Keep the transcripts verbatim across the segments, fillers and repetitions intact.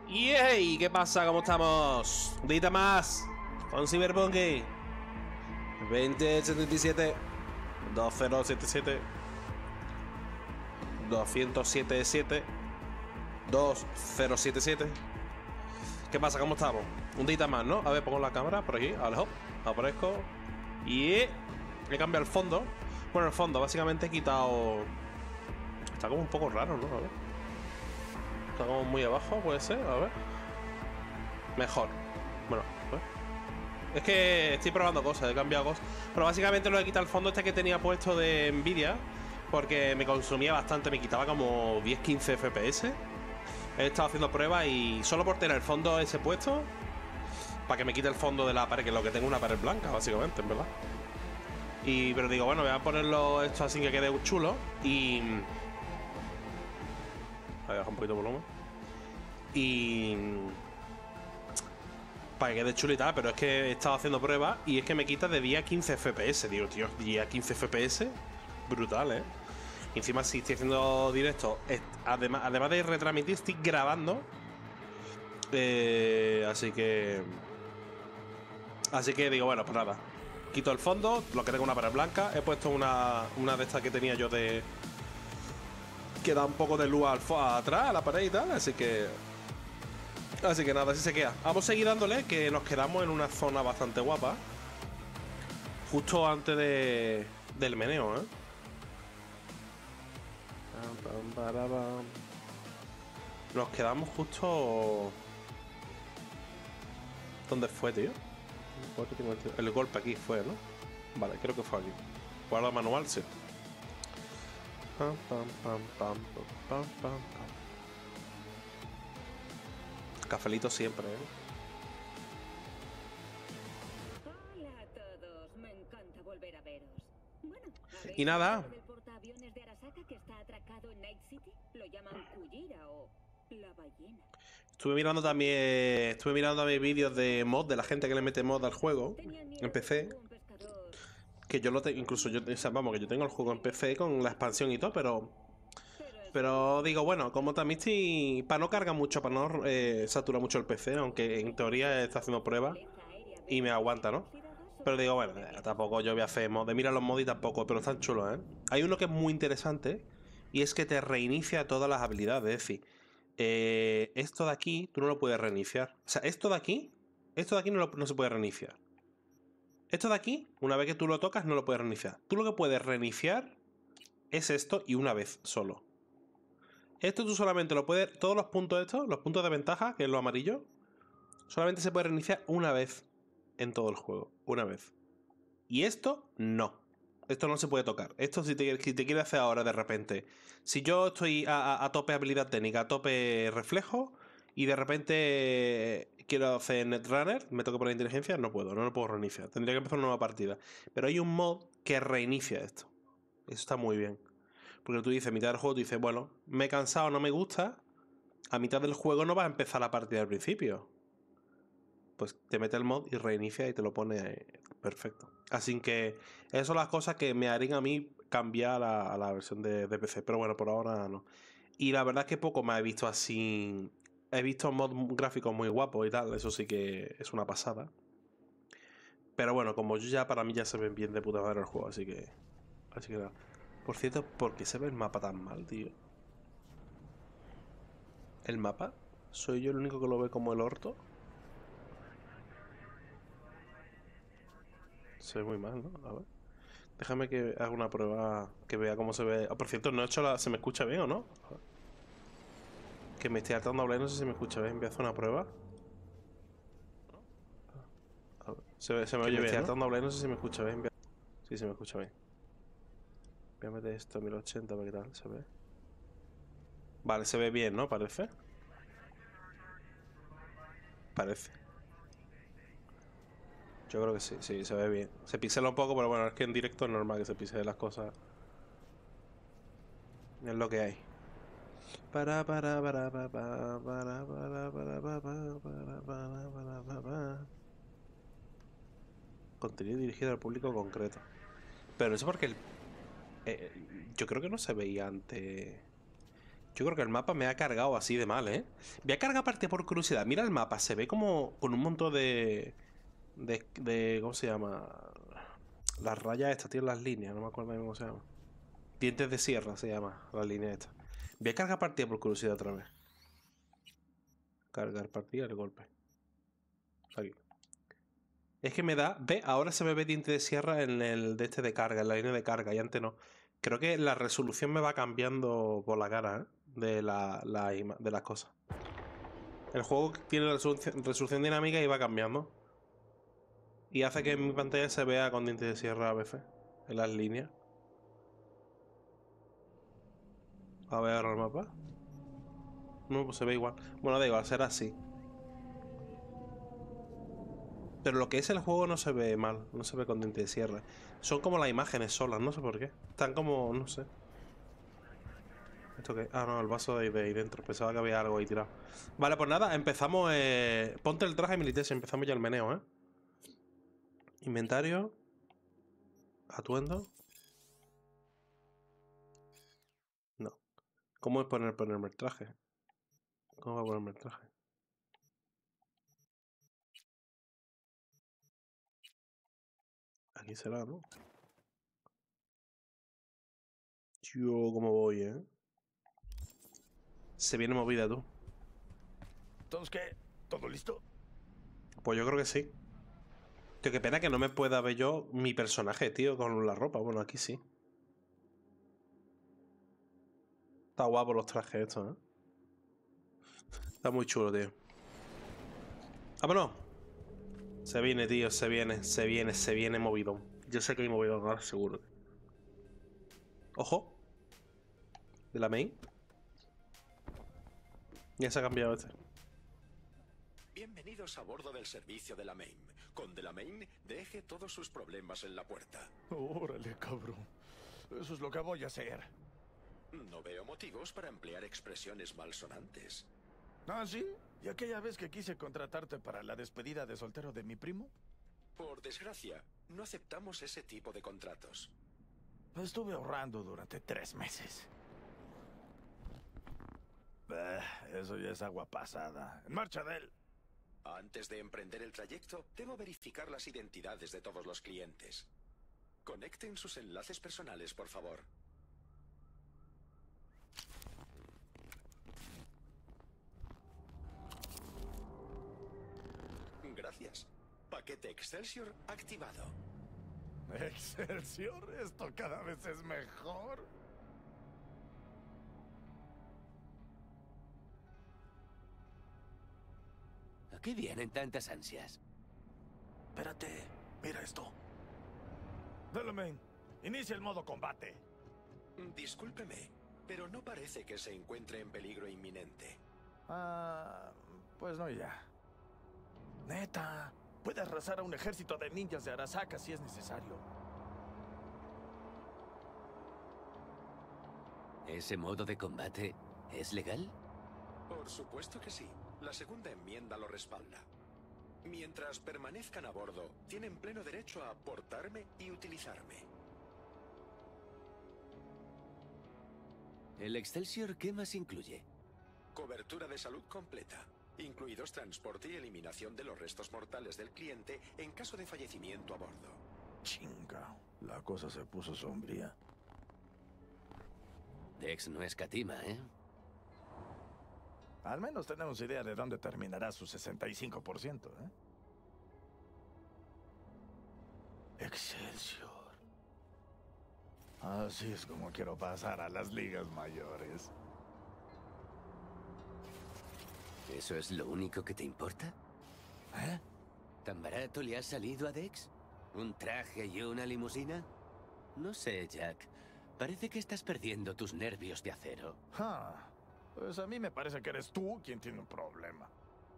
¡Yey! ¿Qué pasa? ¿Cómo estamos? Un día más con Cyberpunk veinte setenta y siete dos mil setenta y siete doscientos setenta y siete dos mil setenta y siete. ¿Qué pasa? ¿Cómo estamos? Un día más, ¿no? A ver, pongo la cámara por aquí. Alejo, aparezco. Y he cambiado el fondo. Bueno, el fondo, básicamente he quitado. Está como un poco raro, ¿no? A ver. Está como muy abajo, puede ser. A ver. Mejor. Bueno, pues. Es que estoy probando cosas, he cambiado cosas. Pero básicamente lo he quitado el fondo este que tenía puesto de Nvidia, porque me consumía bastante, me quitaba como diez quince F P S. He estado haciendo pruebas y solo por tener el fondo ese puesto, para que me quite el fondo de la pared, que es lo que tengo, una pared blanca, básicamente, en verdad. Y pero digo, bueno, voy a ponerlo esto así que quede chulo. Y... a ver, baja un poquito el volumen. Y... para que quede chulo y tal, pero es que he estado haciendo pruebas y es que me quita de diez a quince F P S. Digo, tío, diez a quince F P S, brutal, ¿eh? Y encima, si estoy haciendo directo, además, además de retransmitir, estoy grabando. Eh, así que... Así que digo, bueno, pues nada. Quito el fondo, lo que tengo una pared blanca. He puesto una, una de estas que tenía yo de... que da un poco de luz al atrás, a la pared y tal, así que... Así que nada, así se queda. Vamos a seguir dándole, que nos quedamos en una zona bastante guapa. Justo antes de, del meneo, ¿eh? Nos quedamos justo... ¿Dónde fue, tío? El golpe aquí fue, ¿no? Vale, creo que fue aquí. Guarda manual, sí. Pam, pam, pam, pam, pam, pam, pam. Cafelito siempre, ¿eh? Hola a todos, me encanta volver a veros. Bueno, y nada. Del portaaviones de Arasaka que está atracado en Night City, lo llaman Kujira o la ballena. Estuve mirando también, estuve mirando también vídeos de mod, de la gente que le mete mod al juego en P C. Que yo lo tengo, incluso yo, o sea, vamos, que yo tengo el juego en P C con la expansión y todo, pero... Pero digo, bueno, como también estoy... para no cargar mucho, para no eh, saturar mucho el P C, aunque en teoría está haciendo pruebas y me aguanta, ¿no? Pero digo, bueno, eh, tampoco yo voy a hacer mod. De mira los mods y tampoco, pero están chulos, ¿eh? Hay uno que es muy interesante y es que te reinicia todas las habilidades. Es decir, eh, esto de aquí tú no lo puedes reiniciar. O sea, esto de aquí, esto de aquí no, lo, no se puede reiniciar. Esto de aquí, una vez que tú lo tocas, no lo puedes reiniciar. Tú lo que puedes reiniciar es esto y una vez solo. Esto tú solamente lo puedes... todos los puntos estos, los puntos de ventaja, que es lo amarillo, solamente se puede reiniciar una vez en todo el juego. Una vez. Y esto, no. Esto no se puede tocar. Esto si te, si te quieres hacer ahora de repente. Si yo estoy a, a, a tope habilidad técnica, a tope reflejo, y de repente quiero hacer Netrunner, me toca por la inteligencia, no puedo, no lo puedo reiniciar. Tendría que empezar una nueva partida. Pero hay un mod que reinicia esto. Eso está muy bien. Porque tú dices, a mitad del juego, tú dices, bueno, me he cansado, no me gusta. A mitad del juego no va a empezar la partida al principio. Pues te mete el mod y reinicia y te lo pone perfecto. Así que esas son las cosas que me harían a mí cambiar a, a la versión de, de P C. Pero bueno, por ahora no. Y la verdad es que poco me he visto así. He visto mods gráficos muy guapos y tal. Eso sí que es una pasada. Pero bueno, como yo ya para mí ya se ven bien de puta madre el juego. Así que... Así que nada. Por cierto, ¿por qué se ve el mapa tan mal, tío? ¿El mapa? ¿Soy yo el único que lo ve como el orto? Se ve muy mal, ¿no? A ver. Déjame que haga una prueba que vea cómo se ve. Oh, por cierto, no he hecho la... ¿Se me escucha bien o no? A ver. Que me estoy hartando a hablar, no sé si me escucha bien. Voy a hacer una prueba. A ver. Se, se me oye bien, me estoy hartando a hablar, no sé si me escucha bien. A... Sí, se me escucha bien. Voy a meter esto a mil ochenta para que tal se ve. Vale, se ve bien, ¿no? Parece. Parece. Yo creo que sí, sí, se ve bien. Se pixela un poco, pero bueno, es que en directo es normal que se pixelen las cosas. Es lo que hay. Para para para para para para para para para para para para para. Contenido dirigido al público concreto. Pero eso porque el, eh, yo creo que no se veía antes. Yo creo que el mapa me ha cargado así de mal, ¿eh? Voy a cargar parte por curiosidad. Mira el mapa, se ve como con un montón de... De... de ¿cómo se llama? Las rayas estas, tío, las líneas, no me acuerdo cómo se llama. Dientes de sierra se llama la línea esta. Voy a cargar partida por curiosidad otra vez. Cargar partida, el golpe. Aquí. Es que me da... ¿Ve? Ahora se me ve diente de sierra en el de este de carga, en la línea de carga, y antes no. Creo que la resolución me va cambiando por la cara, ¿eh? De, la, la de las cosas. El juego tiene resolución, resolución dinámica y va cambiando. Y hace que en mi pantalla se vea con diente de sierra a veces. En las líneas. A ver ahora el mapa. No, pues se ve igual. Bueno, da igual, será así. Pero lo que es el juego no se ve mal, no se ve con diente de sierra. Son como las imágenes solas, no sé por qué. Están como, no sé. ¿Esto qué? Ah, no, el vaso de ahí dentro. Pensaba que había algo ahí tirado. Vale, pues nada, empezamos... Eh... Ponte el traje militar, empezamos ya el meneo, ¿eh? Inventario. Atuendo. No. ¿Cómo es poner, ponerme el traje? ¿Cómo va a ponerme el traje? Aquí será, ¿no? Yo, ¿cómo voy, eh? Se viene movida, tú. ¿Entonces qué? ¿Todo listo? Pues yo creo que sí. Tío, qué pena que no me pueda ver yo mi personaje, tío, con la ropa. Bueno, aquí sí. Está guapo los trajes estos, ¿eh? Está muy chulo, tío. ¡Vámonos! Se viene, tío, se viene, se viene, se viene movidón. Yo sé que hay movidón ahora, seguro. ¡Ojo! De la main. Ya se ha cambiado este. Bienvenidos a bordo del servicio de la Main. Con de la Main, deje todos sus problemas en la puerta. Órale, cabrón. Eso es lo que voy a hacer. No veo motivos para emplear expresiones malsonantes. ¿Ah, sí? ¿Y aquella vez que quise contratarte para la despedida de soltero de mi primo? Por desgracia, no aceptamos ese tipo de contratos. Estuve ahorrando durante tres meses. Bah, eso ya es agua pasada. En marcha de él. Antes de emprender el trayecto, debo verificar las identidades de todos los clientes. Conecten sus enlaces personales, por favor. Gracias. Paquete Excelsior activado. ¿Excelsior? ¿Esto cada vez es mejor? ¿A qué vienen tantas ansias? Espérate, mira esto. Delamain, inicia el modo combate. Discúlpeme, pero no parece que se encuentre en peligro inminente. Ah, pues no ya. Neta, puede arrasar a un ejército de ninjas de Arasaka si es necesario. ¿Ese modo de combate es legal? Por supuesto que sí. La segunda enmienda lo respalda. Mientras permanezcan a bordo, tienen pleno derecho a portarme y utilizarme. ¿El Excelsior qué más incluye? Cobertura de salud completa, incluidos transporte y eliminación de los restos mortales del cliente en caso de fallecimiento a bordo. Chinga, la cosa se puso sombría. Dex no escatima, ¿eh? Al menos tenemos idea de dónde terminará su sesenta y cinco por ciento, ¿eh? Excelsior. Así es como quiero pasar a las ligas mayores. ¿Eso es lo único que te importa? ¿Eh? ¿Tan barato le ha salido a Dex? ¿Un traje y una limusina? No sé, Jack. Parece que estás perdiendo tus nervios de acero. Ah, pues a mí me parece que eres tú quien tiene un problema.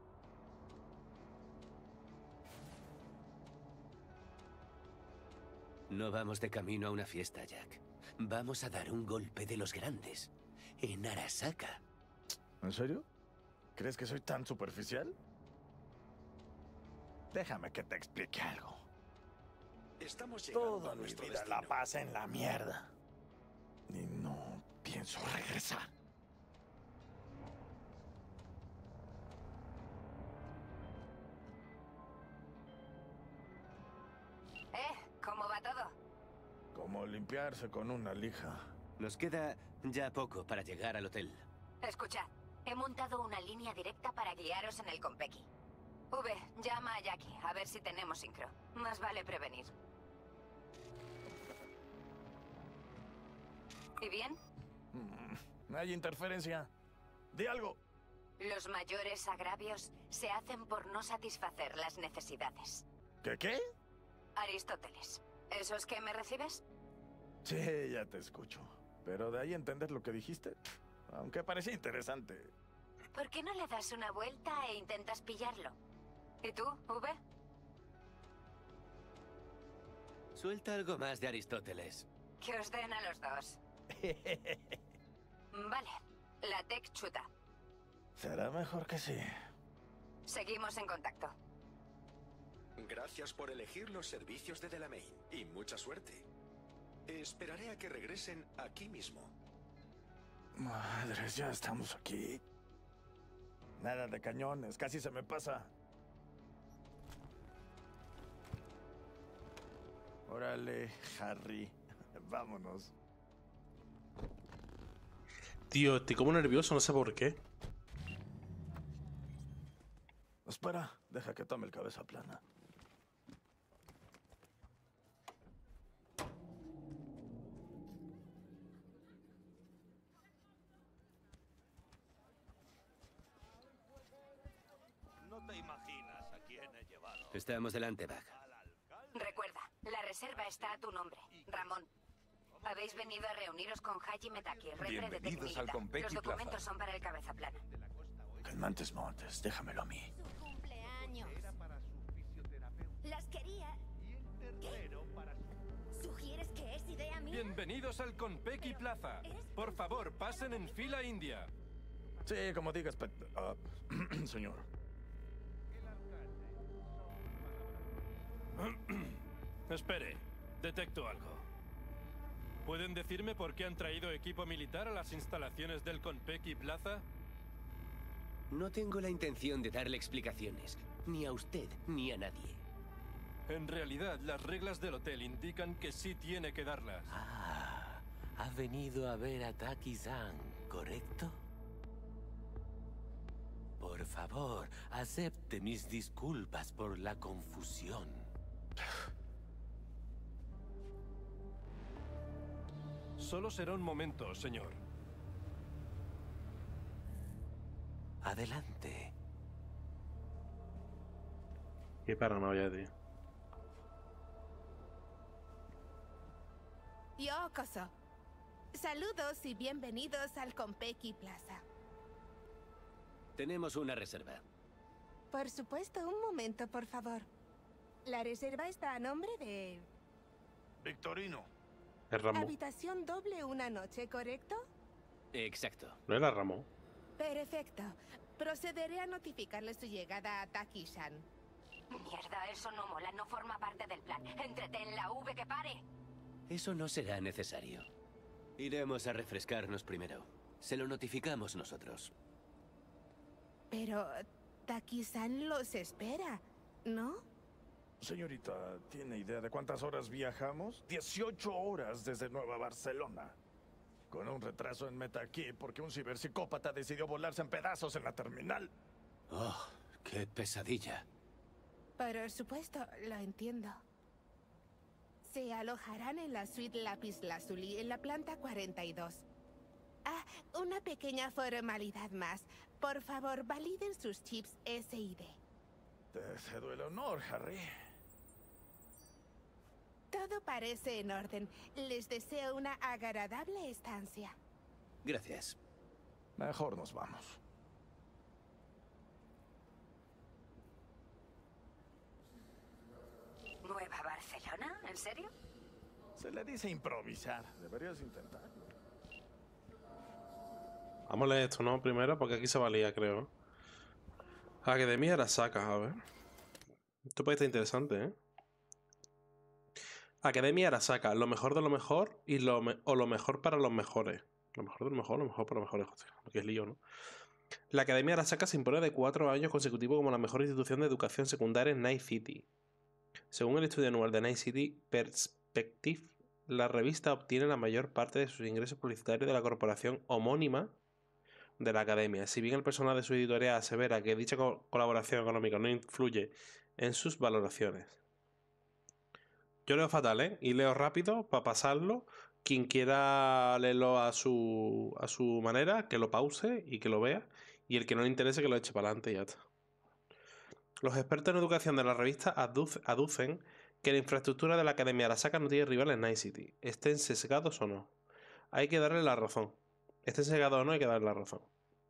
No vamos de camino a una fiesta, Jack. Vamos a dar un golpe de los grandes. En Arasaka. ¿En serio? ¿Crees que soy tan superficial? Déjame que te explique algo. Estamos llegando Toda a mi nuestro vida destino. la pasé en la mierda. Y no pienso regresar. como limpiarse con una lija. Nos queda ya poco para llegar al hotel. Escuchad, he montado una línea directa para guiaros en el Konpeki. V, llama a Jackie, a ver si tenemos sincro. Más vale prevenir. ¿Y bien? Mm, hay interferencia. ¡Di algo! Los mayores agravios se hacen por no satisfacer las necesidades. ¿Qué qué? Aristóteles, ¿eso es que me recibes? Sí, ya te escucho. Pero de ahí entender lo que dijiste, aunque parecía interesante. ¿Por qué no le das una vuelta e intentas pillarlo? ¿Y tú, V? Suelta algo más de Aristóteles. Que os den a los dos. Vale, la tech chuta. Será mejor que sí. Seguimos en contacto. Gracias por elegir los servicios de Delamain y mucha suerte. Esperaré a que regresen aquí mismo. Madres, ya estamos aquí. Nada de cañones, casi se me pasa. Órale, Harry. Vámonos. Tío, estoy como nervioso, no sé por qué. Espera, deja que tome el cabeza plana. No te imaginas a quién he llevado. Estamos delante, Bug. Recuerda, la reserva está a tu nombre, Ramón. Habéis venido a reuniros con Haji Metaki, repre de Bienvenidos al Tecmilita. Konpeki Los documentos Plaza. son para el cabeza plana. Calmantes montes, déjamelo a mí. Su cumpleaños. Las quería. ¿Qué? ¿Sugieres que es idea mía? Bienvenidos al Konpeki Plaza. Por favor, pasen en fila india. Sí, como digas, pet... ah, señor. Espere, detecto algo. ¿Pueden decirme por qué han traído equipo militar a las instalaciones del Konpeki Plaza? No tengo la intención de darle explicaciones, ni a usted ni a nadie. En realidad, las reglas del hotel indican que sí tiene que darlas. Ah, ha venido a ver a Taki-san, ¿correcto? Por favor, acepte mis disculpas por la confusión. Solo será un momento, señor. Adelante. Qué paranoia, tío. Yokoso. Saludos y bienvenidos al Konpeki Plaza. Tenemos una reserva. Por supuesto, un momento, por favor. La reserva está a nombre de... Victorino. Es Ramón. Habitación doble una noche, ¿correcto? Exacto. No era Ramón. Perfecto. Procederé a notificarle su llegada a Taki-san. Mierda, eso no mola, no forma parte del plan. Entretén la V que pare. Eso no será necesario. Iremos a refrescarnos primero. Se lo notificamos nosotros. Pero Taki-san los espera, ¿no? Señorita, ¿tiene idea de cuántas horas viajamos? dieciocho horas desde Nueva Barcelona. Con un retraso en Metaki porque un ciberpsicópata decidió volarse en pedazos en la terminal. Oh, qué pesadilla. Por supuesto, lo entiendo. Se alojarán en la suite Lapis Lazuli, en la planta cuarenta y dos. Ah, una pequeña formalidad más. Por favor, validen sus chips S I D. Te cedo el honor, Harry. Todo parece en orden. Les deseo una agradable estancia. Gracias. Mejor nos vamos. ¿Nueva Barcelona? ¿En serio? Se le dice improvisar. Deberías intentarlo. Vamos a leer esto, ¿no? Primero, porque aquí se valía, creo. Academia Arasaka, a ver. Esto puede estar interesante, ¿eh? Academia Arasaka, lo mejor de lo mejor y lo me o lo mejor para los mejores. Lo mejor de lo mejor, lo mejor para los mejores. Hostia, lo que es lío, ¿no? La Academia Arasaka se impone de cuatro años consecutivos como la mejor institución de educación secundaria en Night City. Según el estudio anual de Night City Perspective la revista obtiene la mayor parte de sus ingresos publicitarios de la corporación homónima de la academia. Si bien el personal de su editorial asevera que dicha co colaboración económica no influye en sus valoraciones. Yo leo fatal, ¿eh? Y leo rápido para pasarlo. Quien quiera leerlo a su, a su manera, que lo pause y que lo vea. Y el que no le interese, que lo eche para adelante y ya está. Los expertos en educación de la revista aduc aducen que la infraestructura de la Academia Arasaka no tiene rival en Night City. Estén sesgados o no. Hay que darle la razón. Estén sesgados o no, hay que darle la razón.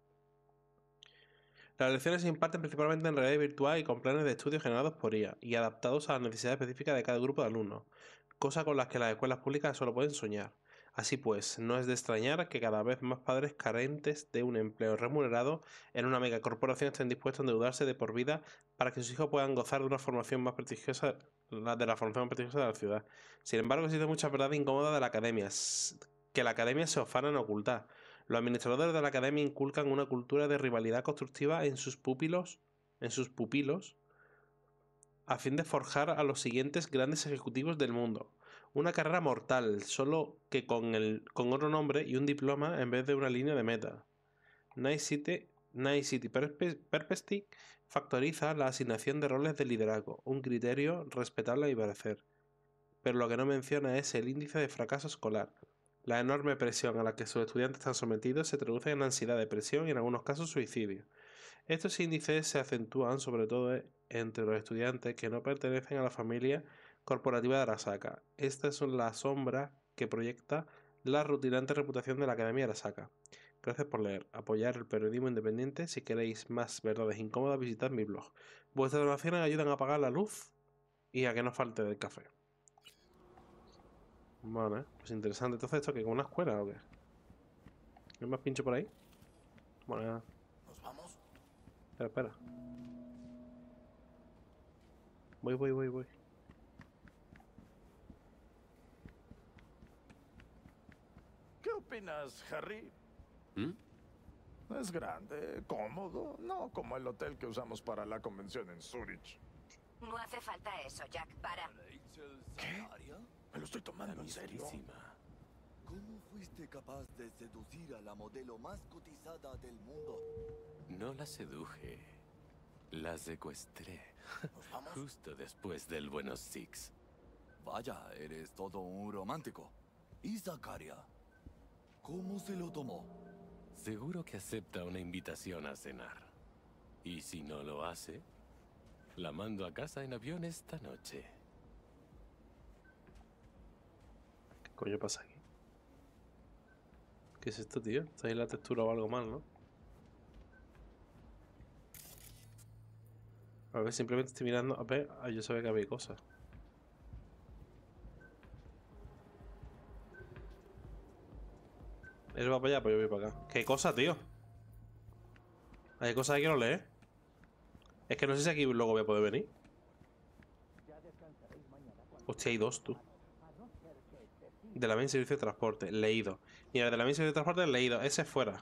Las lecciones se imparten principalmente en realidad virtual y con planes de estudio generados por I A y adaptados a las necesidades específicas de cada grupo de alumnos, cosa con las que las escuelas públicas solo pueden soñar. Así pues, no es de extrañar que cada vez más padres carentes de un empleo remunerado en una megacorporación estén dispuestos a endeudarse de por vida para que sus hijos puedan gozar de una formación más prestigiosa, de la formación más prestigiosa de la ciudad. Sin embargo, existe mucha verdad incómoda de la academia, que la academia se ofana en ocultar. Los administradores de la academia inculcan una cultura de rivalidad constructiva en sus pupilos, en sus pupilos, a fin de forjar a los siguientes grandes ejecutivos del mundo. Una carrera mortal, solo que con, el, con otro nombre y un diploma en vez de una línea de meta. Night City, Night City Perspective factoriza la asignación de roles de liderazgo, un criterio respetable a mi parecer. Pero lo que no menciona es el índice de fracaso escolar. La enorme presión a la que sus estudiantes están sometidos se traduce en ansiedad, depresión y en algunos casos suicidio. Estos índices se acentúan sobre todo entre los estudiantes que no pertenecen a la familia corporativa de Arasaka. Estas son las sombras que proyecta la rutinante reputación de la Academia Arasaka. Gracias por leer, apoyar el periodismo independiente. Si queréis más verdades incómodas, visitad mi blog. Vuestras donaciones ayudan a apagar la luz y a que no falte el café. Vale, pues interesante. Entonces, ¿esto qué? ¿Con una escuela o qué? ¿Hay más pincho por ahí? Bueno, ya. ¿Nos vamos? Espera, espera. Voy, voy, voy, voy. ¿Qué opinas, Harry? ¿Mm? Es grande, cómodo, no como el hotel que usamos para la convención en Zurich. No hace falta eso, Jack. Para. ¿Qué? Me lo estoy tomando en serio. ¿Cómo fuiste capaz de seducir a la modelo más cotizada del mundo? No la seduje. La secuestré. ¿Nos vamos? Justo después del Buenos Six. Vaya, eres todo un romántico. ¿Y Zakaria? ¿Cómo se lo tomó? Seguro que acepta una invitación a cenar. Y si no lo hace, la mando a casa en avión esta noche. ¿Qué coño pasa aquí? ¿Qué es esto, tío? ¿Está ahí la textura o algo mal, no? A ver, simplemente estoy mirando. A ver, ah, yo sabía que había cosas. Él va para allá, pues yo voy para acá. ¿Qué cosa, tío? Hay cosas aquí que no leer. Es que no sé si aquí luego voy a poder venir. Hostia, hay dos, tú. De la main servicio de transporte, leído. Mira, el de la main servicio de transporte, leído. Ese es fuera.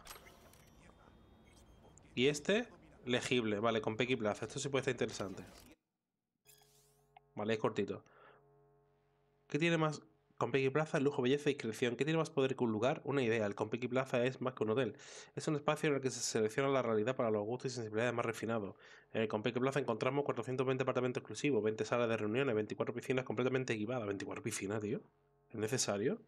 Y este, legible. Vale, con Pequi Plaza. Esto sí puede estar interesante. Vale, es cortito. ¿Qué tiene más? Konpeki Plaza, lujo, belleza y discreción. ¿Qué tiene más poder que un lugar? Una idea. El Konpeki Plaza es más que un hotel. Es un espacio en el que se selecciona la realidad para los gustos y sensibilidades más refinados. En el Konpeki Plaza encontramos cuatrocientos veinte apartamentos exclusivos, veinte salas de reuniones, veinticuatro piscinas completamente equipadas. ¿veinticuatro piscinas, tío? ¿Es necesario?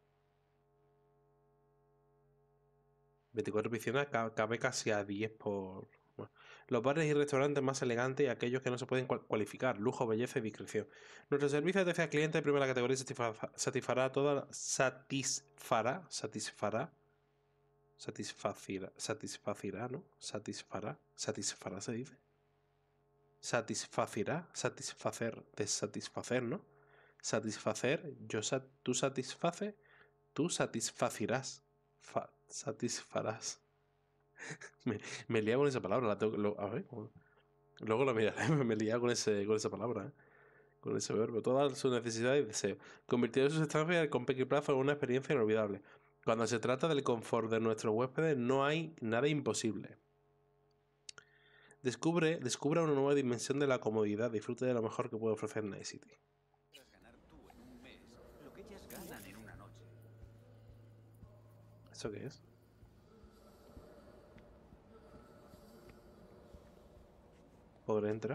veinticuatro piscinas, cabe casi a diez por... Bueno. Los bares y restaurantes más elegantes y aquellos que no se pueden cualificar, lujo, belleza y discreción. Nuestro servicio de atención al cliente de primera categoría satisfará, satisfará toda satisfará, satisfará, satisfacirá, satisfacirá, ¿no? Satisfará, satisfará se dice. Satisfacirá, satisfacer, desatisfacer, ¿no? Satisfacer, yo sa tú satisfaces, tú satisfacirás, Fa satisfarás. Me, me he liado con esa palabra, la tengo, lo, a ver, luego lo miraré, me he liado con, ese, con esa palabra, ¿eh? Con ese verbo, todas sus necesidades y deseos. Convirtió sus estancias en Konpeki Plaza en una experiencia inolvidable. Cuando se trata del confort de nuestros huéspedes, no hay nada imposible. Descubre, descubra una nueva dimensión de la comodidad, disfrute de lo mejor que puede ofrecer Night City. Ganar tú en un mes lo que ellas ganan ¿Esto qué es? ¿Podré entrar?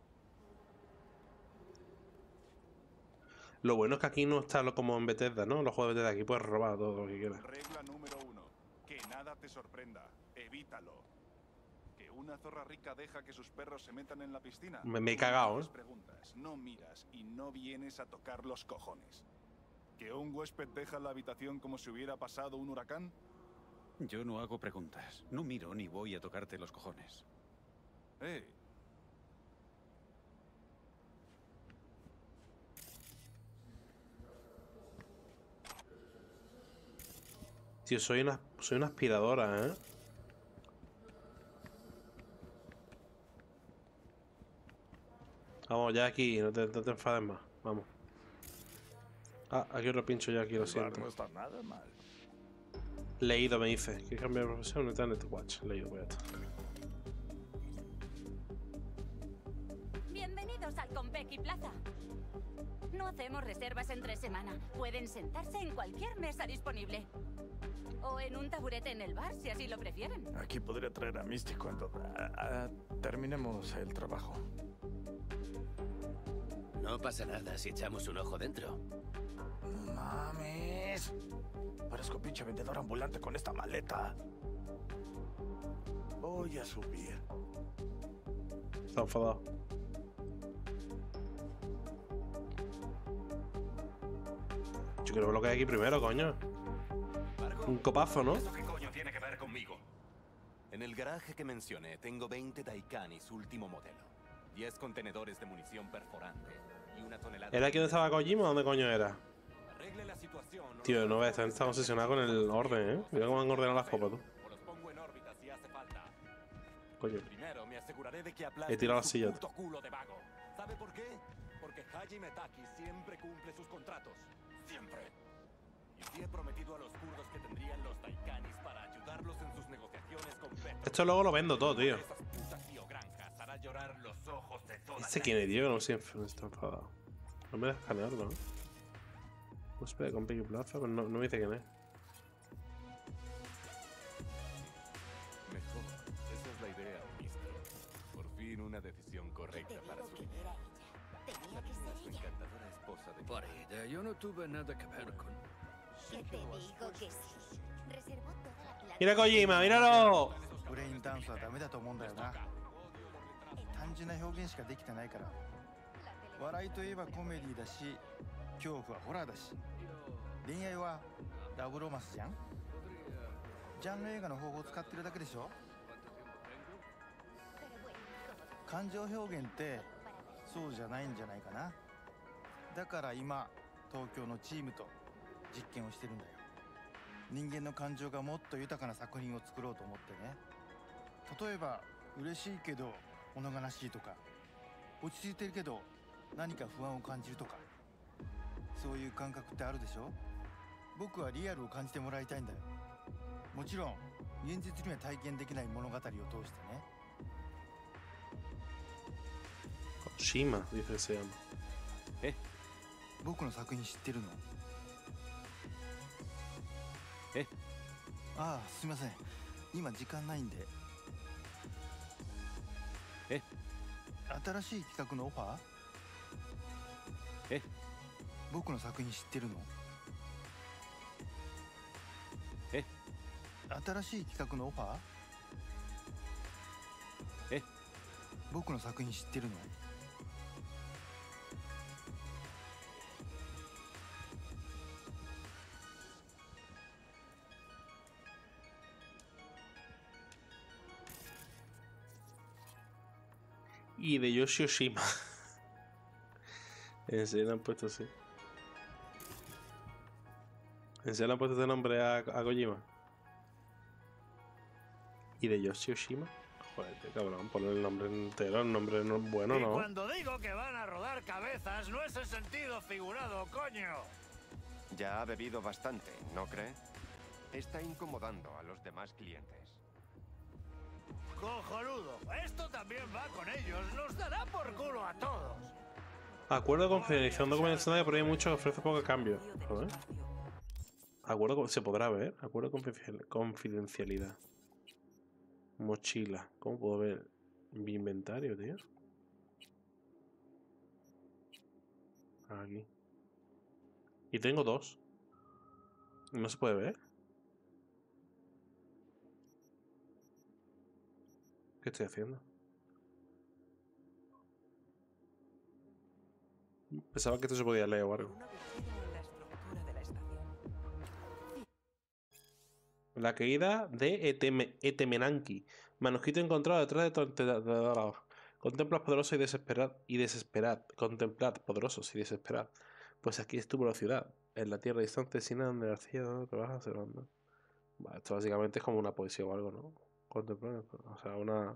Lo bueno es que aquí no está lo como en Bethesda, ¿no? Los juegos de Bethesda aquí puedes robar todo lo que quieras. Regla número uno. Que nada te sorprenda. Evítalo. Que una zorra rica deja que sus perros se metan en la piscina. Me, me he cagado, ¿eh? Preguntas, no miras y no vienes a tocar los cojones. ¿Que un huésped deja la habitación como si hubiera pasado un huracán? Yo no hago preguntas. No miro ni voy a tocarte los cojones. Eh. Tío, soy una, soy una aspiradora, ¿eh? Vamos, ya aquí, no te, no te enfades más. Vamos. Ah, aquí otro pincho ya aquí, lo siento. No está nada mal. Leído me dice. ¿Quieres cambiar de profesión? No está en tu watch. Leído, voy a estar. Bienvenidos al Konpeki Plaza. No hacemos reservas entre semana. Pueden sentarse en cualquier mesa disponible. O en un taburete en el bar, si así lo prefieren. Aquí podría traer a Misty cuando ah, ah, terminemos el trabajo. No pasa nada si echamos un ojo dentro. ¡Mames! Parezco pinche vendedor ambulante con esta maleta. Voy a subir. Está enfadado. Yo quiero ver lo que hay aquí primero, coño. Un copazo, ¿no? ¿Eso qué coño tiene que ver conmigo? En el garaje que mencioné tengo veinte Daikanis último modelo, diez contenedores de munición perforante y una tonelada... ¿Era aquí donde estaba Kojima o dónde coño era? Arregle la situación, no Tío, no ves, está obsesionado con el orden, ¿eh? Mira cómo han ordenado las copas, tú. o los pongo en órbita si hace falta. Coño. Primero me aseguraré de que He aplasten tirado la su silla. puto culo de vago. ¿Sabe por qué? Porque Hajime Taki siempre cumple sus contratos. Siempre. Y sí he prometido a los kurdos que tendrían los Daikanis para ayudarlos en sus negociaciones con Petro. Esto luego lo vendo todo, tío. Esas putas biogranjas hará llorar los ojos de toda ¿Este la quién es, tío? No sé, está enfadado. No me deja escanearlo, ¿no? No espera, con Konpeki Plaza, pero no, no me dice quién es. Mejor. Esa es la idea, mister. Por fin una decisión correcta para su vida. Tenía que ser Su ella. encantadora esposa de... Por ella, yo no tuve nada que ver con... Que te digo que sí. Reservó toda la planta. ¡Mira Kojima, míralo! ブレインダンスはダメだと思うんだよな。単純な表現しかできてないから。笑いといえばコメディだし、恐怖はホラーだし、恋愛はラブロマンスじゃん。ジャンル映画の方法を使ってるだけでしょ。感情表現ってそうじゃないんじゃないかな。だから今東京のチームと実験をしてるんだよ。人間の感情がもっと豊かな作品を作ろうと思ってね。例えば嬉しいけど物悲しいとか、落ち着いてるけど何か不安を感じるとか、そういう感覚ってあるでしょ。僕はリアルを感じてもらいたいんだよ。もちろん現実には体験できない物語を通してね。 Kojima, dice que se llama. ¿Eh? 僕の作品知ってるの？ え？ ああ、すみません。今時間ないんで。 え？ 新しい企画のオファー？ え？ 僕の作品知ってるの？ え？ 新しい企画のオファー？ え？ 僕の作品知ってるの？ Y de Yoshi Oshima. En serio le han puesto así. En serio le han puesto este nombre a, a Kojima. Y de Yoshi Oshima. Joder, tío, cabrón, ponle el nombre entero, el nombre no, bueno, y ¿no? cuando digo que van a rodar cabezas, no es en sentido figurado, coño. Ya ha bebido bastante, ¿no cree? Está incomodando a los demás clientes. Cojonudo, esto también va con ellos, nos dará por culo a todos. Acuerdo con finalización documentación, pero hay mucho que ofrece poco a cambio. Joder. Acuerdo con... Se podrá ver. Acuerdo con confidencial- confidencialidad. Mochila. ¿Cómo puedo ver mi inventario, tío? Aquí. Y tengo dos. ¿No se puede ver? ¿Qué estoy haciendo? Pensaba que esto se podía leer o algo. La caída de Eteme- Etemenanki. Manuscrito encontrado detrás de... tonte- de- de- de- Contemplas poderoso y desesperad. Y desesperad. Contemplad poderosos y desesperad. Pues aquí estuvo la ciudad. En la tierra distante, sin donde la arcilla donde trabaja observando. Vale, esto básicamente es como una poesía o algo, ¿no? Contemplar. O sea, una...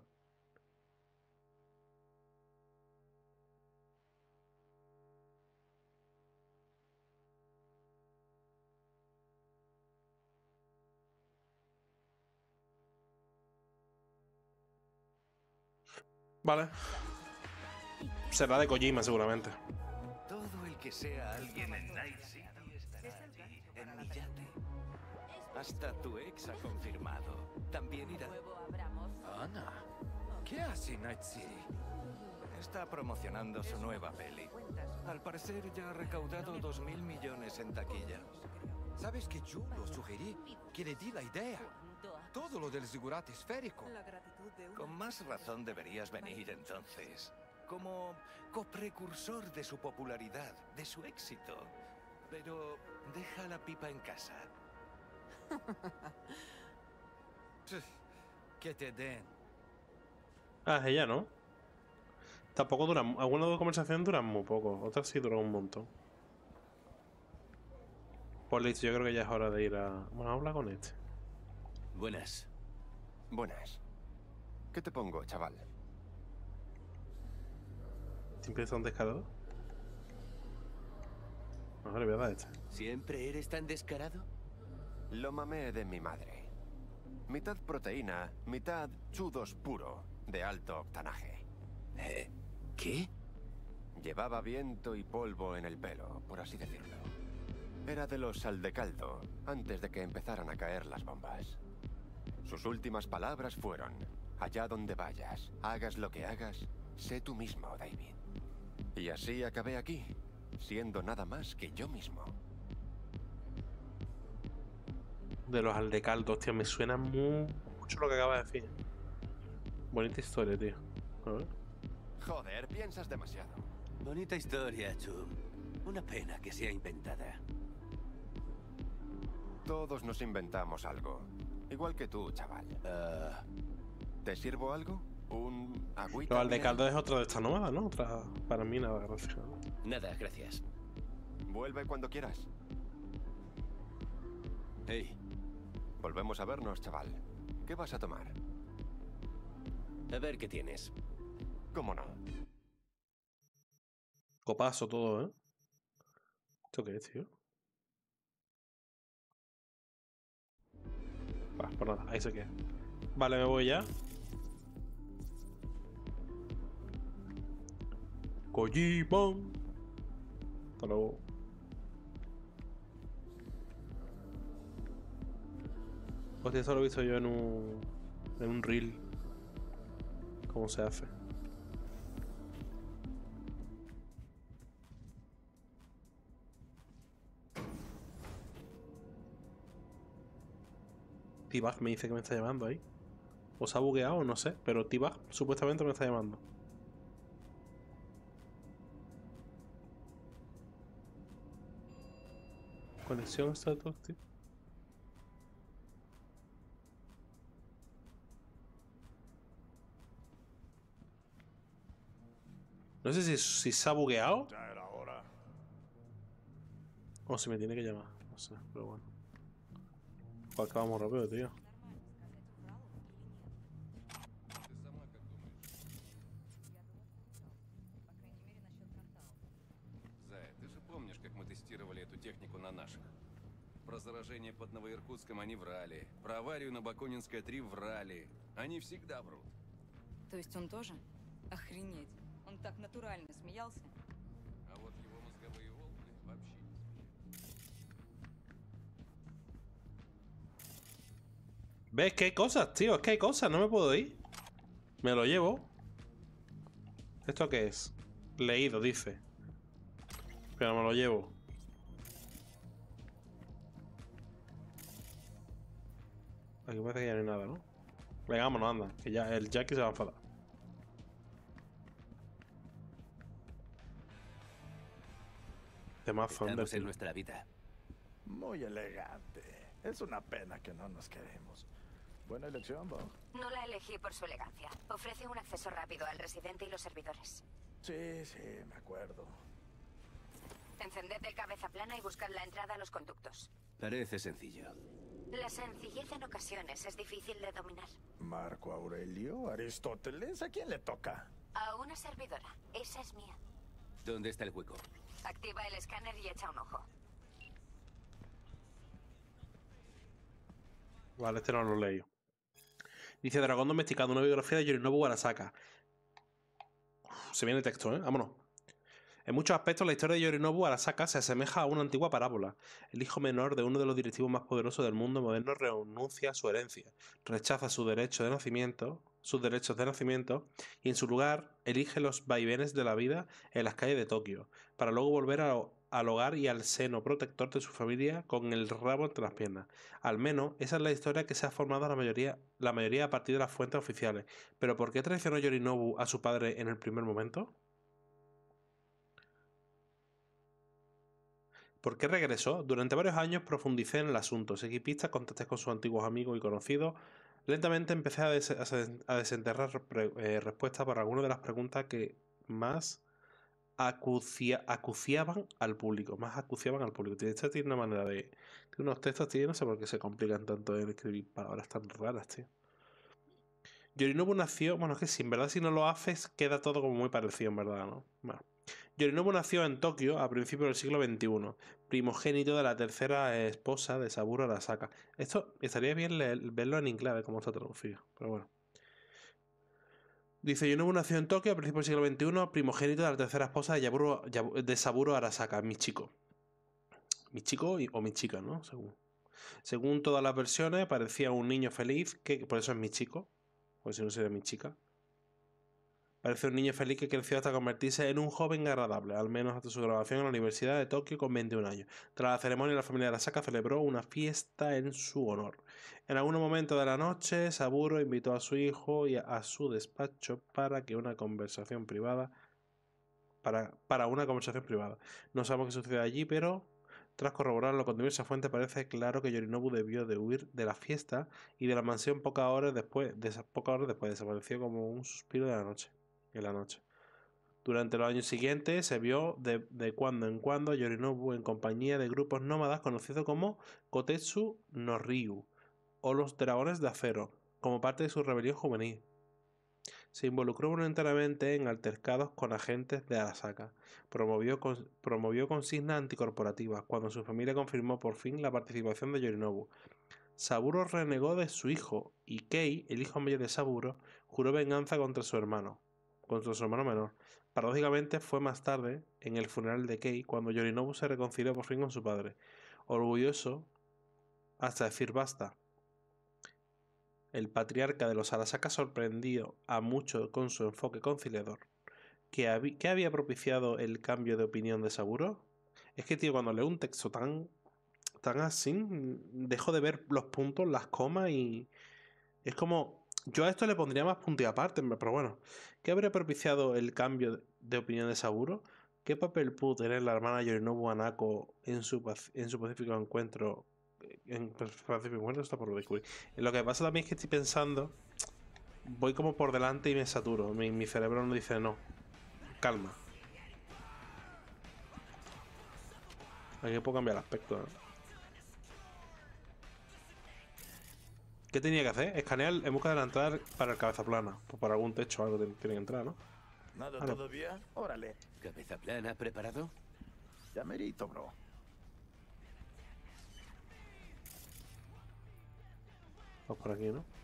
Vale. Será de Kojima, seguramente. Todo el que sea alguien en Night City estará allí, en mi yate. Hasta tu ex ha confirmado. También irá. Ana, ¿qué hace Night City? Está promocionando su nueva peli. Al parecer ya ha recaudado dos mil millones en taquilla. ¿Sabes que yo lo sugerí? Que le di la idea. Todo lo del zigurate esférico. Con más razón deberías venir entonces. Como coprecursor de su popularidad, de su éxito. Pero deja la pipa en casa. Que te den. Ah, es ella, ¿no? Tampoco duran... Algunas conversaciones duran muy poco. Otras sí duran un montón. Pues listo, yo creo que ya es hora de ir a... Bueno, habla con este. Buenas. Buenas. ¿Qué te pongo, chaval? ¿Siempre está un descarado? Ahora le voy a dar este. ¿Siempre eres tan descarado? Lo mamé de mi madre. Mitad proteína, mitad chudos puro, de alto octanaje. ¿Eh? ¿Qué? Llevaba viento y polvo en el pelo, por así decirlo. Era de los Aldecaldo, antes de que empezaran a caer las bombas. Sus últimas palabras fueron: allá donde vayas, hagas lo que hagas, sé tú mismo, David. Y así acabé aquí, siendo nada más que yo mismo. De los Aldecaldos, tío, me suena muy... mucho lo que acaba de decir. Bonita historia, tío. A ver. Joder, piensas demasiado. Bonita historia, Chum. Una pena que sea inventada. Todos nos inventamos algo. Igual que tú, chaval. Uh... ¿Te sirvo algo? ¿Un agüita? Los Aldecaldos es otra de estas nómadas, ¿no? Otra... Para mí nada, gracias. Nada, gracias. Vuelve cuando quieras. Hey. Volvemos a vernos, chaval. ¿Qué vas a tomar? A ver qué tienes. ¿Cómo no? Copazo todo, ¿eh? ¿Esto qué es, tío? Va, pues nada, ahí se queda. Vale, me voy ya. Kojima. Hasta luego. Hostia, eso lo he visto yo en un... en un reel. ¿Cómo se hace? T-Bag me dice que me está llamando ahí. O se ha bugueado, no sé. Pero T-Bag supuestamente me está llamando. Conexión status, tío. No sé si, si se ha bugueado. Ya era hora. O si me tiene que llamar. No sé, pero bueno. Pues acabamos rápido, tío. Зая, ты же помнишь, как мы тестировали эту технику на наших? Про заражение под Новоиркутском они врали. Про аварию на Бакунинской три врали. Они всегда врут. То есть он тоже? Охренеть. Он так натурально смеялся. А вот его мозговые волны вообще не смеют. ¿Ves que hay cosas, tío? Es que hay cosas, no me puedo ir. Me lo llevo. ¿Esto qué es? Leído, dice. Pero me lo llevo. Aquí parece que ya no hay nada, ¿no? Venga, vámonos, anda. Que ya el Jackie se va a enfadar. Temazo, Estamos en nuestra vida. Muy elegante. Es una pena que no nos queremos. Buena elección, Bob. No la elegí por su elegancia. Ofrece un acceso rápido al residente y los servidores. Sí, sí, me acuerdo. Encended el cabeza plana y buscad la entrada a los conductos. Parece sencillo. La sencillez en ocasiones es difícil de dominar. Marco Aurelio, Aristóteles, ¿a quién le toca? A una servidora. Esa es mía. ¿Dónde está el hueco? Activa el escáner y echa un ojo. Vale, este no lo leí. Dice Dragón Domesticado, una biografía de Yorinobu Arasaka. Uf, se viene texto, ¿eh? Vámonos. En muchos aspectos, la historia de Yorinobu Arasaka se asemeja a una antigua parábola. El hijo menor de uno de los directivos más poderosos del mundo moderno renuncia a su herencia, rechaza su derecho de nacimiento, sus derechos de nacimiento y en su lugar elige los vaivenes de la vida en las calles de Tokio, para luego volver a, al hogar y al seno protector de su familia con el rabo entre las piernas. Al menos esa es la historia que se ha formado la mayoría, la mayoría a partir de las fuentes oficiales. ¿Pero por qué traicionó Yorinobu a su padre en el primer momento? ¿Por qué regresó? Durante varios años profundicé en el asunto. Seguí pistas, contacté con sus antiguos amigos y conocidos. Lentamente empecé a, des a desenterrar eh, respuestas para algunas de las preguntas que más acucia acuciaban al público. Más acuciaban al público. Esta tiene una manera de... Tiene unos textos, tío, no sé por qué se complican tanto en escribir palabras tan raras, tío. Yorinobu nació... Bueno, es que si en verdad si no lo haces queda todo como muy parecido, en verdad, ¿no? Bueno. Yorinobu nació en Tokio a principios del siglo veintiuno, primogénito de la tercera esposa de Saburo Arasaka. Esto estaría bien leer, verlo en inglés, a ver cómo está traducido, pero bueno. Dice, Yorinobu nació en Tokio a principios del siglo veintiuno, primogénito de la tercera esposa de, Yaburo, de Saburo Arasaka, Michiko. Michiko o Michika, ¿no? Según. Según todas las versiones, parecía un niño feliz, que por eso es Michiko, pues si no sería Michika. Parece un niño feliz que creció hasta convertirse en un joven agradable, al menos hasta su graduación en la Universidad de Tokio con veintiún años. Tras la ceremonia, la familia Arasaka celebró una fiesta en su honor. En algún momento de la noche, Saburo invitó a su hijo y a su despacho para que una conversación privada para, para una conversación privada. No sabemos qué sucedió allí, pero tras corroborarlo con diversas fuentes parece claro que Yorinobu debió de huir de la fiesta y de la mansión pocas horas después, de esas pocas horas después desapareció como un suspiro de la noche. En la noche. Durante los años siguientes se vio de, de cuando en cuando a Yorinobu en compañía de grupos nómadas conocidos como Kotetsu no Ryu o los Dragones de Acero, como parte de su rebelión juvenil. Se involucró voluntariamente en altercados con agentes de Arasaka. Promovió, con, promovió consignas anticorporativas cuando su familia confirmó por fin la participación de Yorinobu. Saburo renegó de su hijo y Kei, el hijo mayor de Saburo, juró venganza contra su hermano. contra su hermano menor. Paradójicamente fue más tarde, en el funeral de Kei, cuando Yorinobu se reconcilió por fin con su padre. Orgulloso hasta decir basta. El patriarca de los Arasaka sorprendió a muchos con su enfoque conciliador. ¿Qué, hab ¿Qué había propiciado el cambio de opinión de Saburo? Es que, tío, cuando leo un texto tan, tan así, dejo de ver los puntos, las comas y... Es como... Yo a esto le pondría más punto y aparte, pero bueno. ¿Qué habría propiciado el cambio de opinión de Saburo? ¿Qué papel pudo tener la hermana Yorinobu Hanako en su, en su pacífico encuentro? En pacífico encuentro está por descubrir. Lo que pasa también es que estoy pensando... Voy como por delante y me saturo. Mi, mi cerebro no dice no. Calma. Aquí puedo cambiar el aspecto, ¿no? ¿Qué tenía que hacer? Escanear en busca de la entrada para el cabeza plana. Pues por algún techo o algo tiene que entrar, ¿no? ¿Nada Ah, no. todavía? Órale. ¿Cabeza plana preparado? Ya merito, bro. Vamos por aquí, ¿no?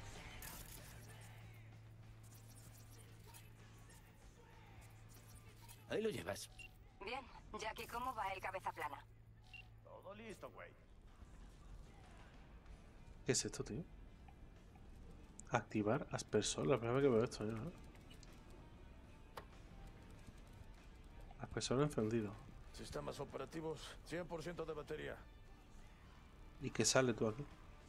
Ahí lo llevas. Bien, Jackie, ¿cómo va el cabeza plana? Todo listo, güey. ¿Qué es esto, tío? Activar aspersor. La primera vez que veo esto, ¿no? Aspersor encendido. Sistemas operativos, cien por ciento de batería. ¿Y qué sale tú aquí?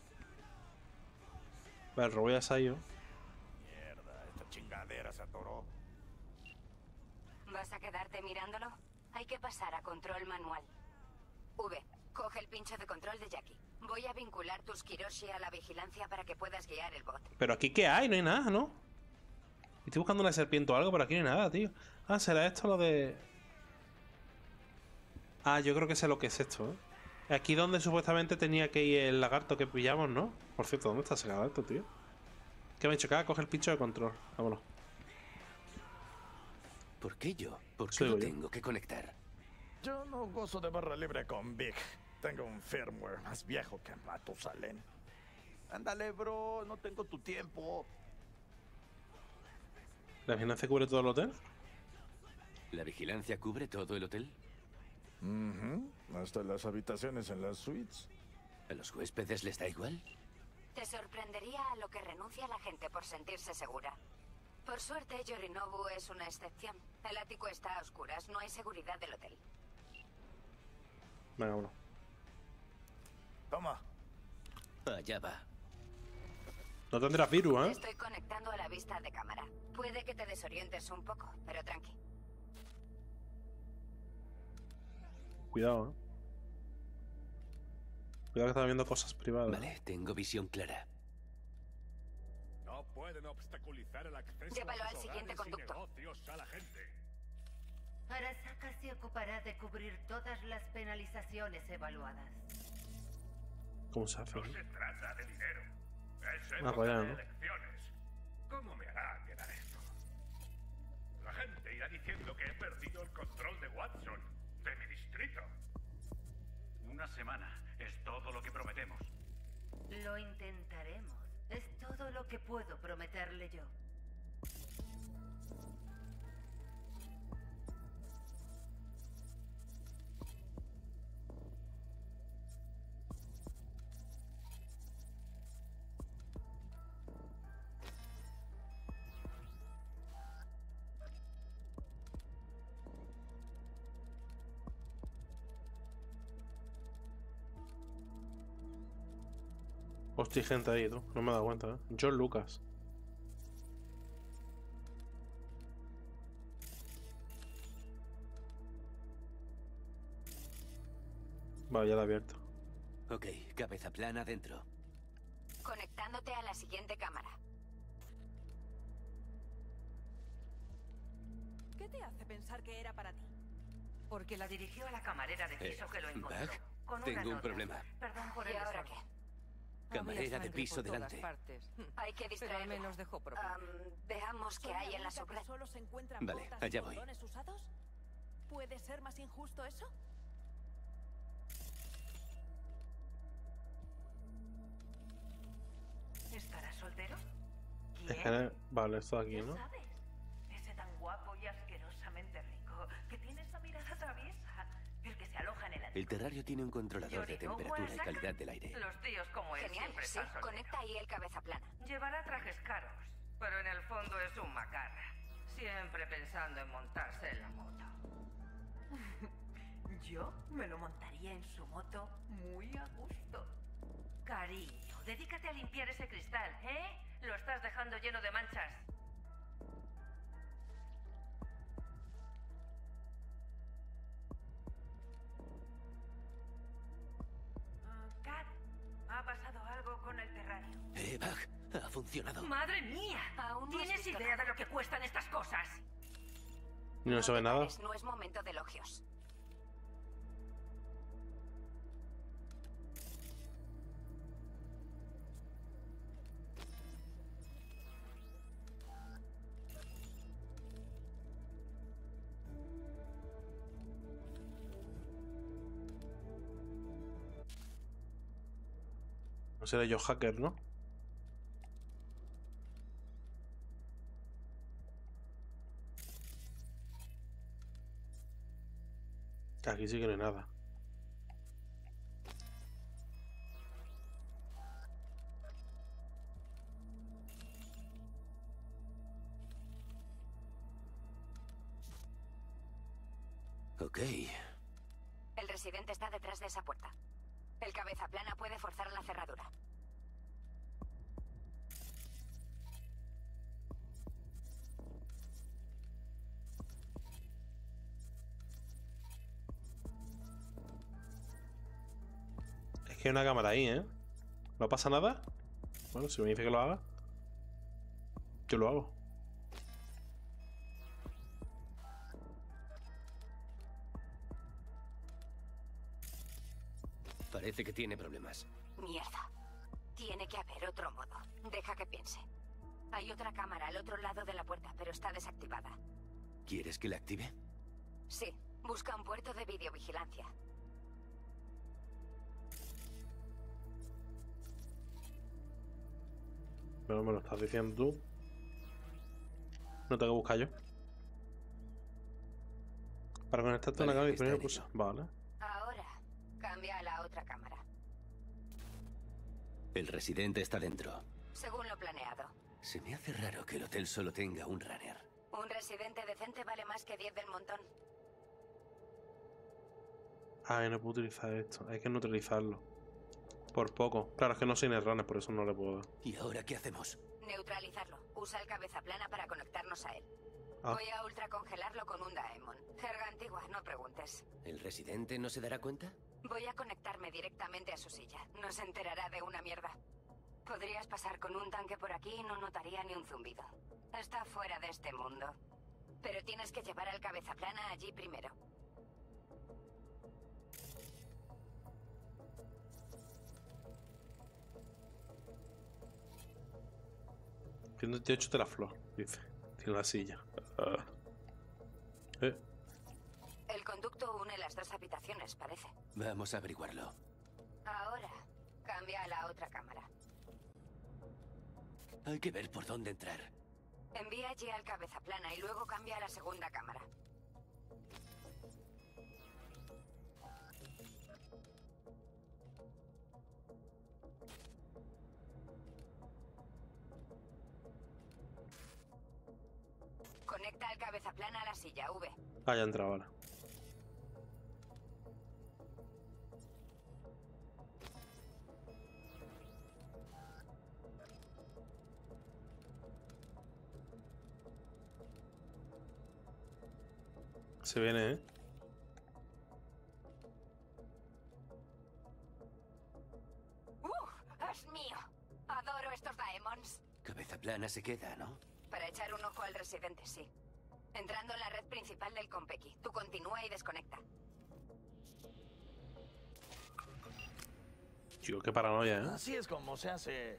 Vale, robé a Sayo. Mierda, esta chingadera se atoró. ¿Vas a quedarte mirándolo? Hay que pasar a control manual. V, coge el pincho de control de Jackie. Voy a vincular tus Kiroshi a la vigilancia para que puedas guiar el bot. Pero aquí, ¿qué hay? No hay nada, ¿no? Estoy buscando una serpiente o algo, pero aquí no hay nada, tío. Ah, ¿será esto lo de...? Ah, yo creo que sé lo que es esto, ¿eh? Aquí donde supuestamente tenía que ir el lagarto que pillamos, ¿no? Por cierto, ¿dónde está ese lagarto, tío? ¿Qué me he hecho? Acá, coge el pincho de control. Vámonos. ¿Por qué yo? ¿Por qué Soy lo yo. tengo que conectar? Yo no gozo de barra libre con Big. Tengo un firmware más viejo que Matusalén. Ándale, bro, no tengo tu tiempo. ¿La vigilancia cubre todo el hotel? ¿La vigilancia cubre todo el hotel? Mhm. Hasta las habitaciones en las suites. ¿A los huéspedes les da igual? Te sorprendería a lo que renuncia la gente por sentirse segura. Por suerte, Yorinobu es una excepción. El ático está a oscuras, no hay seguridad del hotel. Venga, vámonos. Toma. Allá va. No tendrás virus, Te ¿eh? estoy conectando a la vista de cámara. Puede que te desorientes un poco, pero tranqui. Cuidado, ¿eh? Cuidado que estaba viendo cosas privadas. Vale, tengo visión clara. No pueden obstaculizar el acceso Llévalo a al sus siguiente hogares y conducto. negocios a la gente. Arasaka se ocupará de cubrir todas las penalizaciones evaluadas. ¿Cómo se hace? No se trata de dinero. Es Ah, época pues ya, de ¿no? elecciones. ¿Cómo me hará quedar esto? La gente irá diciendo que he perdido el control de Watson, de mi distrito. Una semana es todo lo que prometemos. Lo intentaremos. Es todo lo que puedo prometerle yo. Hostia, hay gente ahí, tú. No me he dado cuenta, ¿eh? John Lucas. Vale, ya la he abierto. Ok, cabeza plana adentro. Conectándote a la siguiente cámara. ¿Qué te hace pensar que era para ti? Porque la dirigió a la camarera de Eh, piso que lo encontró. Bug, Con una tengo un nota. problema. Perdón por ¿Y el ahora desorden. Camarera de piso delante. Hay que distraerla. al menos dejó propina. Am, veamos qué hay en la única que subred. solo se encuentran Vale, botas allá y voy. condones usados? ¿Puede ser más injusto eso? ¿Estarás soltero? Es que... Vale, esto de aquí, ¿no? ¿Sabes? Ese tan guapo y asquerosamente rico, que tiene esa mirada traviesa, el que se aloja en el El terrario tiene un controlador de Yorinobu temperatura y Arasaka. calidad del aire. Los tíos como él Genial, siempre sí. están solteros. Conecta ahí el cabeza plana. Llevará trajes caros, pero en el fondo es un macarra. Siempre pensando en montarse en la moto. Yo me lo montaría en su moto muy a gusto. Cariño, dedícate a limpiar ese cristal, ¿eh? Lo estás dejando lleno de manchas. Ah, Kat, ha pasado algo con el terrario. Eh, Bug, ha funcionado. ¡Madre mía! Aún no has ¿Tienes visto idea nada. de lo que cuestan estas cosas? Y no se ve nada. No es momento de elogios. No seré yo hacker, ¿no? Aquí sí que no hay nada. Ok. El residente está detrás de esa puerta. El cabeza plana puede forzar la cerradura. Es que hay una cámara ahí, ¿eh? ¿No pasa nada? Bueno, si me dice que lo haga, yo lo hago. Parece que tiene problemas. Mierda. Tiene que haber otro modo. Deja que piense. Hay otra cámara al otro lado de la puerta, pero está desactivada. ¿Quieres que la active? Sí. Busca un puerto de videovigilancia. Pero me lo estás diciendo tú. No tengo que buscar yo. Para conectarte a una cámara y primero pulsa. Vale. Ahora, cambia a la otra cámara. El residente está dentro. Según lo planeado. Se me hace raro que el hotel solo tenga un runner. Un residente decente vale más que diez del montón. Ay, no puedo utilizar esto. Hay que no utilizarlo. Por poco. Claro, es que no soy netrunner, por eso no le puedo dar. ¿Y ahora qué hacemos? Neutralizarlo. Usa el cabeza plana para conectarnos a él. Ah. Voy a ultracongelarlo con un Daemon. Jerga antigua, no preguntes. ¿El residente no se dará cuenta? Voy a conectarme directamente a su silla. No se enterará de una mierda. Podrías pasar con un tanque por aquí y no notaría ni un zumbido. Está fuera de este mundo. Pero tienes que llevar al cabeza plana allí primero. ciento ochenta y ocho de la flor, dice. Tiene la silla. Uh. Eh. El conducto une las dos habitaciones, parece. Vamos a averiguarlo. Ahora, cambia a la otra cámara. Hay que ver por dónde entrar. Envía allí al cabeza plana y luego cambia a la segunda cámara. Conecta al cabeza plana a la silla, V. Ah, ya entraba ahora. Se viene, ¿eh? ¡Uf! ¡Es mío! Adoro estos Daemons. Cabeza plana se queda, ¿no? Para echar un ojo al residente, sí. Entrando en la red principal del Konpeki. Tú continúa y desconecta. Chico, qué paranoia, ¿eh? Así es como se hace.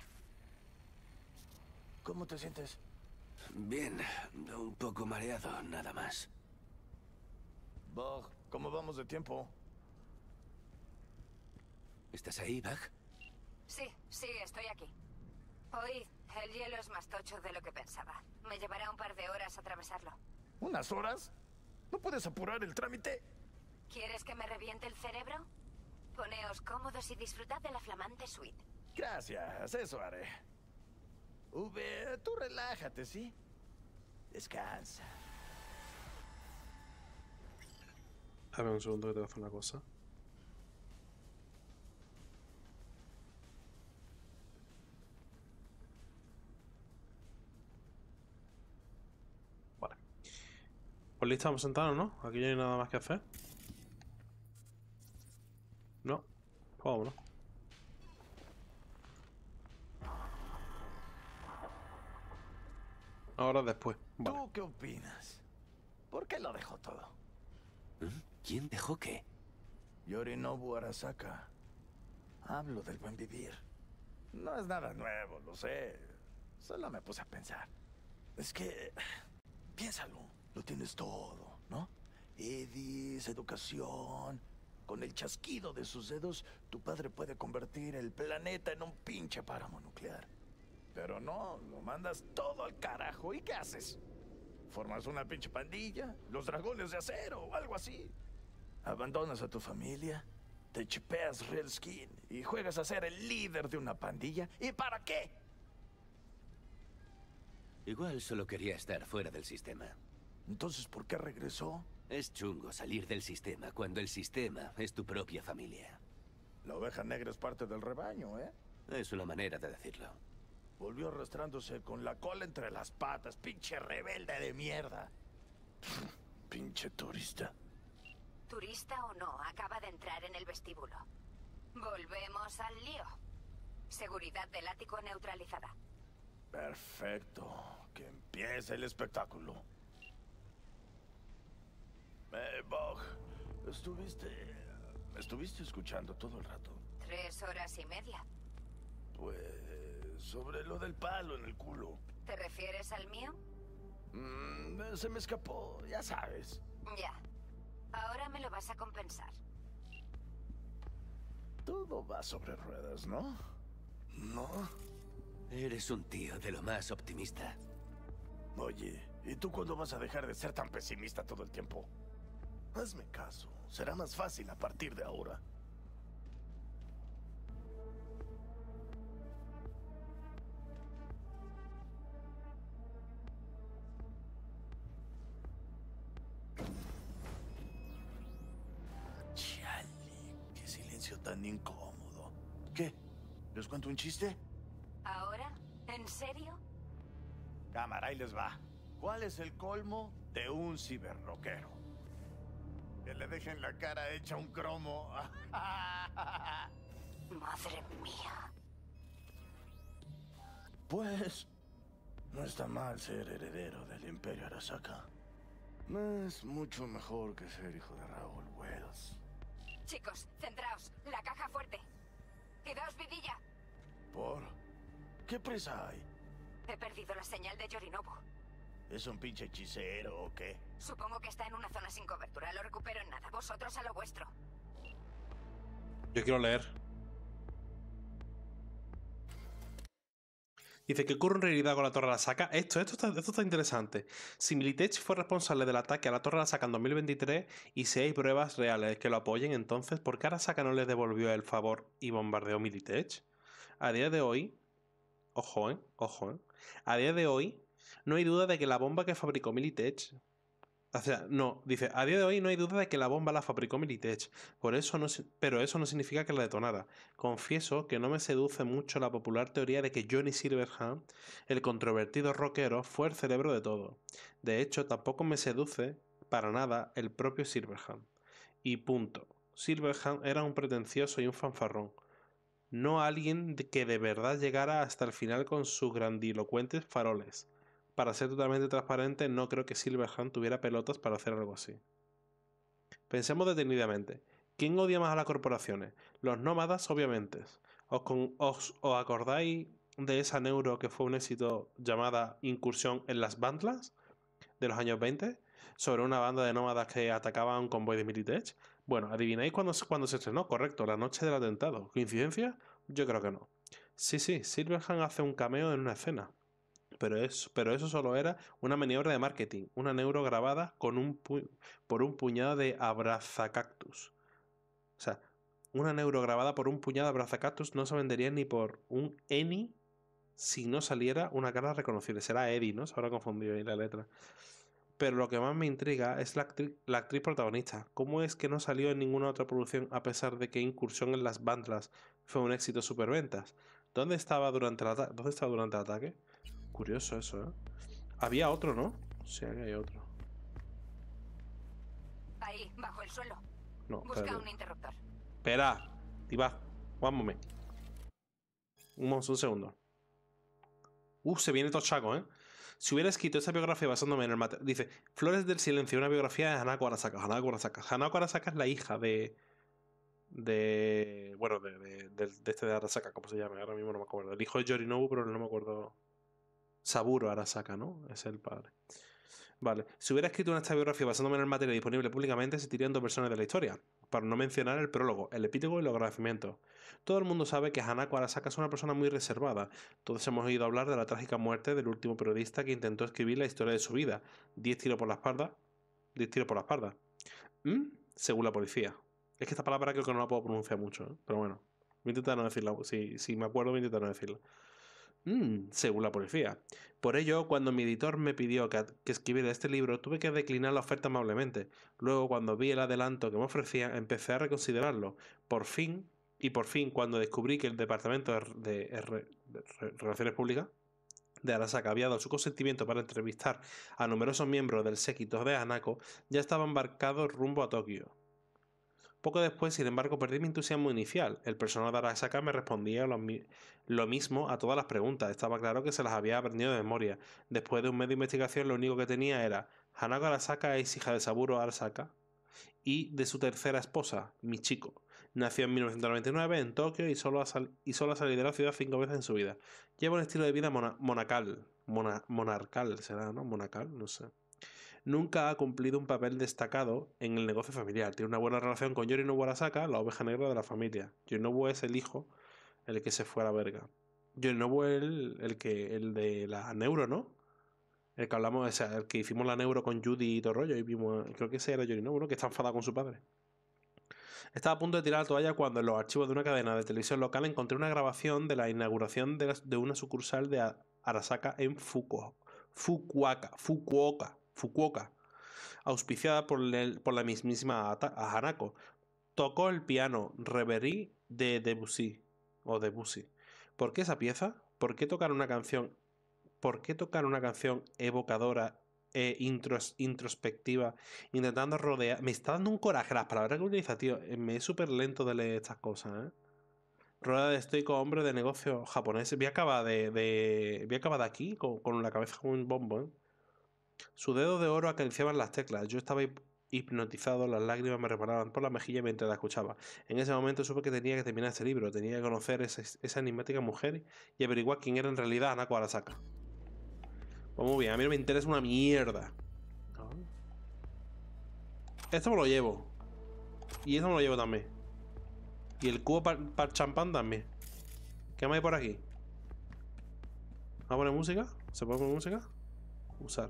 ¿Cómo te sientes? Bien, un poco mareado, nada más. Bug, ¿cómo vamos de tiempo? ¿Estás ahí, Bug? Sí, sí, estoy aquí. Hoy el hielo es más tocho de lo que pensaba. Me llevará un par de horas atravesarlo. ¿Unas horas? ¿No puedes apurar el trámite? ¿Quieres que me reviente el cerebro? Poneos cómodos y disfrutad de la flamante suite. Gracias, eso haré. V, tú relájate, ¿sí? Descansa. A ver, un segundo que tengo que hacer una cosa. Vale. Pues listo, vamos a sentarnos, ¿no? Aquí no hay nada más que hacer. No. Pues vámonos. Ahora después. Vale. ¿Tú qué opinas? ¿Por qué lo dejó todo? ¿Quién dejó qué? Yorinobu Arasaka. Hablo del buen vivir. No es nada nuevo, lo sé. Solo me puse a pensar. Es que... piénsalo. Lo tienes todo, ¿no? Edis, educación... Con el chasquido de sus dedos, tu padre puede convertir el planeta en un pinche páramo nuclear. Pero no, lo mandas todo al carajo. ¿Y qué haces? ¿Formas una pinche pandilla? ¿Los dragones de acero o algo así? ¿Abandonas a tu familia? ¿Te chipeas Red Skin y juegas a ser el líder de una pandilla? ¿Y para qué? Igual solo quería estar fuera del sistema. Entonces, ¿por qué regresó? Es chungo salir del sistema cuando el sistema es tu propia familia. La oveja negra es parte del rebaño, ¿eh? Es una manera de decirlo. Volvió arrastrándose con la cola entre las patas, pinche rebelde de mierda. Pinche turista. Turista o no, acaba de entrar en el vestíbulo. Volvemos al lío. Seguridad del ático neutralizada. Perfecto. Que empiece el espectáculo. Eh, Bog, estuviste... Estuviste escuchando todo el rato. Tres horas y media. Pues... sobre lo del palo en el culo. ¿Te refieres al mío? Mm, se me escapó, ya sabes. Ya. Ahora me lo vas a compensar. Todo va sobre ruedas, ¿no? ¿No? Eres un tío de lo más optimista. Oye, ¿y tú cuándo vas a dejar de ser tan pesimista todo el tiempo? Hazme caso. Será más fácil a partir de ahora. Chale, qué silencio tan incómodo. ¿Qué? ¿Les cuento un chiste? ¿Ahora? ¿En serio? Cámara, ahí les va. ¿Cuál es el colmo de un ciberroquero? Que le dejen la cara hecha un cromo. Madre mía. Pues... no está mal ser heredero del Imperio Arasaka. Es mucho mejor que ser hijo de Raúl Wells. Chicos, centraos. La caja fuerte. Quedaos vidilla. ¿Por? ¿Qué prisa hay? He perdido la señal de Yorinobu. ¿Es un pinche hechicero o qué? Supongo que está en una zona sin cobertura. Lo recupero en nada. Vosotros a lo vuestro. Yo quiero leer. Dice que ocurre en realidad con la Torre Arasaka. Esto, esto, está, esto está interesante. Si Militech fue responsable del ataque a la Torre Arasaka en dos mil veintitrés y si hay pruebas reales que lo apoyen, entonces, ¿por qué Arasaka no le devolvió el favor y bombardeó Militech? A día de hoy... Ojo, ¿eh? Ojo, ¿eh? A día de hoy, no hay duda de que la bomba que fabricó Militech... O sea, no, dice, a día de hoy no hay duda de que la bomba la fabricó Militech, por eso no, pero eso no significa que la detonara. Confieso que no me seduce mucho la popular teoría de que Johnny Silverhand, el controvertido rockero, fue el cerebro de todo. De hecho, tampoco me seduce para nada el propio Silverhand. Y punto. Silverhand era un pretencioso y un fanfarrón. No alguien que de verdad llegara hasta el final con sus grandilocuentes faroles. Para ser totalmente transparente, no creo que Silverhand tuviera pelotas para hacer algo así. Pensemos detenidamente. ¿Quién odia más a las corporaciones? Los nómadas, obviamente. ¿Os, con, os, ¿Os acordáis de esa neuro que fue un éxito llamada Incursión en las Bandlas de los años veinte? Sobre una banda de nómadas que atacaban un convoy de Militech. Bueno, ¿adivináis cuándo, cuándo se estrenó? Correcto, la noche del atentado. ¿Coincidencia? Yo creo que no. Sí, sí, Silverhand hace un cameo en una escena. Pero eso, pero eso solo era una maniobra de marketing, una neuro grabada con un por un puñado de abrazacactus. O sea, una neuro grabada por un puñado de abrazacactus no se vendería ni por un eni si no saliera una cara reconocible. Será Eddie, ¿no? Se habrá confundido ahí la letra. Pero lo que más me intriga es la actriz, la actriz protagonista. ¿Cómo es que no salió en ninguna otra producción a pesar de que Incursión en las Bandlas fue un éxito superventas? ¿Dónde estaba durante el ataque? ¿Dónde estaba durante el ataque? Curioso eso, ¿eh? Había otro, ¿no? Sí, hay otro. Ahí, bajo el suelo. No, busca espérate. un interruptor. Espera, Diva. One moment. Un, un segundo. Uh, se viene tochaco, ¿eh? Si hubiera escrito esa biografía basándome en el material... Dice, Flores del Silencio, una biografía de Hanako Arasaka. Hanako Arasaka. Hanako Arasaka es la hija de... De... Bueno, de, de, de, de este de Arasaka, ¿cómo se llama? Ahora mismo no me acuerdo. El hijo de Yorinobu, pero no me acuerdo... Saburo Arasaka, ¿no? Es el padre. Vale. Si hubiera escrito esta biografía basándome en el material disponible públicamente, se tirarían dos versiones de la historia. Para no mencionar el prólogo, el epílogo y los agradecimientos. Todo el mundo sabe que Hanako Arasaka es una persona muy reservada. Todos hemos oído hablar de la trágica muerte del último periodista que intentó escribir la historia de su vida. Diez tiros por la espalda. Diez tiros por la espalda. ¿Mm? Según la policía. Es que esta palabra creo que no la puedo pronunciar mucho, ¿eh? Pero bueno. Voy a intentar no decirla. Si, si me acuerdo, voy a intentar no decirla. Mm, según la policía. Por ello, cuando mi editor me pidió que, que escribiera este libro, tuve que declinar la oferta amablemente. Luego, cuando vi el adelanto que me ofrecía, empecé a reconsiderarlo. Por fin, y por fin, cuando descubrí que el Departamento de, de, de, de Relaciones Públicas de Arasaka había dado su consentimiento para entrevistar a numerosos miembros del séquito de Hanako, ya estaba embarcado rumbo a Tokio. Poco después, sin embargo, perdí mi entusiasmo inicial. El personal de Arasaka me respondía lo, mi lo mismo a todas las preguntas. Estaba claro que se las había aprendido de memoria. Después de un mes de investigación, lo único que tenía era: Hanako Arasaka es hija de Saburo Arasaka y de su tercera esposa, Michiko. Nació en mil novecientos noventa y nueve en Tokio y solo, ha sal y solo ha salido de la ciudad cinco veces en su vida. Lleva un estilo de vida mona monacal. Mona monarcal, será, ¿no? Monacal, no sé. Nunca ha cumplido un papel destacado en el negocio familiar. Tiene una buena relación con Yorinobu Arasaka, la oveja negra de la familia. Yorinobu es el hijo, el que se fue a la verga. Yorinobu es el, el que el de la neuro, ¿no? El que hablamos, o sea, el que hicimos la neuro con Judy y todo rollo. Y vimos, creo que ese era Yorinobu, ¿no? Que está enfadado con su padre. Estaba a punto de tirar la toalla cuando en los archivos de una cadena de televisión local encontré una grabación de la inauguración de, la, de una sucursal de Arasaka en Fukuoka. Fukuoka. Fukuoka. Fukuoka, auspiciada por, el, por la mismísima Hanako. Tocó el piano Reverie de Debussy o Debussy. ¿Por qué esa pieza? ¿Por qué tocar una canción? ¿Por qué tocar una canción evocadora e intros, introspectiva, intentando rodear? Me está dando un coraje las palabras que utiliza, tío. Me es súper lento de leer estas cosas, ¿eh? Rueda de estoico hombre de negocio japonés. Voy a acabar de, de, voy a acabar de aquí con, con la cabeza como un bombo, ¿eh? Su dedo de oro acariciaban las teclas. Yo estaba hipnotizado, las lágrimas me reparaban por la mejilla mientras la escuchaba. En ese momento supe que tenía que terminar este libro, tenía que conocer esa, esa enigmática mujer y averiguar quién era en realidad Hanako Arasaka. Pues muy bien, a mí no me interesa una mierda. Esto me lo llevo. Y esto me lo llevo también. Y el cubo para pa champán también. ¿Qué más hay por aquí? ¿Vamos a poner música? ¿Se puede poner música? Usar.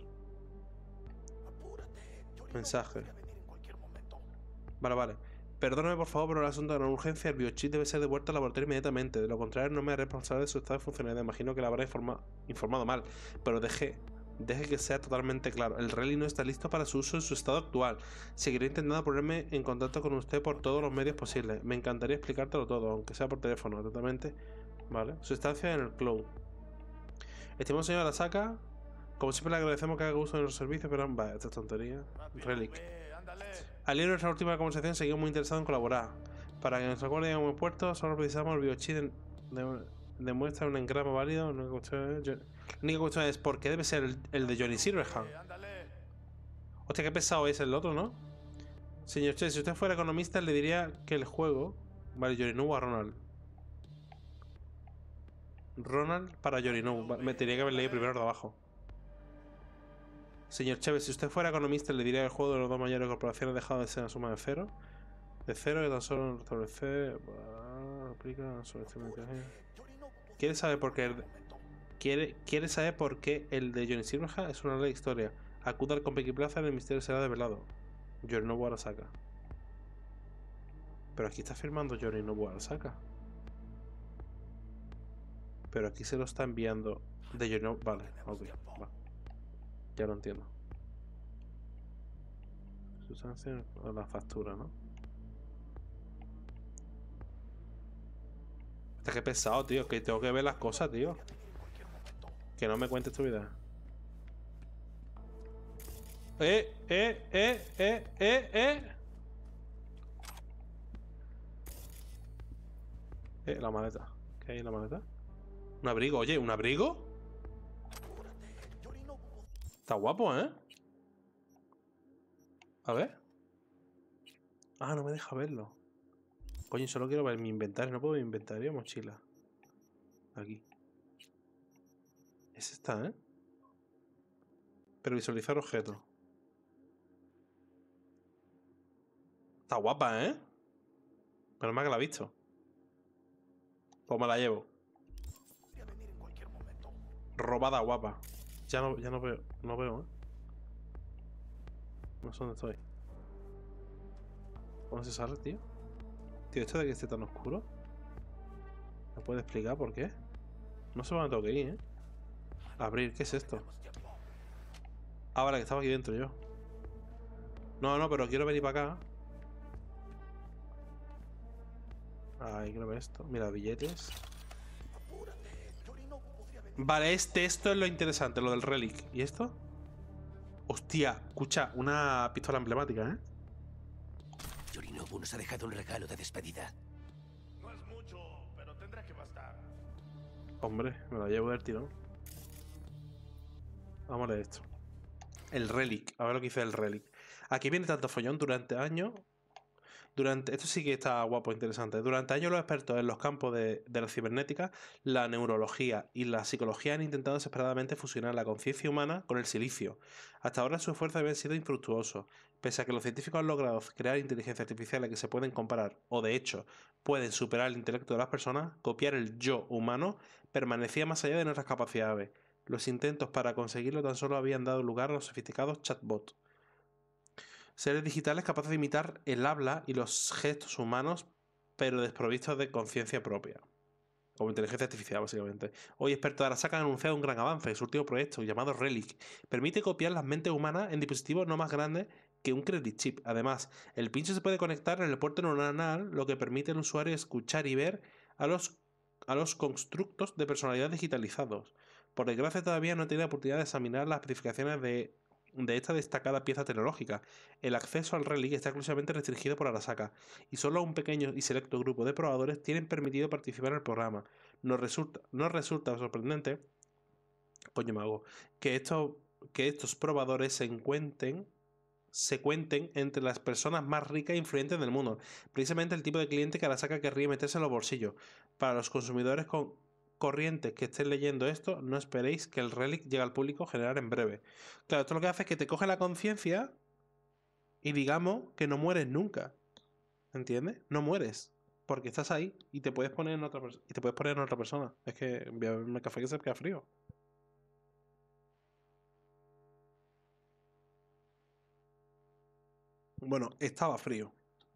Mensaje. Vale, vale. Perdóname por favor, pero el asunto de la urgencia, el biochip debe ser devuelto al laboratorio inmediatamente. De lo contrario, no me haré responsable de su estado de funcionalidad. Imagino que la habrá informa informado mal. Pero deje, deje que sea totalmente claro. El rally no está listo para su uso en su estado actual. Seguiré intentando ponerme en contacto con usted por todos los medios posibles. Me encantaría explicártelo todo, aunque sea por teléfono, totalmente. Vale. Su estancia en el cloud. Estimado señor Arasaka, como siempre le agradecemos que haga uso de los servicios, pero vaya, esta tontería. Relic. Al ir a nuestra última conversación, seguimos muy interesados en colaborar. Para que nuestro acuerdo llegue a buen puerto, solo precisamos el biochip de, de, demuestra un engrama válido. La única cuestión es, la única cuestión es ¿por qué debe ser el, el de Johnny Silverhand? Hostia, qué pesado es el otro, ¿no? Señor Che, si usted fuera economista, le diría que el juego... Vale, Yorinobu a Ronald. Ronald para Yorinobu. Me tenía que haber leído primero de abajo. Señor Chévez, si usted fuera economista, le diría que el juego de las dos mayores corporaciones ha dejado de ser una suma de cero. De cero y tan solo restablecer. Aplica sobre este mensaje. ¿Quiere saber por qué el, quiere, quiere saber por qué el de Johnny Silverhand es una larga historia? Acuda al Compeki Plaza y el misterio será develado. Yorinobu Arasaka. Pero aquí está firmando Yorinobu Arasaka. Pero aquí se lo está enviando de Yorinobu. Vale, ok, va. Ya lo entiendo. Sustancia o la factura, ¿no? Hasta que pesado, tío. Que tengo que ver las cosas, tío. Que no me cuentes tu vida. Eh, eh, eh, eh, eh, eh. Eh, la maleta. ¿Qué hay en la maleta? Un abrigo, oye, ¿un abrigo? Está guapo, ¿eh? A ver. Ah, no me deja verlo. Coño, solo quiero ver mi inventario. No puedo ver mi inventario, mochila. Aquí. Es esta, ¿eh? Pero visualizar objeto. Está guapa, ¿eh? Pero más que la he visto. Pues me la llevo. Robada guapa. Ya no, ya no veo, no veo, ¿eh? No sé dónde estoy. ¿Cómo se sale, tío? Tío, ¿esto de que esté tan oscuro? ¿Me puede explicar por qué? No sé por dónde tengo que ir, ¿eh? Abrir, ¿qué es esto? Ah, vale, que estaba aquí dentro yo. No, no, pero quiero venir para acá. Ay, quiero ver esto. Mira, billetes. Vale, este, esto es lo interesante, lo del relic. ¿Y esto? Hostia, escucha, una pistola emblemática, ¿eh? Yorinobu nos ha dejado un regalo de despedida. No es mucho, pero tendrá que bastar. Hombre, me la llevo del tirón. Vamos a leer esto. El relic, a ver lo que dice el relic. Aquí viene tanto follón durante años. Durante, esto sí que está guapo, interesante. Durante años los expertos en los campos de, de la cibernética, la neurología y la psicología han intentado desesperadamente fusionar la conciencia humana con el silicio. Hasta ahora sus esfuerzos habían sido infructuosos. Pese a que los científicos han logrado crear inteligencias artificiales que se pueden comparar, o de hecho, pueden superar el intelecto de las personas, copiar el yo humano permanecía más allá de nuestras capacidades. Los intentos para conseguirlo tan solo habían dado lugar a los sofisticados chatbots. Seres digitales capaces de imitar el habla y los gestos humanos, pero desprovistos de conciencia propia. Como inteligencia artificial, básicamente. Hoy expertos de Arasaka han anunciado un gran avance. Su último proyecto, llamado Relic, permite copiar las mentes humanas en dispositivos no más grandes que un credit chip. Además, el pincho se puede conectar en el puerto neuronal, lo que permite al usuario escuchar y ver a los, a los constructos de personalidad digitalizados. Por desgracia, todavía no he tenido la oportunidad de examinar las especificaciones de... de esta destacada pieza tecnológica. El acceso al Relic está exclusivamente restringido por Arasaka y solo un pequeño y selecto grupo de probadores tienen permitido participar en el programa. Nos resulta, nos resulta sorprendente, coño me hago, que, esto, que estos probadores se encuentren, se cuenten entre las personas más ricas e influyentes del mundo. Precisamente el tipo de cliente que Arasaka querría meterse en los bolsillos. Para los consumidores con corrientes que estén leyendo esto, no esperéis que el Relic llegue al público general en breve. Claro, esto lo que hace es que te coge la conciencia y digamos que no mueres nunca. ¿Entiendes? No mueres. Porque estás ahí y te puedes poner en otra persona. Y te puedes poner en otra persona. Es que voy a beberme café que se queda frío. Bueno, estaba frío.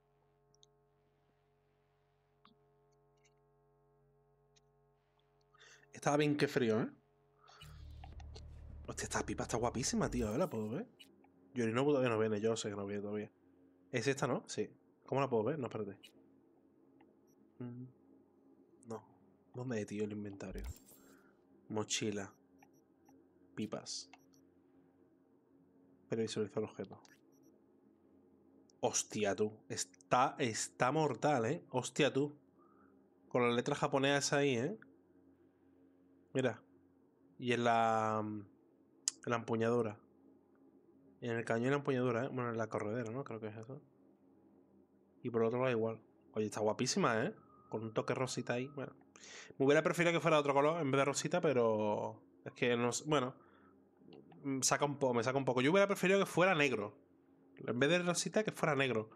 Estaba bien que frío, ¿eh? Hostia, esta pipa está guapísima, tío. A ver, ¿la puedo ver? Yorinobu todavía no viene, yo sé que no viene todavía. ¿Es esta, no? Sí. ¿Cómo la puedo ver? No, espérate. Mm. No. ¿Dónde he, tío, el inventario? Mochila. Pipas. Previsualizar objeto. Hostia, tú. Está, está mortal, ¿eh? Hostia, tú. Con las letras japonesas ahí, ¿eh? Mira. Y en la... En la empuñadura. En el cañón y la empuñadura, ¿eh? Bueno, en la corredera, ¿no? Creo que es eso. Y por el otro lado igual. Oye, está guapísima, ¿eh? Con un toque rosita ahí. Bueno. Me hubiera preferido que fuera de otro color en vez de rosita, pero... Es que no sé... Bueno. Saca un poco, me saca un poco. Yo hubiera preferido que fuera negro. En vez de rosita, que fuera negro.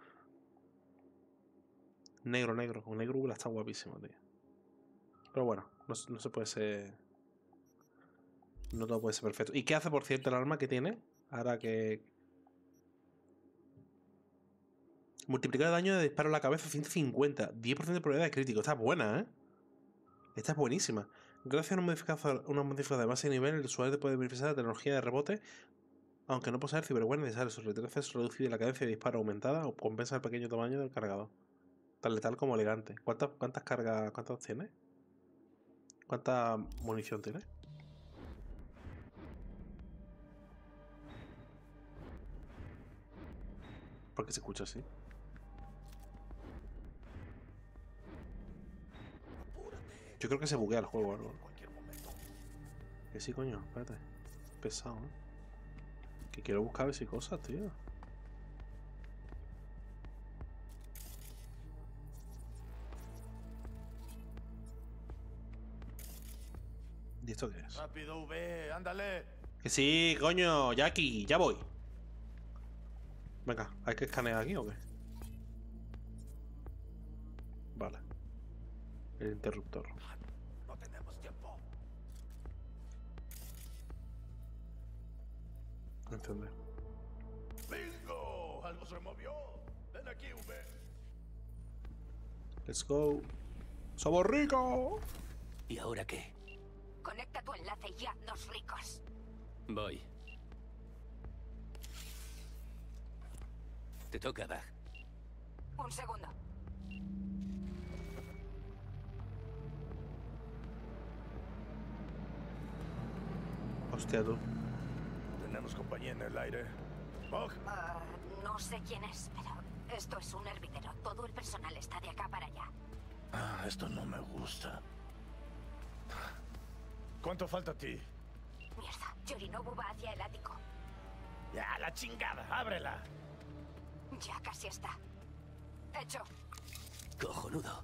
Negro, negro. Un negro está guapísimo, tío. Pero bueno, no, no se puede ser... No todo puede ser perfecto. ¿Y qué hace, por cierto, el arma que tiene? Ahora que... Multiplicar el daño de disparo en la cabeza ciento cincuenta. diez por ciento de probabilidad de crítico. Está buena, ¿eh? Esta es buenísima. Gracias a una modificación, una modificación de base de nivel, el usuario puede beneficiar de la tecnología de rebote, aunque no posee ciberware necesario. Su retroceso reducido y la cadencia de disparo aumentada o compensa el pequeño tamaño del cargador. Tan letal como elegante. ¿Cuántas, cuántas cargas cuántas tiene? ¿Cuánta munición tiene? ¿Por qué se escucha así? Yo creo que se buguea el juego o algo. Que sí, coño, espérate. Pesado, ¿eh? Que quiero buscar a ver si cosas, tío. ¿Y esto qué es? Rápido, V, ándale. Que sí, coño, Jackie, ya voy. Venga, ¿hay que escanear aquí o qué? Vale. El interruptor. No tenemos tiempo. Encender. ¡Bingo! Algo se movió. Ven aquí, V. Let's go. ¡Somos ricos! ¿Y ahora qué? Conecta tu enlace y haznos ricos. Voy. Te toca, Bag. Un segundo. Hostia, tú. Tenemos compañía en el aire. Bog. Uh, no sé quién es, pero esto es un hervidero. Todo el personal está de acá para allá. Ah, esto no me gusta. ¿Cuánto falta a ti? Mierda, Yorinobu va hacia el ático. Ya, la chingada, ábrela. Ya casi está. Hecho. Cojonudo.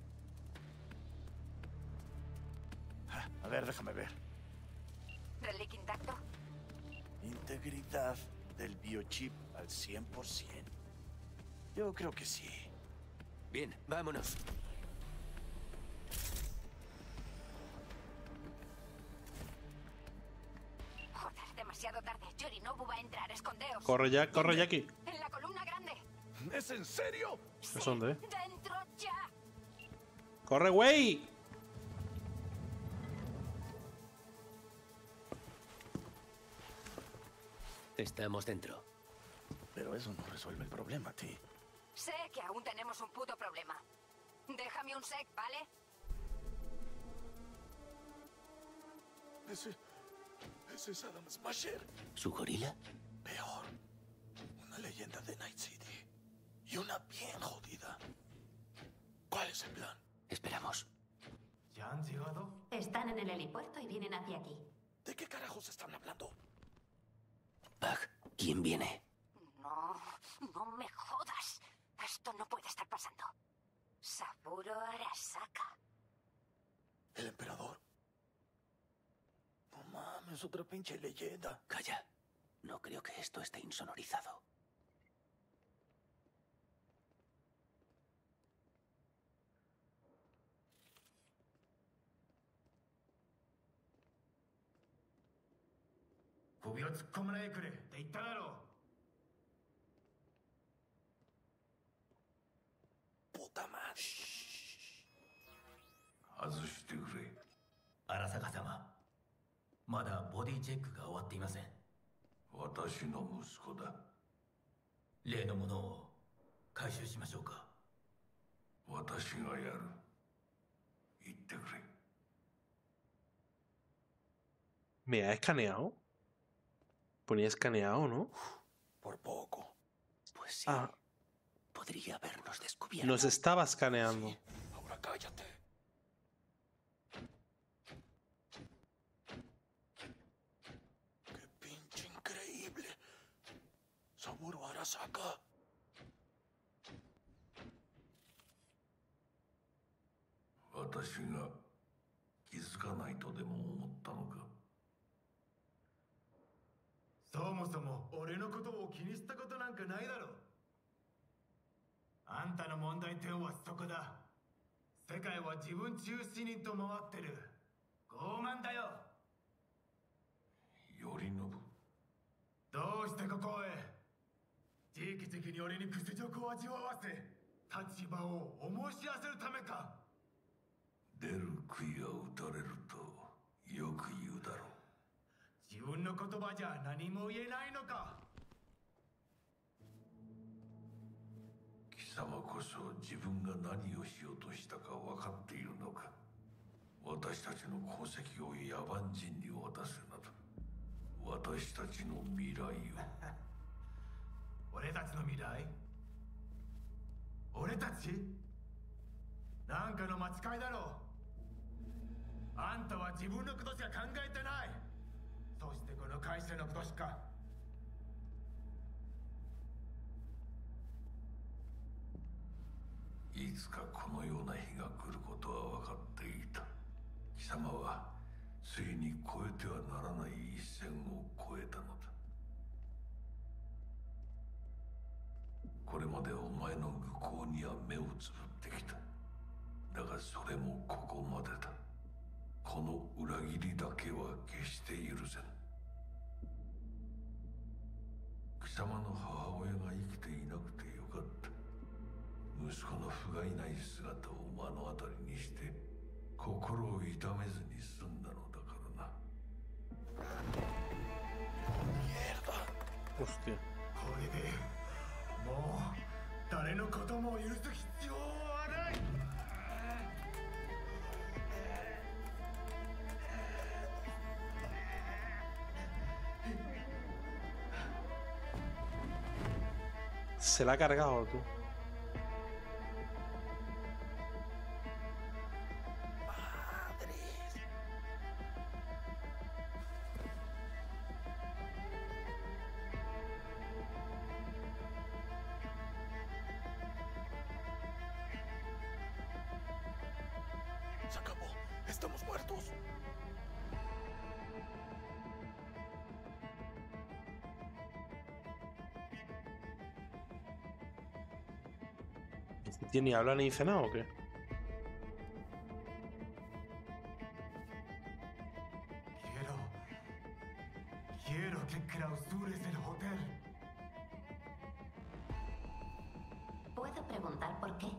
A ver, déjame ver. ¿Relic intacto? Integridad del biochip al cien por ciento. Yo creo que sí. Bien, vámonos. Joder, demasiado tarde. Yorinobu va a entrar. Escondeos. Corre ya, corre ya aquí. En la columna grande. ¿Es en serio? ¿Es dónde? ¡Dentro ya! ¡Corre, güey! Estamos dentro. Pero eso no resuelve el problema, T. Sé que aún tenemos un puto problema. Déjame un sec, ¿vale? Ese... Ese es Adam Smasher. ¿Su gorila? Peor. Una leyenda de Night City. Y una bien jodida. ¿Cuál es el plan? Esperamos. ¿Ya han llegado? Están en el helipuerto y vienen hacia aquí. ¿De qué carajos están hablando? Bag, ¿quién viene? No, no me jodas. Esto no puede estar pasando. Saburo Arasaka. ¿El emperador? No mames, otra pinche leyenda. Calla. No creo que esto esté insonorizado. Puta madre. 外してくれ。 荒坂様、まだボディチェックが終わっていません。 私の息子だ。 例のものを回収しましょうか。 私がやる。言ってくれ。 ¿Me ha escaneado? Ponía escaneado, ¿no? Por poco. Pues sí. Ah, Podría habernos descubierto. nos estaba escaneando. Ahora cállate. ¡Qué pinche increíble! Saburo Arasaka. Watashi ga kizukanai to demo omotta no ka? そもそも俺のことを気にしたことなんかないだろう。あんたの問題点はそこだ。世界は自分中心にと回ってる。傲慢だよ。 頼信。 どうしてここへ？地域的に俺に屈辱を味わわせ、立場を思い知らせるためか。 出る杭が打たれるとよく言うだろう。 自分の言葉じゃ何も言えないのか。 貴様こそ自分が何をしようとしたか分かっているのか。私たちの功績を野蛮人に渡すなど、私たちの未来を。 俺たちの未来？俺たち？なんかの間違いだろう。あんたは自分のことしか考えてない。そしてこの会社のことしか。 いつかこのような日が来ることは分かっていた。貴様はついに越えてはならない一線を越えたのだ。これまでお前の愚行には目をつぶってきた。だがそれもここまでだ。この裏切りだけは決して許せん。貴様の母親が生きていなくてよかった。息子の不甲斐ない姿を目の当たりにして心を痛めずに済んだのだが、 Hostia. Se la ha cargado, tú. Se acabó. Estamos muertos. ¿Este tío ni habla ni dice nada o qué? Quiero... Quiero que clausures el hotel. ¿Puedo preguntar por qué?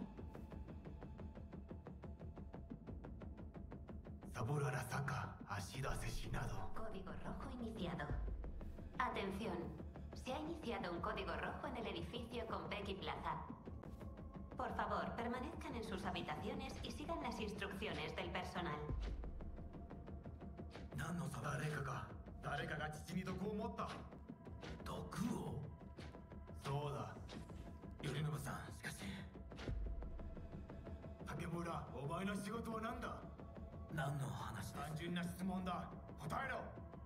Saburo Arasaka ha sido asesinado. Código rojo iniciado. Atención. Se ha iniciado un código rojo en el edificio con Becky Plaza. Por favor, permanezcan en sus habitaciones y sigan las instrucciones del personal. ¿Nano sa dareka ga, dareka ga chichi ni doku o motta? ¿Doku o? Sou da. Yorinobu-san, shikashi. Takemura, omae no shigoto wa nan da? Nan no hanashi desu? Tanjun na shitsumon da. Kotaero!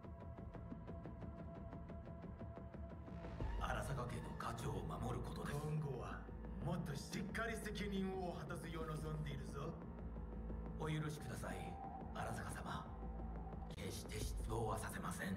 Arasaka-ken no kachou o mamoru koto desu. Kongo wa もっとしっかり責任を果たすよう望んでいるぞ。お許しください、荒坂様。決して失望はさせません。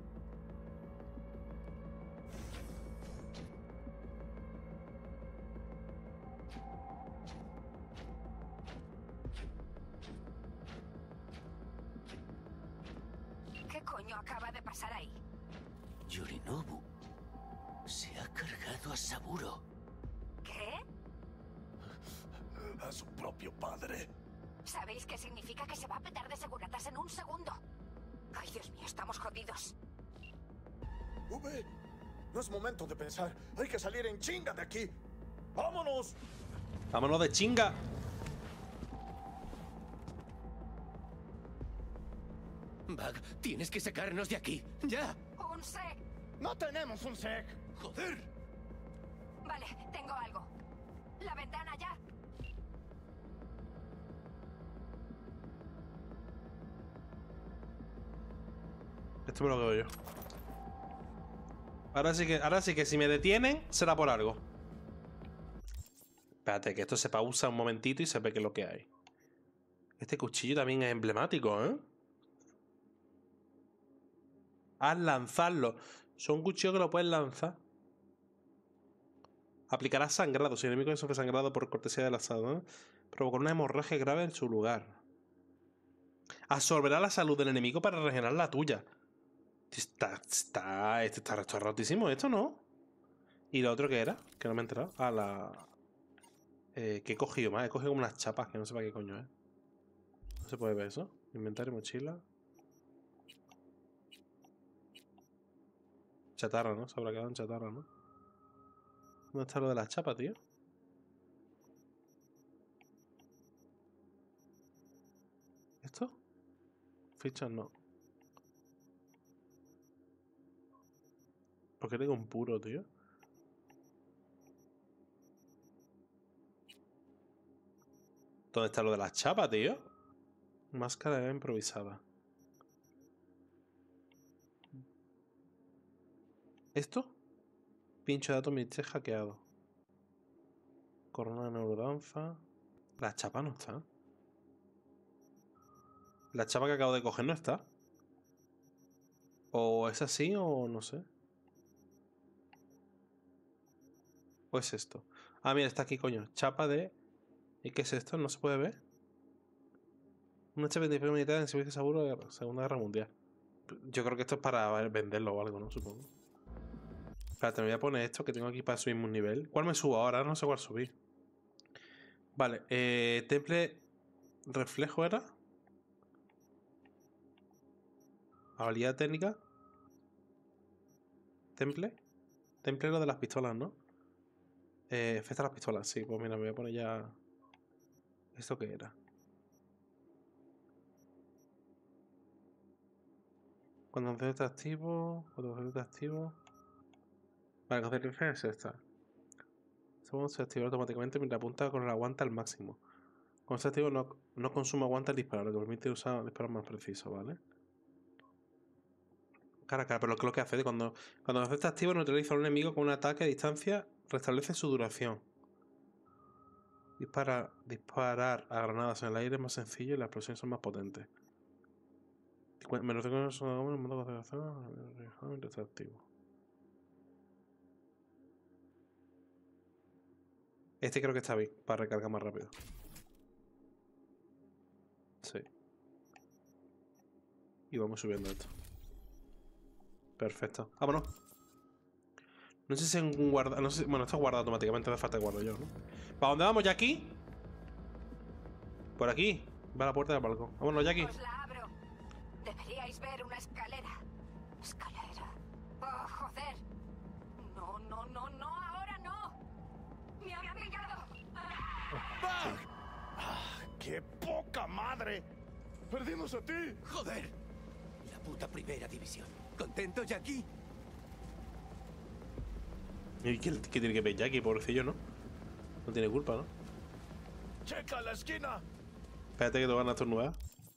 ¿Qué coño acaba de pasar ahí? Yorinobu se ha cargado a Saburo. ¿Qué? A su propio padre. ¿Sabéis qué significa que se va a petar de seguratas en un segundo? Ay, Dios mío, estamos jodidos. Ube, no es momento de pensar. Hay que salir en chinga de aquí. ¡Vámonos! ¡Vámonos de chinga! Bug, tienes que sacarnos de aquí. ¡Ya! ¡Un sec! ¡No tenemos un sec! ¡Joder! Vale, tengo algo. La ventana ya. Esto me lo quedo yo. Ahora sí que, ahora sí que si me detienen, será por algo. Espérate, que esto se pausa un momentito y se ve qué es lo que hay. Este cuchillo también es emblemático, ¿eh? Haz lanzarlo. Son cuchillos que lo puedes lanzar. Aplicará sangrado. Si el enemigo sufre sangrado por cortesía del asado, ¿eh? Provocará una hemorragia grave en su lugar. Absorberá la salud del enemigo para regenerar la tuya. Está, está, este está, está rotísimo esto, ¿no? ¿Y lo otro qué era? Que no me he enterado. Ah, la... Eh, ¿Qué he cogido más? He cogido como unas chapas que no sé para qué coño es. No se puede ver eso. Inventario, mochila. Chatarra, ¿no? Se habrá quedado en chatarra, ¿no? ¿Dónde está lo de las chapas, tío? ¿Esto? Fichas no. ¿Por qué tengo un puro, tío? ¿Dónde está lo de las chapas, tío? Máscara improvisada. ¿Esto? Pincho de datos militar hackeado. Corona de neurodanza. La chapa no está. La chapa que acabo de coger no está. O es así o no sé. ¿O es esto? Ah, mira, está aquí, coño. Chapa de... ¿Y qué es esto? ¿No se puede ver? Una chapa de imperio militar en servicio seguro de la Segunda Guerra Mundial. Yo creo que esto es para venderlo o algo, ¿no? Supongo. Espérate, me voy a poner esto que tengo aquí para subirme un nivel. ¿Cuál me subo ahora? No sé cuál subir. Vale, eh, temple reflejo era. Habilidad técnica. Temple. Temple lo de las pistolas, ¿no? Eh, efecto a las pistolas, sí. Pues mira, me voy a poner ya... ¿Esto qué era? Cuando el concepto está activo... Cuando el concepto está activo... Vale, el concepto es esta. Segundo se activa automáticamente mientras apunta con la guanta al máximo. Cuando está activo no, no consume aguanta al disparar, lo que permite usar disparos más precisos, ¿vale? Cara a cara, pero lo que lo que hace es cuando, cuando el efecto activo neutraliza a un enemigo con un ataque a distancia, restablece su duración. Dispara, disparar a granadas en el aire es más sencillo y las explosiones son más potentes. Menos de que no son en modo de concentración, está activo. Este creo que está bien, para recargar más rápido. Sí. Y vamos subiendo esto. Perfecto. Vámonos. No sé si es un guarda... No sé si... Bueno, está guardado automáticamente, no hace falta que guardo yo, ¿no? ¿Para dónde vamos, Jackie? Por aquí. Va a la puerta del balcón. Vámonos, Jackie. Os la abro. Deberíais ver una escalera. Escalera. Oh, joder. No, no, no, no, ahora no. Me han pillado. ¡Ah! ¡Ah! ¡Qué poca madre! ¡Perdimos a ti! ¡Joder! La puta primera división. ¿Contento, Jackie? ¿Y qué, qué tiene que ver Jackie, pobrecillo, no? No tiene culpa, ¿no? ¡Checa la esquina! Espérate que te van a estornudar.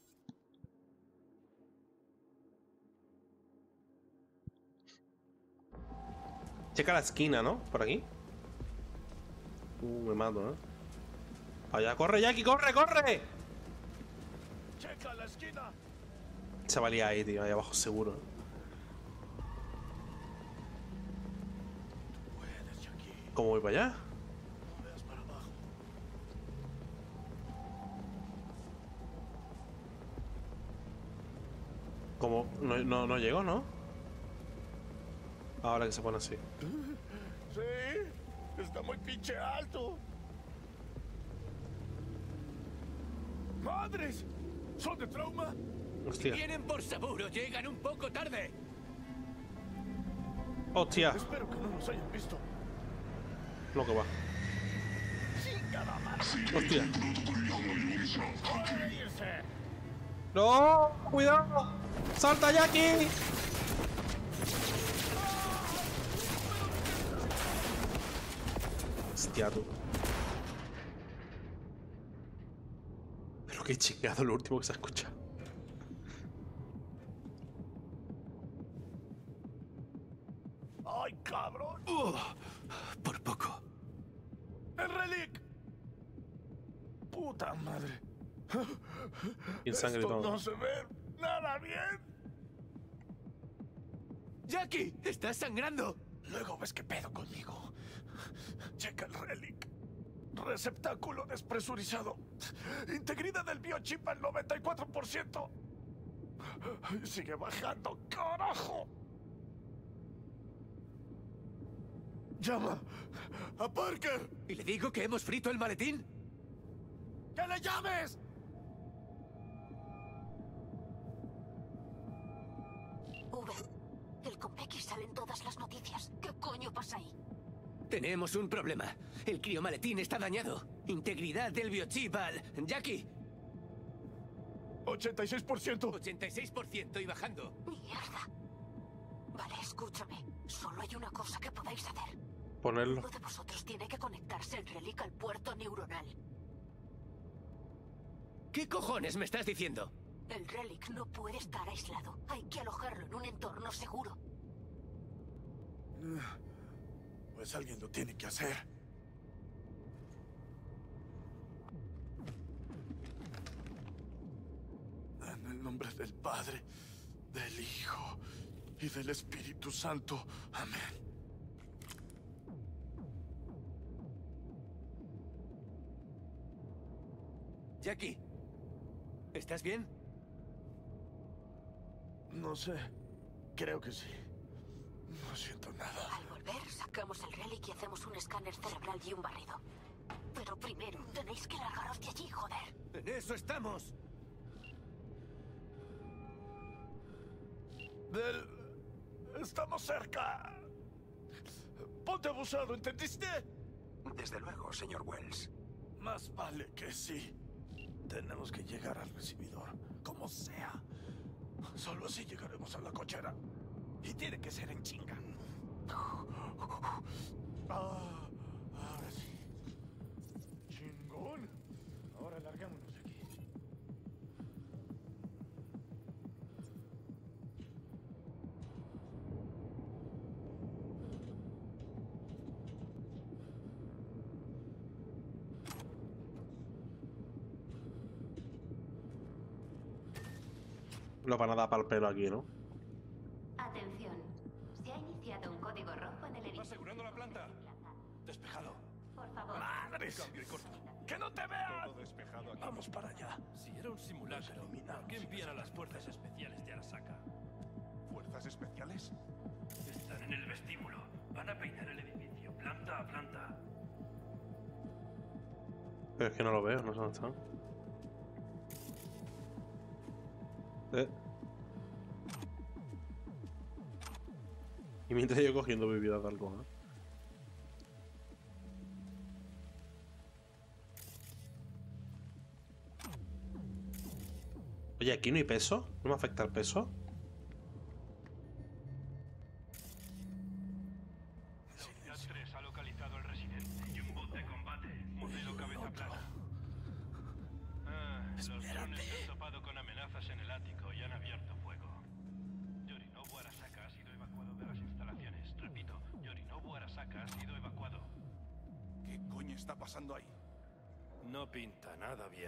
Checa la esquina, ¿no? Por aquí. Uh, me mato, ¿eh? Allá, corre, Jackie, corre, corre. ¡Checa la esquina! Se va a liar ahí, tío, ahí abajo seguro. ¿Cómo voy para allá? No veas para abajo. ¿Cómo? No, no, no llegó, ¿no? Ahora que se pone así. Sí, está muy pinche alto. ¡Madres! ¿Son de trauma? Hostia. Vienen por seguro, llegan un poco tarde. Hostia. Espero que no nos hayan visto. Lo que va. ¡Chingada madre! Hostia. ¡Puede irse! ¡No! ¡Cuidado! ¡Salta, Jackie! Hostia, tú. Pero qué chingado lo último que se ha escuchado. ¡Ay, cabrón! Uh, por poco. ¡El relic! ¡Puta madre! Y el sangre Esto todo. no se ve nada bien. ¡Jackie! ¡Estás sangrando! Luego ves qué pedo conmigo. Checa el relic. Receptáculo despresurizado. Integridad del biochip al noventa y cuatro por ciento. Sigue bajando, carajo. Llama a Parker. ¿Y le digo que hemos frito el maletín? ¡Que le llames! V, el Konpeki sale en todas las noticias. ¿Qué coño pasa ahí? Tenemos un problema. El criomaletín está dañado. Integridad del biochip al... Jackie. ochenta y seis por ciento. ochenta y seis por ciento y bajando. Mierda. Vale, escúchame. Solo hay una cosa que podáis hacer. Ponerlo. Uno de vosotros tiene que conectarse el relic al puerto neuronal. ¿Qué cojones me estás diciendo? El relic no puede estar aislado. Hay que alojarlo en un entorno seguro. Pues alguien lo tiene que hacer. En el nombre del Padre, del Hijo y del Espíritu Santo. Amén. Jackie, ¿estás bien? No sé. Creo que sí. No siento nada. Al volver, sacamos el relic y hacemos un escáner cerebral y un barrido. Pero primero, tenéis que largaros de allí, joder. ¡En eso estamos! Del... Estamos cerca. Ponte abusado, ¿entendiste? Desde luego, señor Wells. Más vale que sí. Tenemos que llegar al recibidor, como sea. Solo así llegaremos a la cochera. Y tiene que ser en chinga. Ah, ahora sí. Chingón. Ahora largámonos de aquí. Lo van a dar para el pelo aquí, ¿no? Atención. Se ha iniciado un código rojo en el edificio. Asegurando la planta. Despejado. Por favor. ¡Madres! Cambio y corto. ¡Que no te vean! Todo despejado aquí. Vamos para allá. Si era un simulacro, ¿por qué envían a las fuerzas especiales de Arasaka? ¿Fuerzas especiales? Están en el vestíbulo. Van a peinar el edificio, planta a planta. Pero es que no lo veo, no sé dónde están. Eh. Y mientras yo cogiendo bebidas de alcohol, ¿eh? Oye, ¿aquí no hay peso? ¿No me afecta el peso? Unidad tres ha localizado al residente y un bot de combate, modelo cabeza plana. Ah, los drones se han topado con amenazas en el ático y han abierto fuego. Yorinobu Arasaka ha sido evacuado de las instalaciones. Repito, Yorinobu Arasaka ha sido evacuado. ¿Qué coño está pasando ahí? No pinta nada bien.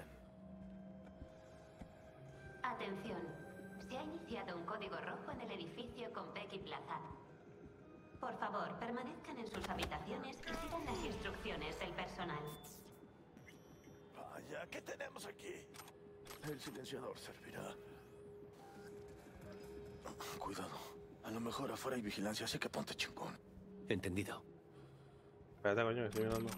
Atención. Se ha iniciado un código rojo en el edificio con Becky Plaza. Por favor, permanezcan en sus habitaciones y sigan las instrucciones del personal. Vaya, ¿qué tenemos aquí? El silenciador servirá. Cuidado. A lo mejor afuera hay vigilancia, así que ponte chingón. Entendido. Espérate, coño, que estoy mirando.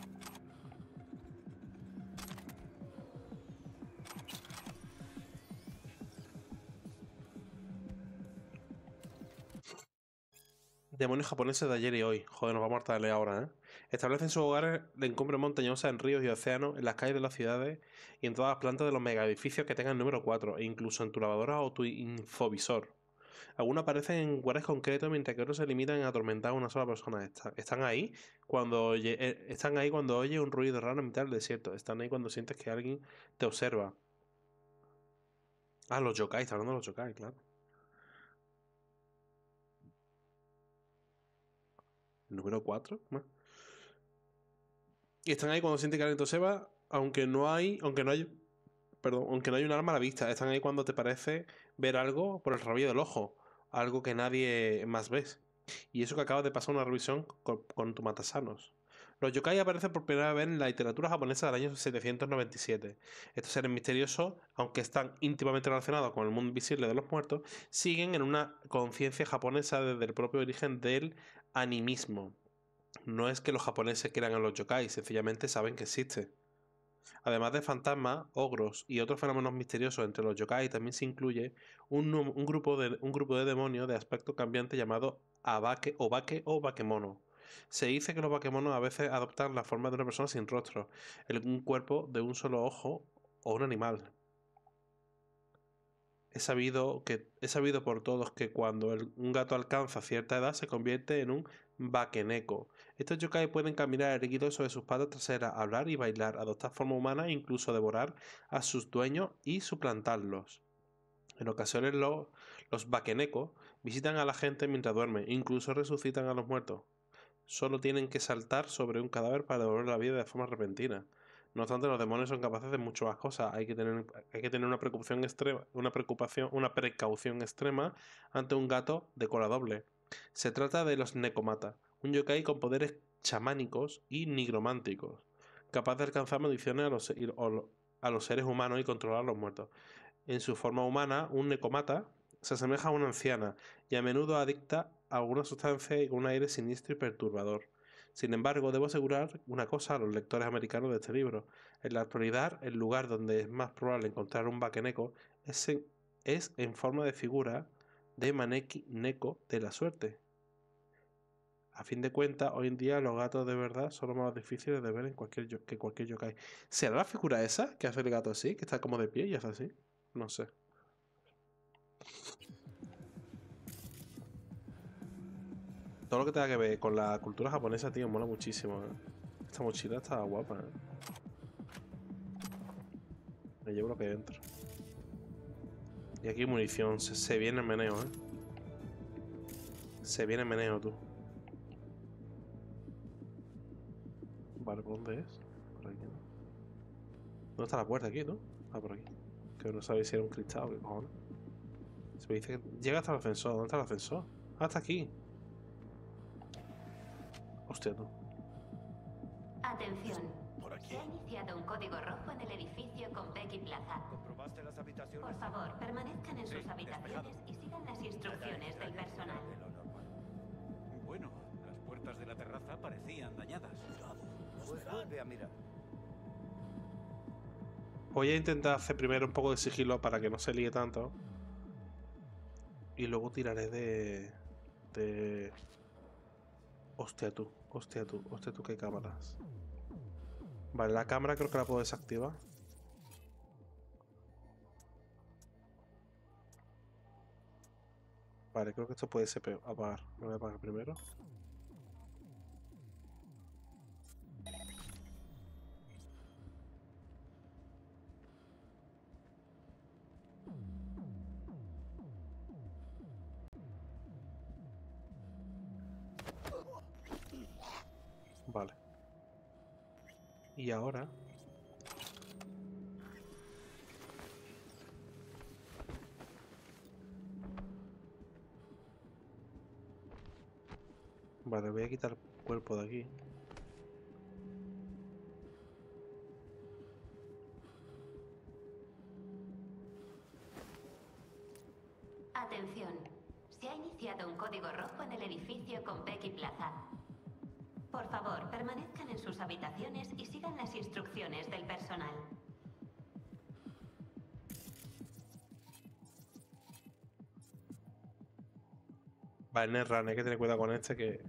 Demonios japoneses de ayer y hoy. Joder, nos vamos a hartar de leer ahora, ¿eh? Establecen sus hogares en cumbres montañosas, en ríos y océanos, en las calles de las ciudades y en todas las plantas de los megaedificios que tengan número cuatro, e incluso en tu lavadora o tu infovisor. Algunos aparecen en lugares concretos, mientras que otros se limitan en atormentar a una sola persona. Están, están ahí cuando oye, eh, están ahí cuando oye un ruido raro en mitad del desierto. Están ahí cuando sientes que alguien te observa. Ah, los yokai, está hablando de los yokai, claro. Número cuatro. Y están ahí cuando sientes que alguien te observa, aunque no hay, aunque no hay, perdón, aunque no hay un arma a la vista. Están ahí cuando te parece ver algo por el rabillo del ojo, algo que nadie más ves. Y eso que acabas de pasar una revisión con, con tu matasanos. Los yokai aparecen por primera vez en la literatura japonesa del año setecientos noventa y siete. Estos seres misteriosos, aunque están íntimamente relacionados con el mundo invisible de los muertos, siguen en una conciencia japonesa desde el propio origen del animismo. No es que los japoneses crean a los yokai, sencillamente saben que existe. Además de fantasmas, ogros y otros fenómenos misteriosos entre los yokai, también se incluye un, un, grupo, de, un grupo de demonios de aspecto cambiante llamado abake, obake o bakemono. Se dice que los bakemonos a veces adoptan la forma de una persona sin rostro, un cuerpo de un solo ojo o un animal. Es sabido, que, es sabido por todos que cuando el, un gato alcanza cierta edad se convierte en un bakeneko. Estos yokai pueden caminar erguidos sobre sus patas traseras, hablar y bailar, adoptar forma humana e incluso devorar a sus dueños y suplantarlos. En ocasiones los, los bakeneko visitan a la gente mientras duermen, incluso resucitan a los muertos. Solo tienen que saltar sobre un cadáver para devolver la vida de forma repentina. No obstante, los demonios son capaces de mucho más cosas. Hay que tener, hay que tener una preocupación extrema, una preocupación, una precaución extrema ante un gato de cola doble. Se trata de los Nekomata, un yokai con poderes chamánicos y nigrománticos, capaz de alcanzar maldiciones a los, a los seres humanos y controlar a los muertos. En su forma humana, un Nekomata se asemeja a una anciana y a menudo adicta a alguna sustancia y con un aire siniestro y perturbador. Sin embargo, debo asegurar una cosa a los lectores americanos de este libro. En la actualidad, el lugar donde es más probable encontrar un bakeneko es en, es en forma de figura de Maneki Neko de la suerte. A fin de cuentas, hoy en día los gatos de verdad son los más difíciles de ver en cualquier yo- que cualquier yokai. ¿Será la figura esa que hace el gato así? Que está como de pie y hace así. No sé. Todo lo que tenga que ver con la cultura japonesa, tío, mola muchísimo, ¿eh? Esta mochila está guapa, ¿eh? Me llevo lo que hay dentro. Y aquí munición. Se, se viene el meneo, ¿eh? Se viene el meneo, tú. Vale, ¿por dónde es? Por aquí, ¿no? ¿Dónde está la puerta aquí, no? Ah, por aquí. Que no sabéis si era un cristal o qué cojones. Se me dice que llega hasta el ascensor. ¿Dónde está el ascensor? Ah, está aquí. Hostia, tú. Atención. Se ha iniciado un código rojo en el edificio con Becky Plaza. ¿Comprobaste las habitaciones? Por favor, permanezcan en sus Sí, habitaciones y sigan las instrucciones del personal. Bueno, las puertas de la terraza parecían dañadas. Pues vuelve a mirar. Voy a intentar hacer primero un poco de sigilo para que no se líe tanto. Y luego tiraré de... de... Hostia tú, hostia tú, hostia tú, que hay cámaras. Vale, la cámara creo que la puedo desactivar. Vale, creo que esto puede ser peor. Apagar. Me voy a apagar primero. Vale. Y ahora... Vale, voy a quitar el cuerpo de aquí. Atención. Se ha iniciado un código rojo en el edificio con Becky Plaza. Por favor, permanezcan en sus habitaciones y sigan las instrucciones del personal. Vale, Netrun, hay que tener cuidado con este que...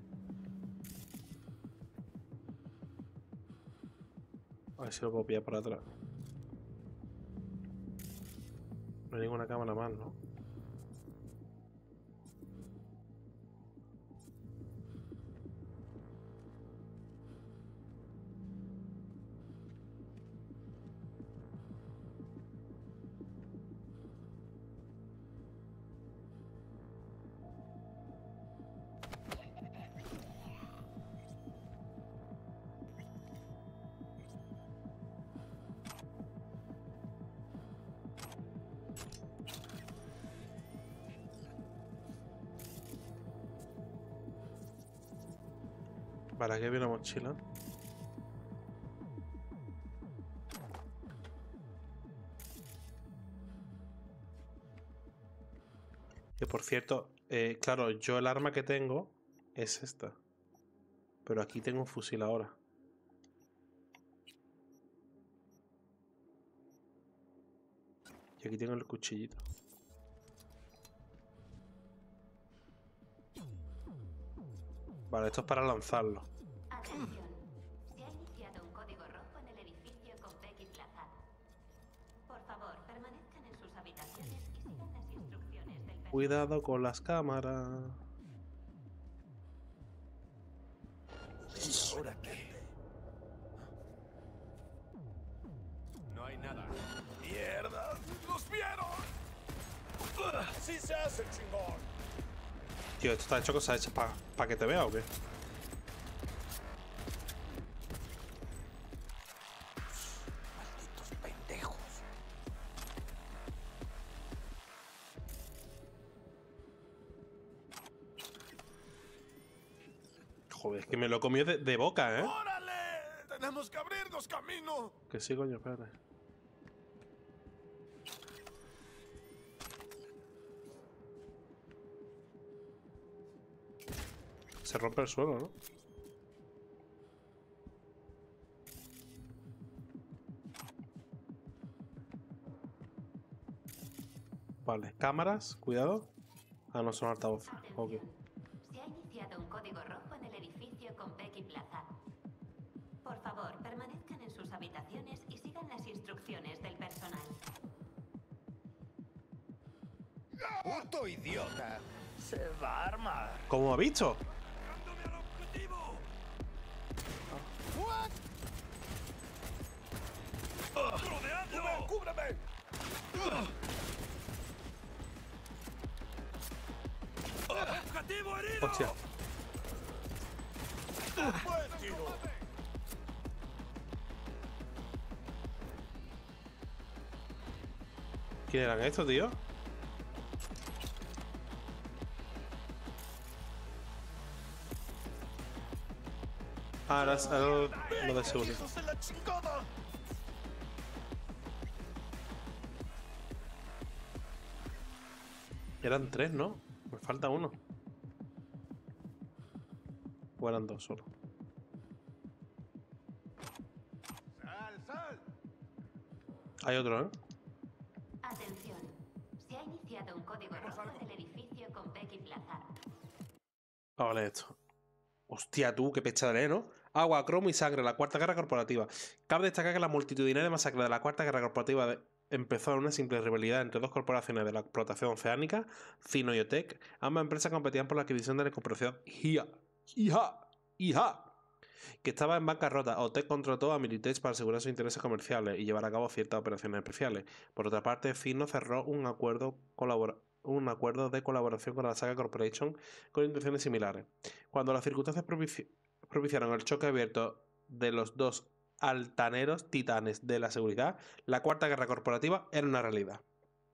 A ver si lo puedo pillar por atrás. No hay ninguna cámara más, ¿no? Vale, aquí había una mochila. Que por cierto, eh, claro, yo el arma que tengo es esta. Pero aquí tengo un fusil ahora. Y aquí tengo el cuchillito. Vale, esto es para lanzarlo. Atención. Se ha iniciado un código rojo en el edificio con Becky Plaza. Por favor, permanezcan en sus habitaciones y sigan las instrucciones del personal. Cuidado con las cámaras. ¿Ahora qué? No hay nada. ¡Mierda! ¡Los vieron! ¡Sí se hace, chingón! Tío, esto está hecho que se ha hecho para pa que te vea o qué. Malditos pendejos. Joder, es que me lo he comido de, de boca, ¿eh? ¡Órale! ¡Tenemos que abrirnos camino! Que sí, coño, espérate. Se rompe el suelo, ¿no? Vale, cámaras, cuidado. Ah, no son altavoces. Ok. Se ha iniciado un código rojo en el edificio con Becky Plaza. Por favor, permanezcan en sus habitaciones y sigan las instrucciones del personal. ¡Puto idiota! Se va a armar. ¿Cómo ha visto? What? ¡Rodeando! ¡Cúbreme! ¡Objetivo herido! Hostia. ¡Buen tiro! ¿Quién eran estos, tío? Ah, ahora es algo lo de seguridad. ¡Hijos de la chingada! Eran tres, ¿no? Me falta uno. O eran dos solo. ¡Sal, sal! Hay otro, ¿eh? Atención. Se ha iniciado un código rojo en el edificio con Becky Plaza. Vale, esto. Hostia, tú, qué pechadera, ¿no? Agua, cromo y sangre, la cuarta guerra corporativa. Cabe destacar que la multitudinaria masacre de la cuarta guerra corporativa de- empezó en una simple rivalidad entre dos corporaciones de la explotación oceánica, Cino y Otec. Ambas empresas competían por la adquisición de la corporación I A, I A, I A, que estaba en bancarrota. Otec contrató a Militech para asegurar sus intereses comerciales y llevar a cabo ciertas operaciones especiales. Por otra parte, Cino cerró un acuerdo colabora- un acuerdo de colaboración con la Saga Corporation con intenciones similares. Cuando las circunstancias propici- propiciaron el choque abierto de los dos altaneros titanes de la seguridad, la cuarta guerra corporativa era una realidad.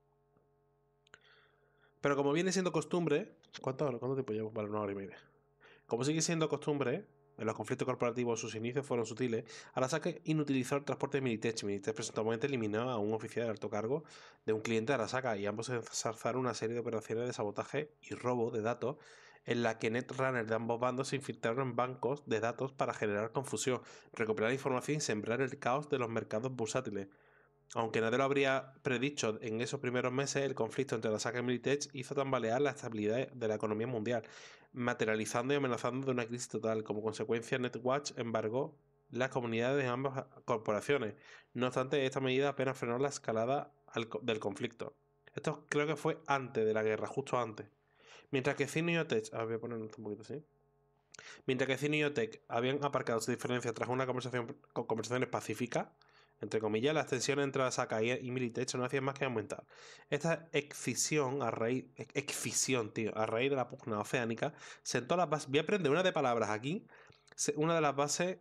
Pero como viene siendo costumbre... ¿Cuánto, cuánto tiempo llevo? Vale, una hora y media. Como sigue siendo costumbre, en los conflictos corporativos sus inicios fueron sutiles, Arasaka inutilizó el transporte de Militech. Militech presuntamente eliminó a un oficial de alto cargo de un cliente de Arasaka y ambos ensarzaron una serie de operaciones de sabotaje y robo de datos en la que netrunners de ambos bandos se infiltraron en bancos de datos para generar confusión, recopilar información y sembrar el caos de los mercados bursátiles. Aunque nadie lo habría predicho en esos primeros meses, el conflicto entre Arasaka y Militech hizo tambalear la estabilidad de la economía mundial, materializando y amenazando de una crisis total. Como consecuencia, Netwatch embargó las comunidades de ambas corporaciones. No obstante, esta medida apenas frenó la escalada al co- del conflicto. Esto creo que fue antes de la guerra, justo antes. Mientras que Cino y Otec... Ah, voy a ponerlo un poquito así. Mientras que Cino y Otec habían aparcado su diferencia tras una conversación con conversaciones pacíficas, entre comillas, las tensiones entre Arasaka y, y Militech no hacían más que aumentar. Esta excisión a raíz, ex- excisión, tío, a raíz de la pugna oceánica, sentó las bases. Voy a aprender una de palabras aquí. Se- Una de las bases.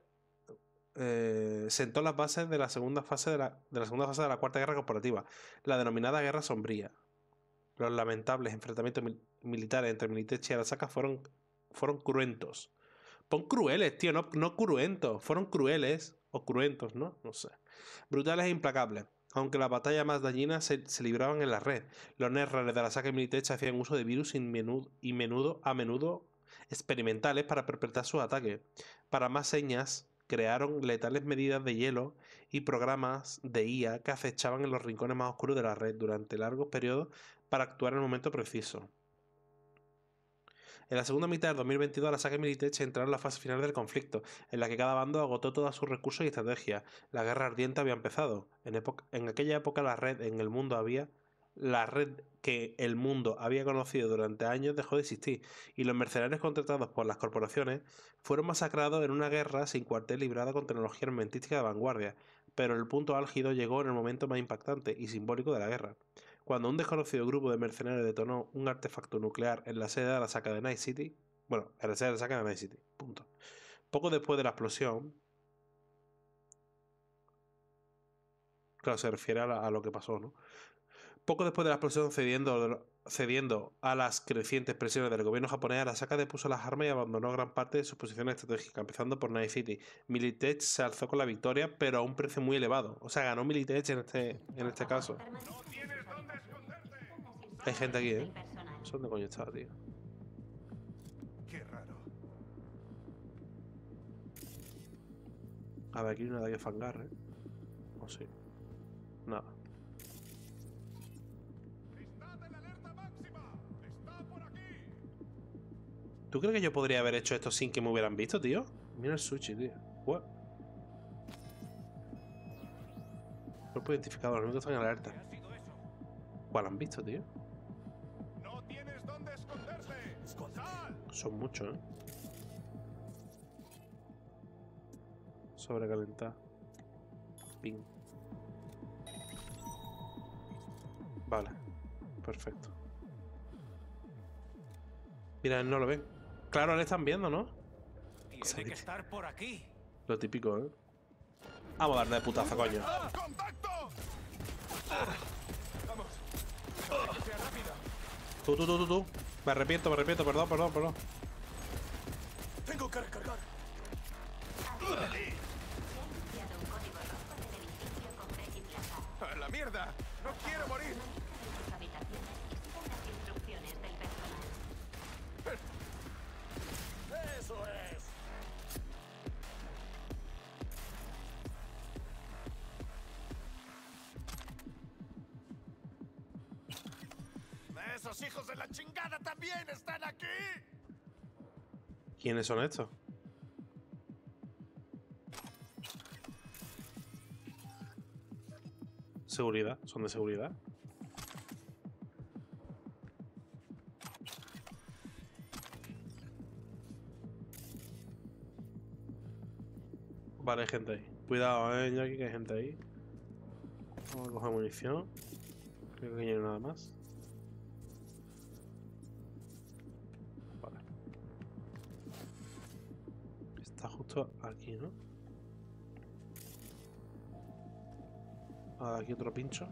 eh, sentó las bases de la segunda fase de la, de la segunda fase de la cuarta guerra corporativa, la denominada Guerra Sombría. Los lamentables enfrentamientos mil- militares entre Militech y Arasaka fueron, fueron cruentos. Pon crueles, tío, no, no cruentos. Fueron crueles o cruentos, ¿no? No sé. Brutales e implacables. Aunque las batallas más dañinas se, se libraban en la red. Los netrunners de Arasaka y Militech hacían uso de virus y menudo, y menudo, a menudo experimentales para perpetrar sus ataques. Para más señas, crearon letales medidas de hielo y programas de I A que acechaban en los rincones más oscuros de la red durante largos periodos para actuar en el momento preciso. En la segunda mitad del dos mil veintidós, Arasaka y Militech entraron en la fase final del conflicto, en la que cada bando agotó todos sus recursos y estrategias. La guerra ardiente había empezado. En, época- en aquella época la red en el mundo había... La red que el mundo había conocido durante años dejó de existir, y los mercenarios contratados por las corporaciones fueron masacrados en una guerra sin cuartel librada con tecnología armamentística de vanguardia. Pero el punto álgido llegó en el momento más impactante y simbólico de la guerra, cuando un desconocido grupo de mercenarios detonó un artefacto nuclear en la sede de Arasaka de Night City. Bueno, en la sede de Arasaka de Night City. Punto. Poco después de la explosión. Claro, se refiere a, la- a lo que pasó, ¿no? Poco después de la explosión, cediendo, cediendo a las crecientes presiones del gobierno japonés, Arasaka depuso las armas y abandonó gran parte de sus posiciones estratégicas, empezando por Night City. Militech se alzó con la victoria, pero a un precio muy elevado. O sea, ganó Militech en este, en este caso. Hay gente aquí, ¿eh? ¿Dónde coño estaba, tío? Qué raro. A ver, aquí no hay nada que fangar, ¿eh? ¿O sí? Nada. ¡Está en alerta máxima! ¡Está por aquí! ¿Tú crees que yo podría haber hecho esto sin que me hubieran visto, tío? Mira el sushi, tío. What? Cuerpo identificado, los únicos están en alerta. ¿Cuál han visto, tío? No tienes dónde esconderse. ¡Sal! Son muchos, ¿eh? Sobrecalentar. Ping. Vale. Perfecto. Mira, no lo ven. Claro, le están viendo, ¿no? Tiene que estar por aquí. Lo típico, ¿eh? Vamos a darle de putazo, coño. ¡Contacto! Vamos. Que sea rápida. Tú, tú, tú, tú, tú. Me arrepiento, me arrepiento. Perdón, perdón, perdón. Tengo que recargar. ¡A la mierda! ¡No quiero morir! Sus habitaciones y sigan las instrucciones del personal. ¡Eso es! ¡Esos hijos de la chingada también están aquí! ¿Quiénes son estos? Seguridad, son de seguridad. Vale, hay gente ahí. Cuidado, eh, Jackie, que hay gente ahí. Vamos a coger munición. Creo que no hay nada más. Vale. Está justo aquí, ¿no? Ah, aquí otro pincho.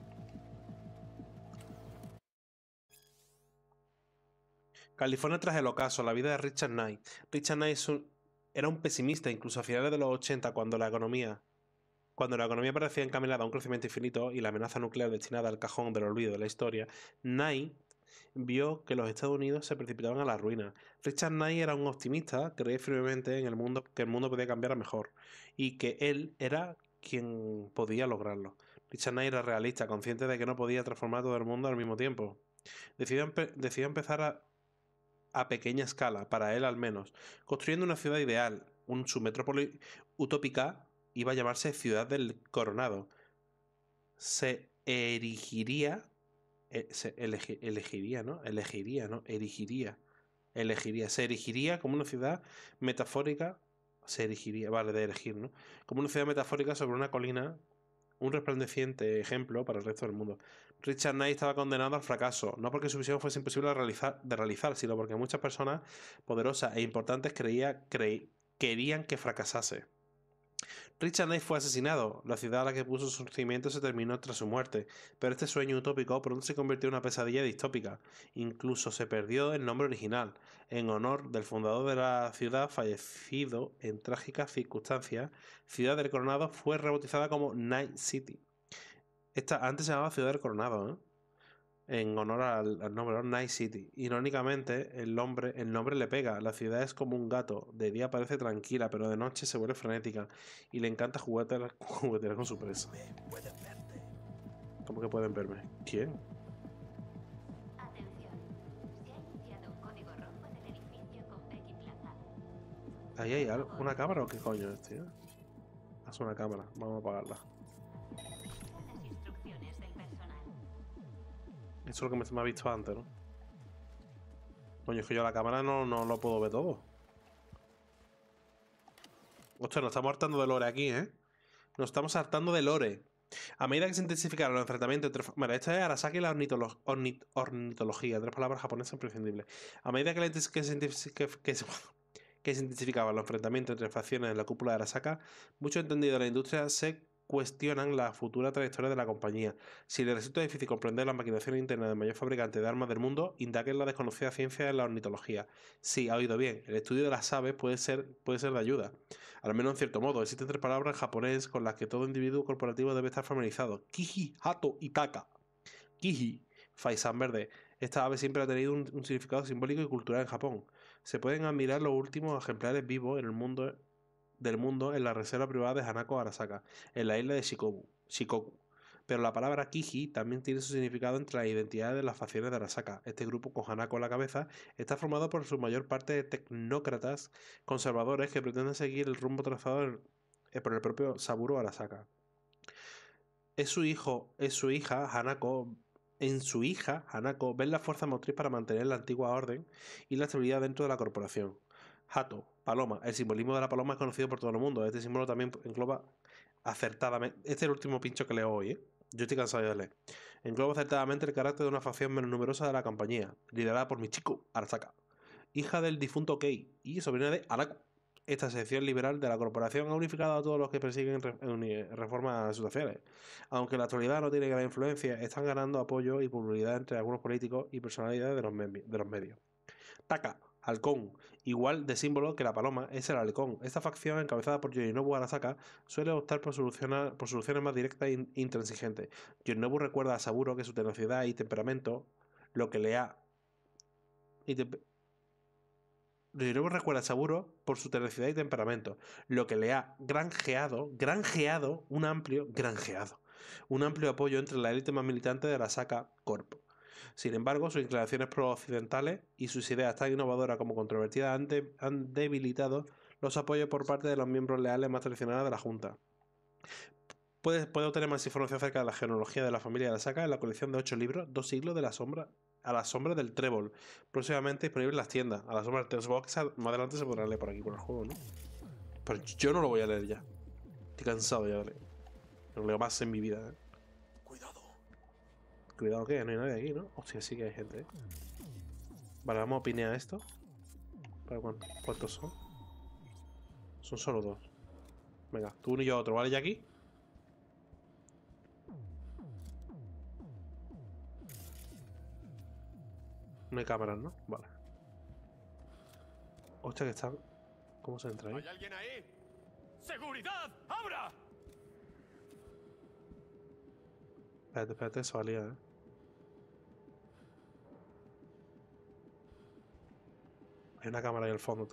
California tras el ocaso, la vida de Richard Knight. Richard Knight es un, era un pesimista incluso a finales de los ochenta, cuando la economía cuando la economía parecía encaminada a un crecimiento infinito y la amenaza nuclear destinada al cajón del olvido de la historia. Knight vio que los Estados Unidos se precipitaban a la ruina. Richard Knight era un optimista, creía firmemente en el mundo, que el mundo podía cambiar a mejor y que él era quien podía lograrlo. Richard Knight era realista, consciente de que no podía transformar todo el mundo al mismo tiempo. Decidió, empe decidió empezar a, a pequeña escala, para él al menos, construyendo una ciudad ideal, un submetrópoli utópica. Iba a llamarse Ciudad del Coronado. Se erigiría, eh, se elegi, elegiría, ¿no? Elegiría, ¿no? Erigiría, elegiría, se erigiría como una ciudad metafórica. Se erigiría, vale, de elegir, ¿no? Como una ciudad metafórica sobre una colina, un resplandeciente ejemplo para el resto del mundo. Richard Knight estaba condenado al fracaso, no porque su visión fuese imposible de realizar, de realizar sino porque muchas personas poderosas e importantes creía, creí, querían que fracasase. Richard Knight fue asesinado. La ciudad a la que puso sus cimientos se terminó tras su muerte, pero este sueño utópico pronto se convirtió en una pesadilla distópica. Incluso se perdió el nombre original, en honor del fundador de la ciudad fallecido en trágicas circunstancias. Ciudad del Coronado fue rebautizada como Night City. Esta antes se llamaba Ciudad del Coronado, ¿eh? En honor al, al nombre, ¿no? Night City. Irónicamente, el nombre, el nombre le pega. La ciudad es como un gato. De día parece tranquila, pero de noche se vuelve frenética. Y le encanta juguetear, juguetear con su presa. ¿Cómo que pueden verme? ¿Quién? Atención. Se ha iniciado un código rojo en el edificio con Becky Plaza. ¿Ahí hay algo? ¿Una cámara o qué coño es, tío? Es una cámara. Vamos a apagarla. Eso es lo que me, me ha visto antes, ¿no? Coño, es que yo la cámara no, no lo puedo ver todo. Hostia, nos estamos hartando de lore aquí, ¿eh? Nos estamos hartando de lore. A medida que se intensificaron los enfrentamientos entre... Mira, esta es Arasaki y la ornitolo... ornit... ornitología. Tres palabras japonesas imprescindibles. A medida que, la que, se, que, que, se... que se intensificaban los enfrentamientos entre facciones en la cúpula de Arasaka, muchos entendidos de la industria se cuestionan la futura trayectoria de la compañía. Si les resulta difícil comprender las maquinaciones internas del mayor fabricante de armas del mundo, indaguen la desconocida ciencia de la ornitología. Sí, ha oído bien. El estudio de las aves puede ser, puede ser de ayuda. Al menos en cierto modo. Existen tres palabras en japonés con las que todo individuo corporativo debe estar familiarizado. Kiji, hato y taka. Kiji, faisán verde. Esta ave siempre ha tenido un, un significado simbólico y cultural en Japón. Se pueden admirar los últimos ejemplares vivos en el mundo del mundo en la reserva privada de Hanako Arasaka, en la isla de Shikoku. Shikoku. Pero la palabra Kiji también tiene su significado entre las identidades de las facciones de Arasaka. Este grupo, con Hanako a la cabeza, está formado por su mayor parte de tecnócratas conservadores que pretenden seguir el rumbo trazado por el propio Saburo Arasaka. Es su hijo, es su hija, Hanako. En su hija, Hanako, ven la fuerza motriz para mantener la antigua orden y la estabilidad dentro de la corporación. Hato, paloma. El simbolismo de la paloma es conocido por todo el mundo. Este símbolo también engloba acertadamente... Este es el último pincho que leo hoy, ¿eh? Yo estoy cansado de leer. Engloba acertadamente el carácter de una facción menos numerosa de la compañía, liderada por Michiko Arasaka, hija del difunto Kei y sobrina de Hanako. Esta sección liberal de la corporación ha unificado a todos los que persiguen re reformas sociales. Aunque en la actualidad no tiene gran influencia, están ganando apoyo y popularidad entre algunos políticos y personalidades de los, de los medios. Taka, halcón, igual de símbolo que la paloma, es el halcón. Esta facción, encabezada por Yorinobu Arasaka, suele optar por, solucionar, por soluciones más directas e intransigentes. Yorinobu recuerda a Saburo que su tenacidad y temperamento, lo que le ha... Y te... Yorinobu recuerda a Saburo por su tenacidad y temperamento, lo que le ha granjeado, granjeado, un amplio, granjeado, un amplio apoyo entre la élite más militante de Arasaka Corp. Sin embargo, sus inclinaciones pro-occidentales y sus ideas tan innovadoras como controvertidas han, de, han debilitado los apoyos por parte de los miembros leales más tradicionales de la Junta. Puede, puede obtener más información acerca de la genealogía de la familia de Arasaka en la colección de ocho libros, Dos siglos de la sombra, a la sombra del trébol, próximamente disponible en las tiendas. A la sombra del trébol, más adelante se podrá leer por aquí, por el juego, ¿no? Pero yo no lo voy a leer ya. Estoy cansado ya de leer. No leo más en mi vida, ¿eh? Cuidado que no hay nadie aquí, ¿no? Hostia, sí que hay gente, ¿eh? Vale, vamos a opinar esto. ¿Para cuánto? ¿Cuántos son? Son solo dos. Venga, tú uno y yo otro, ¿vale, Jackie? No hay cámaras, ¿no? Vale. Hostia, que están... ¿Cómo se entra ahí? ¿Hay alguien ahí? ¡Seguridad! ¡Abra! Espérate, espérate, eso valía, ¿eh? Hay una cámara ahí al fondo, tú.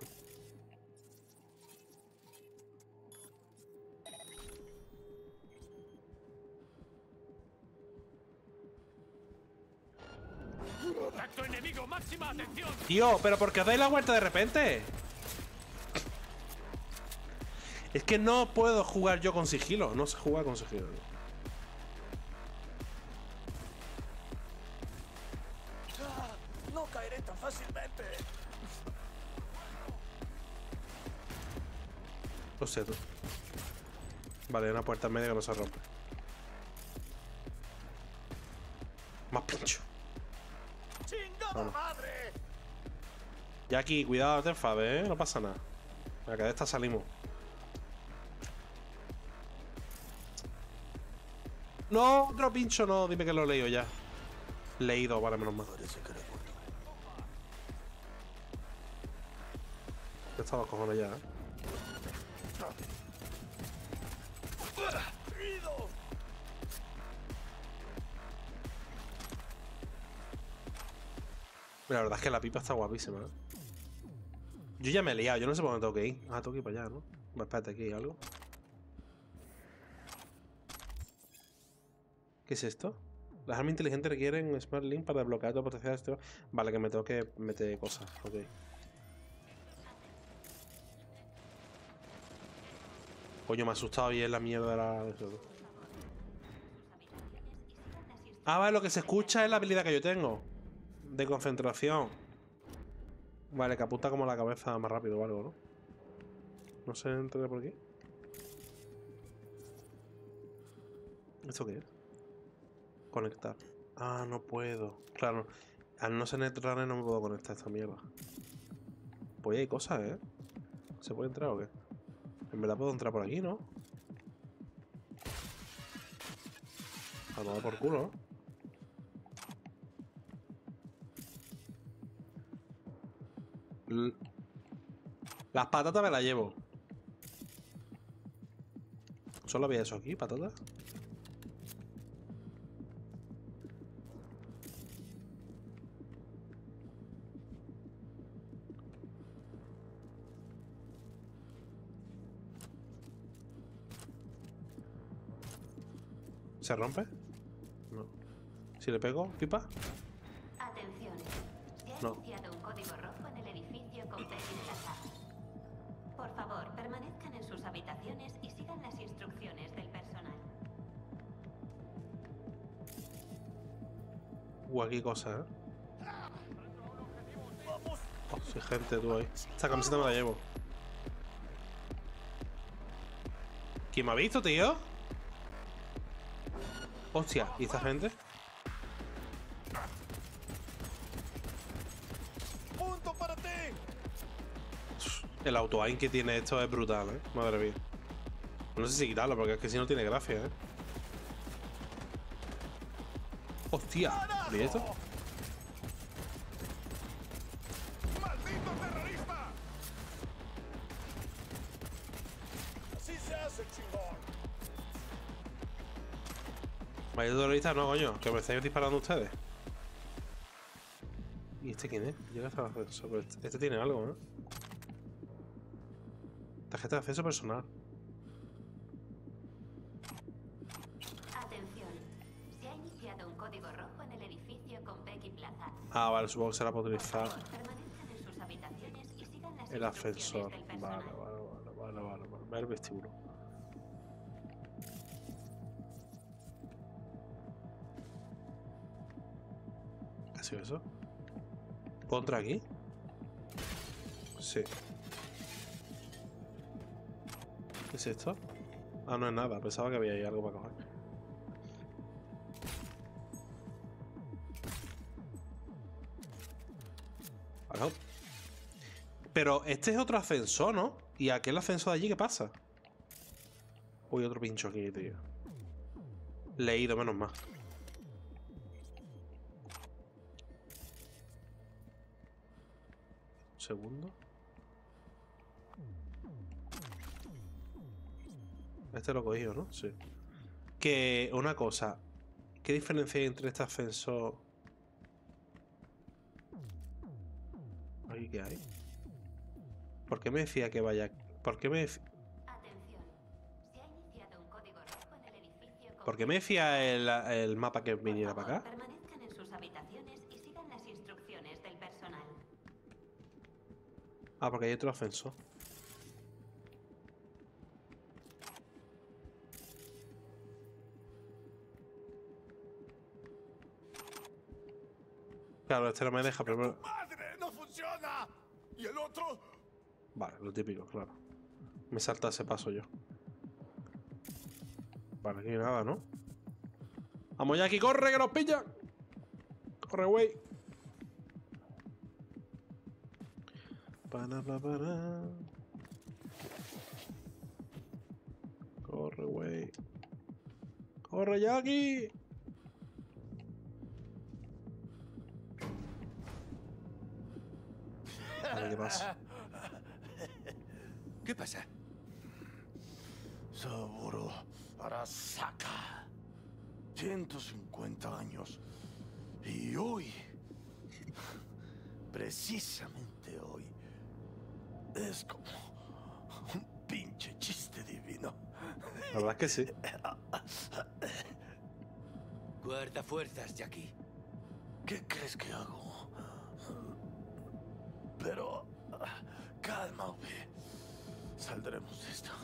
¡Contacto enemigo! ¡Máxima atención! Tío, pero ¿por qué os dais la vuelta de repente? Es que no puedo jugar yo con sigilo. No sé jugar con sigilo. No caeré tan fácilmente. Lo sé, tú. Vale, hay una puerta en medio que no se rompe. Más pincho. ¡Chingada madre! Jackie, cuidado, no te enfades, ¿eh? No pasa nada. Acá de esta salimos. No, otro pincho no. Dime que lo he leído ya. Leído, vale, menos mal. Ya está los cojones ya, ¿eh? La verdad es que la pipa está guapísima, ¿eh? Yo ya me he liado, yo no sé por dónde tengo que ir. Ah, tengo que ir para allá, ¿no? Bueno, espérate, aquí hay algo. ¿Qué es esto? Las armas inteligentes requieren un Smart Link para desbloquear tu potencial de este... Vale, que me tengo que meter cosas, ok. Coño, me ha asustado y es la mierda de la... Ah, vale, lo que se escucha es la habilidad que yo tengo. De concentración. Vale, que apunta como la cabeza más rápido o algo, ¿no? No sé, entraré por aquí. ¿Esto qué es? Conectar. Ah, no puedo. Claro, al no ser Netrunner no me puedo conectar a esta mierda. Pues hay cosas, ¿eh? ¿Se puede entrar o qué? En verdad puedo entrar por aquí, ¿no? A tomar por culo, ¿no? L Las patatas me las llevo. ¿Solo había eso aquí, patatas? ¿Se rompe? Si le pego, pipa. Atención. Se ha No. iniciado un código rojo en el edificio con Peggy Plaza. Por favor, permanezcan en sus habitaciones y sigan las instrucciones del personal. Uh, aquí cosas, ¿eh? Oh, sí, gente, tú ahí. Esta camiseta me la llevo. ¿Quién me ha visto, tío? Hostia, ¿y esta gente? ¡Punto para ti! El auto-aim que tiene esto es brutal, ¿eh? Madre mía. No sé si quitarlo, porque es que si no tiene gracia, ¿eh? Hostia, ¿y esto? ¡Maldito terrorista! Así se hace, chingón. Vaya terrorista, no, coño, que me estáis disparando ustedes. ¿Y este quién es? Llega hasta el ascenso, pero este, este tiene algo, ¿no? Tarjeta de acceso personal. Atención. Se ha iniciado un código rojo en el edificio con Peggy Plaza. Ah, vale, supongo que será para utilizar Permanezcan en sus habitaciones y sigan las el ascensor. instrucciones del Vale, personal. vale, vale, vale, vale, vale. Ve el vestíbulo. ¿Qué ha sido eso? ¿Puedo entrar aquí? Sí. ¿Qué es esto? Ah, no es nada. Pensaba que había ahí algo para coger. Vale. Pero este es otro ascensor, ¿no? ¿Y aquel ascensor de allí qué pasa? Uy, otro pincho aquí, tío. Leído, menos mal. Un segundo. Este lo he cogido, ¿no? Sí. Que una cosa. ¿Qué diferencia hay entre este ascensor? ¿Aquí qué hay? ¿Por qué me decía que vaya? ¿Por qué me decía? Atención. Se ha iniciado un código rojo en el edificio con ¿Por qué me decía el, el mapa que viniera para acá? Permanezcan en sus habitaciones y sigan las instrucciones del personal. Ah, porque hay otro ascensor. Claro, este no me deja primero. ¡Madre! ¡No funciona! ¿Y el otro? Vale, lo típico, claro. Me salta ese paso yo. Vale, aquí nada, ¿no? Vamos ya aquí, corre, que nos pillan. Corre, güey. Para, para, para. Corre, güey. Corre, Jackie. A ver qué pasa. ¿Qué pasa? Saburo Arasaka. ciento cincuenta años. Y hoy, precisamente hoy, es como un pinche chiste divino. La verdad es que sí. Guarda fuerzas, Jackie. ¿Qué crees que hago? Pero calma, V. Saldremos de esto.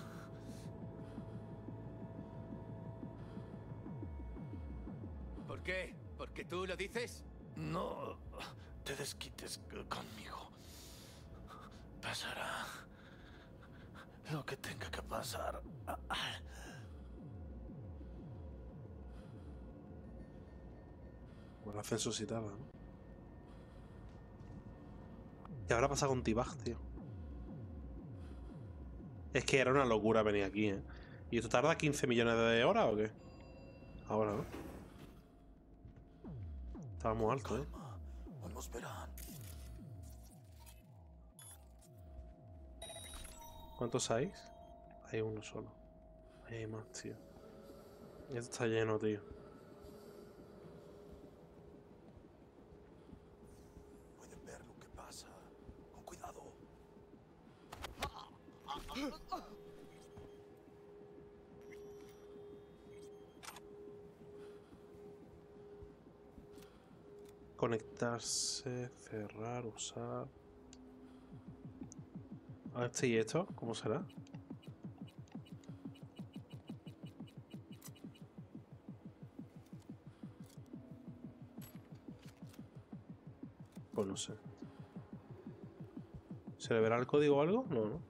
¿Por qué? ¿Porque tú lo dices? No te desquites conmigo. Pasará lo que tenga que pasar. Bueno, ascenso citaba, ¿no? ¿Qué habrá pasado con T-Bag, tío? Es que era una locura venir aquí, ¿eh? ¿Y esto tarda quince millones de horas o qué? Ahora, ¿no? Estaba muy alto, ¿eh? O nos verán. ¿Cuántos hay? Hay uno solo. Ahí hay más, tío. Esto está lleno, tío. Pueden ver lo que pasa. Con cuidado. Conectarse, cerrar, usar. A este y esto, ¿cómo será? Pues no sé. ¿Se le verá el código o algo? No, no.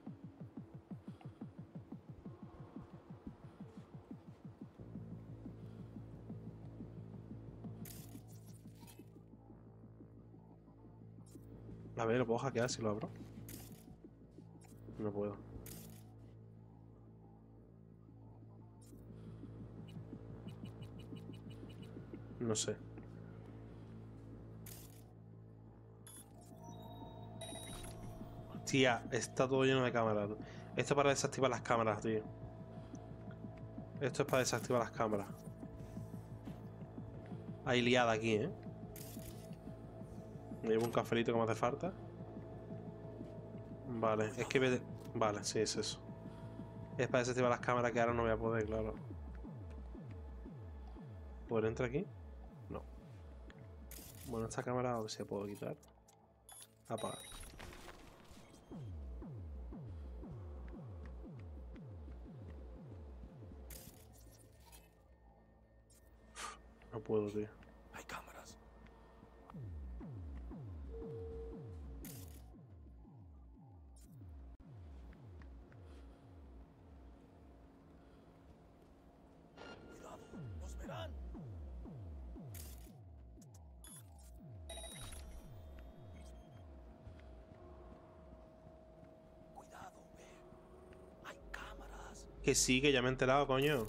A ver, lo puedo hackear si lo abro. No puedo. No sé. Tía, está todo lleno de cámaras. Esto es para desactivar las cámaras, tío. Esto es para desactivar las cámaras. Hay liada aquí, ¿eh? Me llevo un cafelito que me hace falta. Vale, es que... Me... Vale, sí, es eso. Es para desactivar las cámaras que ahora no voy a poder, claro. ¿Puedo entrar aquí? No. Bueno, esta cámara a ver si la puedo quitar. Apagar. No puedo, tío. Hay cámaras. Cuidado, nos verán. Cuidado, ve. Hay cámaras. Que sí, que ya me he enterado, coño.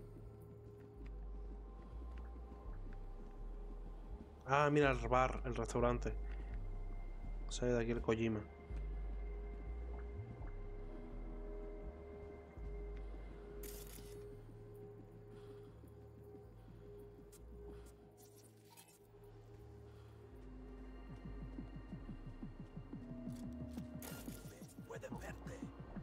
Ah, mira el bar, el restaurante. Sale de aquí el Kojima. Pueden verte.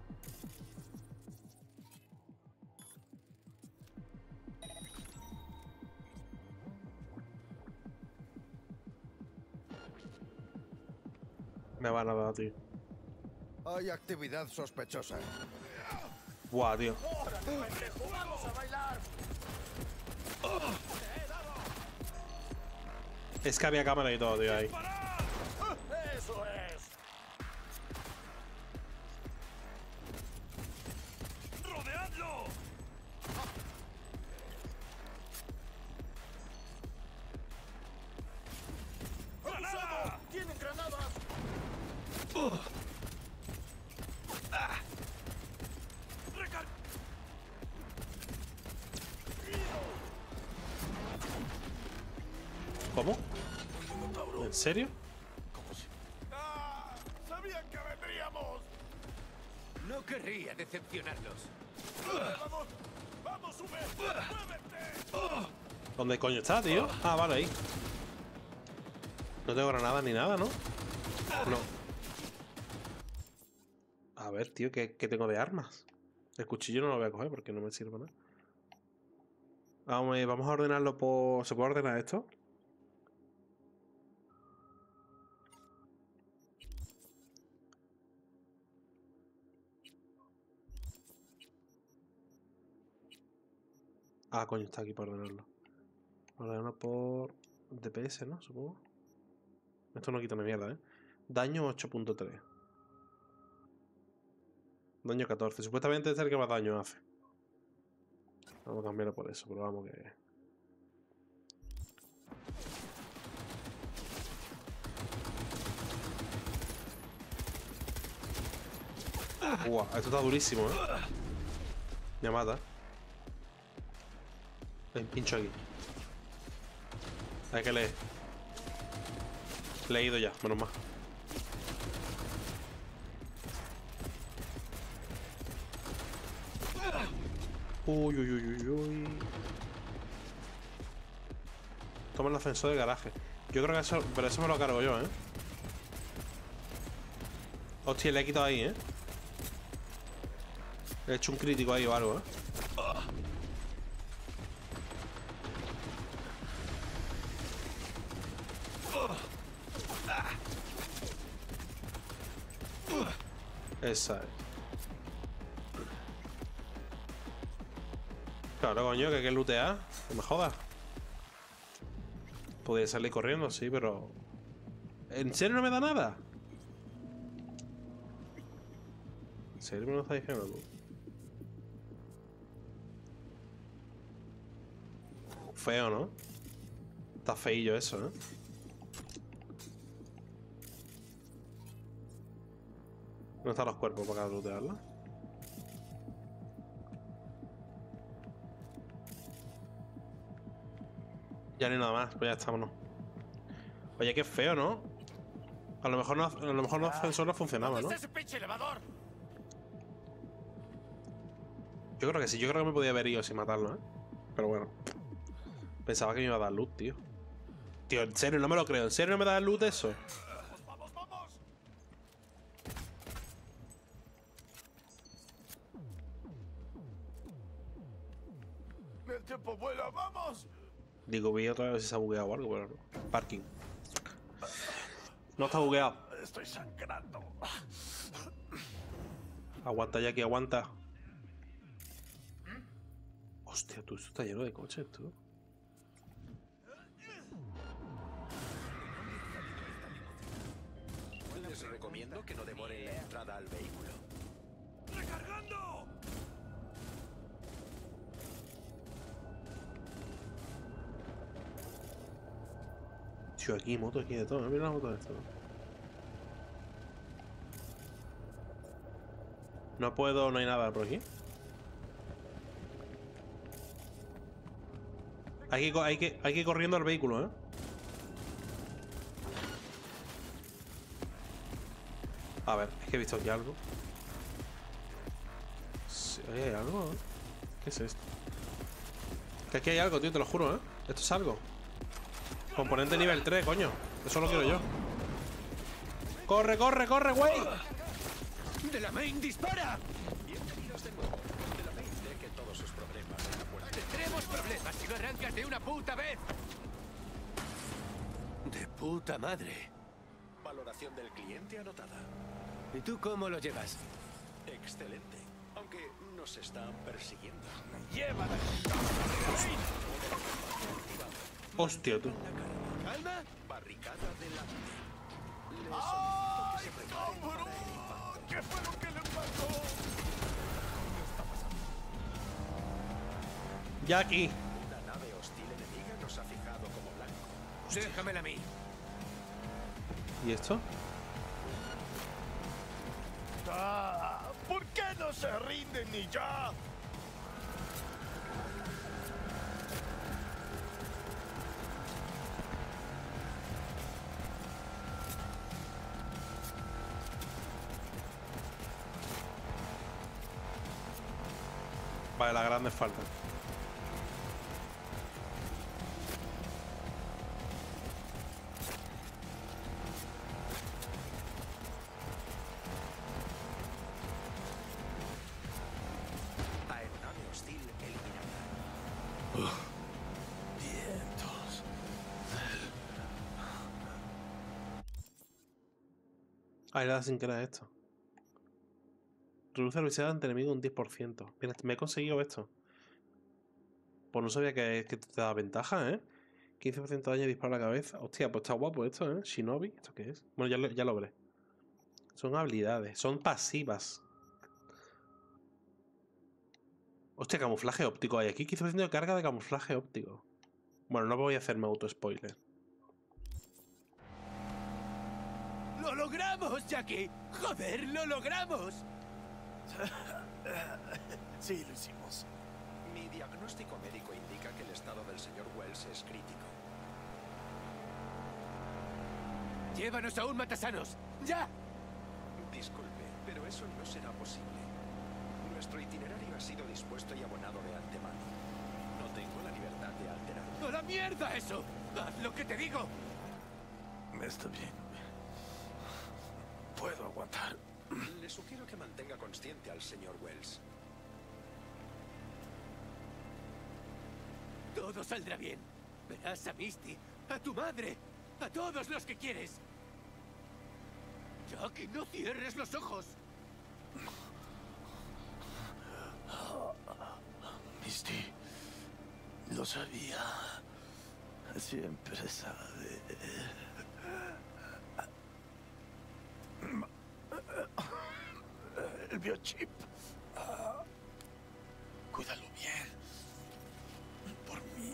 Me van a dar, tío. Hay actividad sospechosa. Buah, tío. ¡Vamos a bailar! Es que había cámara y todo, tío, ahí. ¡Eso es! ¡Rodeadlo! ¡Granada! ¡Tienen granadas! Recar- ¿Cómo? ¿En serio? ¡Ah! ¡Sabían que vendríamos! No querría decepcionarlos. ¡Vamos! ¡Vamos, sube! ¡Muévete! ¿Dónde coño está, tío? Ah, vale, ahí. No tengo granadas ni nada, ¿no? No. A ver, tío, ¿qué, qué tengo de armas? El cuchillo no lo voy a coger porque no me sirve nada. Vamos, eh, vamos a ordenarlo por... ¿Se puede ordenar esto? Ah, coño, está aquí para ordenarlo. Ordenarlo por D P S, ¿no? Supongo. Esto no quita ni mierda, ¿eh? Daño ocho punto tres. Daño catorce. Supuestamente es el que más daño hace. Vamos a cambiarlo por eso, pero vamos que... Buah, esto está durísimo, ¿eh? Me mata. Ven, pincho aquí. Hay que leer. Leído ya, menos mal. Uy, uy, uy, uy, uy. Toma el ascensor del garaje. Yo creo que eso... Pero eso me lo cargo yo, ¿eh? Hostia, le he quitado ahí, ¿eh? Le he hecho un crítico ahí o algo, ¿eh? Esa es. Claro, coño, que hay que lootear. No me jodas. Podría salir corriendo, sí, pero... ¿En serio no me da nada? ¿En serio me lo estás diciendo tú? Feo, ¿no? Está feillo eso, ¿eh? ¿Dónde están los cuerpos para lootearla? Ya ni nada más, pues ya estamos. Oye, qué feo, ¿no? A lo mejor no, a lo mejor los ascensor no funcionaba, ¿no? ¡Ese pinche elevador! Yo creo que sí, yo creo que me podía haber ido sin matarlo, ¿eh? Pero bueno. Pensaba que me iba a dar loot, tío. Tío, en serio, no me lo creo. ¿En serio no me da loot eso? ¡Vamos, vamos! ¡El tiempo vuela, vamos! Digo, vi otra vez si se ha bugueado o algo, pero no. Parking. No está bugueado. Estoy sangrando. Aguanta, Jackie, aguanta. Hostia, tú, esto está lleno de coches, tú. Les recomiendo que no demoren la entrada al vehículo. ¡Recargando! Tío, aquí hay motos, aquí de todo. Mira la moto de esto. No puedo, no hay nada por aquí. Hay que, hay que, hay que ir corriendo al vehículo, ¿eh? A ver, es que he visto aquí algo. Sí, ¿hay algo? ¿Eh? ¿Qué es esto? Que aquí hay algo, tío, te lo juro, ¿eh? Esto es algo. Componente nivel tres, coño. Eso lo quiero yo. ¡Corre, corre, corre, güey! ¡De la main dispara! Bienvenidos de nuevo. De la main de que todos sus problemas están por aquí. Tendremos problemas si no arrancas de una puta vez. De puta madre. Valoración del cliente anotada. ¿Y tú cómo lo llevas? Excelente. Aunque nos están persiguiendo. ¡Llévala! Hostia, tú. ¿Calma? Barricada delante. Le solicito que se preparen para el impacto. ¿Qué fue lo que le pasó? ¿Qué está pasando? Jackie. Una nave hostil enemiga nos ha fijado como blanco. Déjamela a mí. ¿Y esto? Ah, ¿por qué no se rinden ni ya? Vale, las grandes faltan. Aeronave hostil eliminada. Vientos. Ah, era sin que era esto. Reduce la velocidad ante enemigo un diez por ciento. Mira, me he conseguido esto. Pues no sabía que, que te da ventaja, ¿eh? quince por ciento de daño y disparo a la cabeza. Hostia, pues está guapo esto, ¿eh? Shinobi, ¿esto qué es? Bueno, ya lo, ya lo veré. Son habilidades, son pasivas. Hostia, camuflaje óptico hay aquí. quince por ciento de carga de camuflaje óptico. Bueno, no voy a hacerme auto-spoiler. ¡Lo logramos, Jackie! ¡Joder, lo logramos! Sí, lo hicimos. Mi diagnóstico médico indica que el estado del señor Wells es crítico. ¡Llévanos a un matasanos! ¡Ya! Disculpe, pero eso no será posible. Nuestro itinerario ha sido dispuesto y abonado de antemano. No tengo la libertad de alterarlo. ¡A la mierda eso! ¡Haz lo que te digo! Está bien. Puedo aguantar. Le sugiero que mantenga consciente al señor Wells. Todo saldrá bien. Verás a Misty, a tu madre, a todos los que quieres. Jackie, no cierres los ojos. Misty. Lo sabía. Siempre sabe. El biochip. Cuídalo bien. Por mí.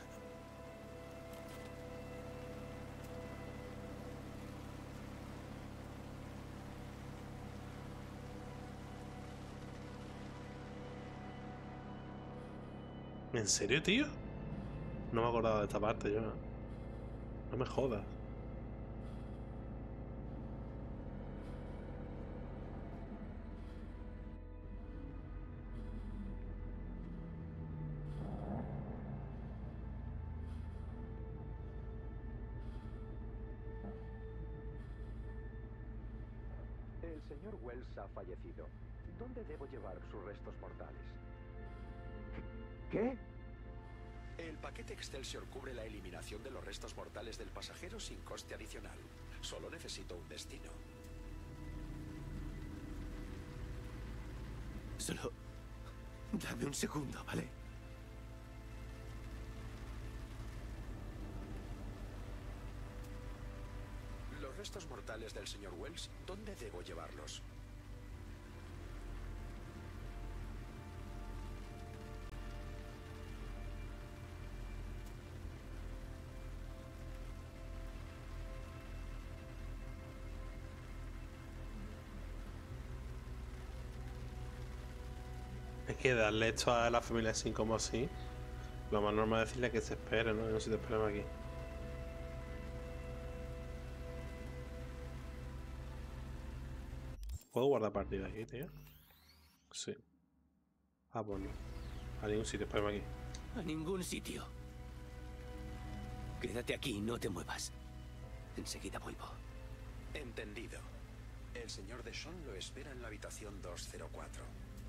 ¿En serio, tío? No me acordaba de esta parte yo. No me jodas. El señor Wells ha fallecido. ¿Dónde debo llevar sus restos mortales? ¿Qué? El paquete Excelsior cubre la eliminación de los restos mortales del pasajero sin coste adicional. Solo necesito un destino. Solo... dame un segundo, ¿vale? Los restos mortales del señor Wells, ¿dónde debo llevarlos? Es que darle esto a la familia así como así, lo más normal es decirle que se espere, ¿no? No sé si te esperemos aquí. ¿Puedo guardar partida aquí, tío? Sí. Ah, pues no. A ningún sitio, espérame aquí. A ningún sitio. Quédate aquí y no te muevas. Enseguida vuelvo. Entendido. El señor Deshawn lo espera en la habitación doscientos cuatro.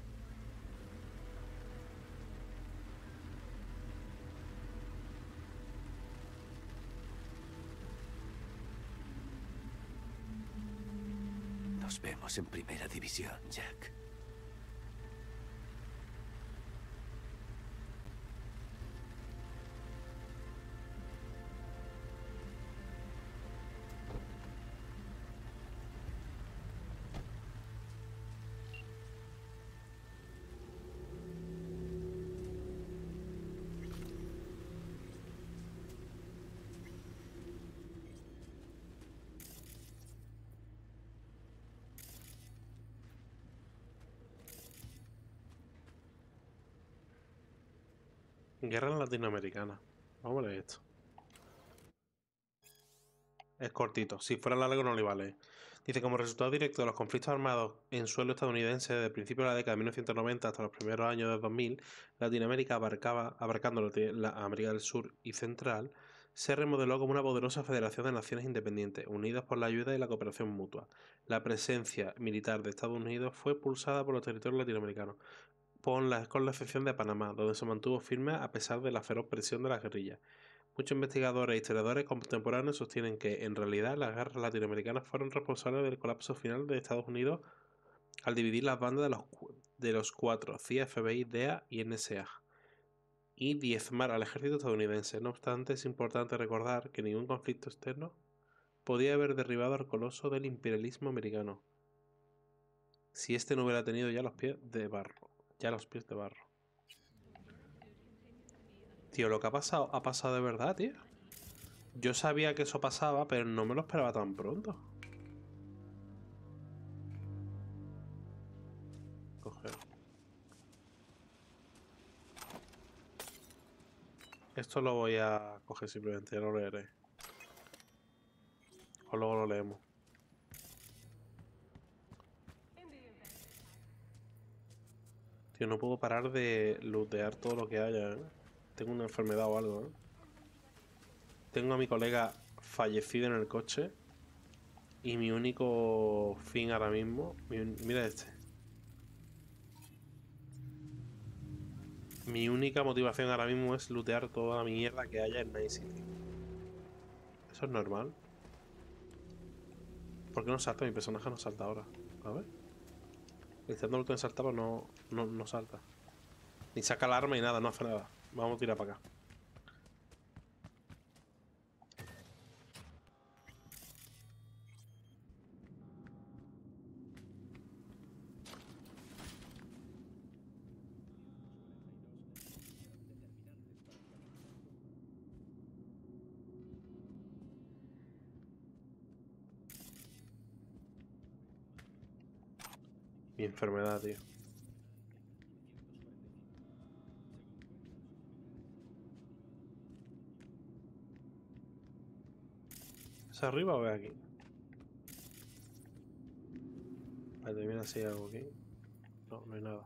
Nos vemos en primera división, Jack. Guerra latinoamericana. Vamos a leer esto. Es cortito. Si fuera largo no lo iba a leer. Dice, como resultado directo de los conflictos armados en suelo estadounidense desde el principio de la década de mil novecientos noventa hasta los primeros años del dos mil, Latinoamérica abarcaba, abarcando la América del Sur y Central, se remodeló como una poderosa federación de naciones independientes, unidas por la ayuda y la cooperación mutua. La presencia militar de Estados Unidos fue pulsada por los territorios latinoamericanos, con la, con la excepción de Panamá, donde se mantuvo firme a pesar de la feroz presión de las guerrillas. Muchos investigadores e historiadores contemporáneos sostienen que, en realidad, las guerras latinoamericanas fueron responsables del colapso final de Estados Unidos al dividir las bandas de los, de los cuatro, C I A, F B I, D E A y N S A, y diezmar al ejército estadounidense. No obstante, es importante recordar que ningún conflicto externo podía haber derribado al coloso del imperialismo americano, si este no hubiera tenido ya los pies de barro. Ya los pies de barro. Tío, lo que ha pasado, ha pasado de verdad, tío. Yo sabía que eso pasaba, pero no me lo esperaba tan pronto. Coger. Esto lo voy a coger simplemente, ya lo leeré. O luego lo leemos. Tío, no puedo parar de lootear todo lo que haya, ¿eh? Tengo una enfermedad o algo, ¿eh? Tengo a mi colega fallecido en el coche. Y mi único fin ahora mismo... Mi, mira este. Mi única motivación ahora mismo es lootear toda la mierda que haya en Night City. ¿Eso es normal? ¿Por qué no salta? Mi personaje no salta ahora. A ver. Intentando el saltaba no, no, no salta. Ni saca el arma y nada, no hace nada. Vamos a tirar para acá. Mi enfermedad, tío. ¿Es arriba o es aquí? Vale, mira si hay algo aquí. No, no hay nada.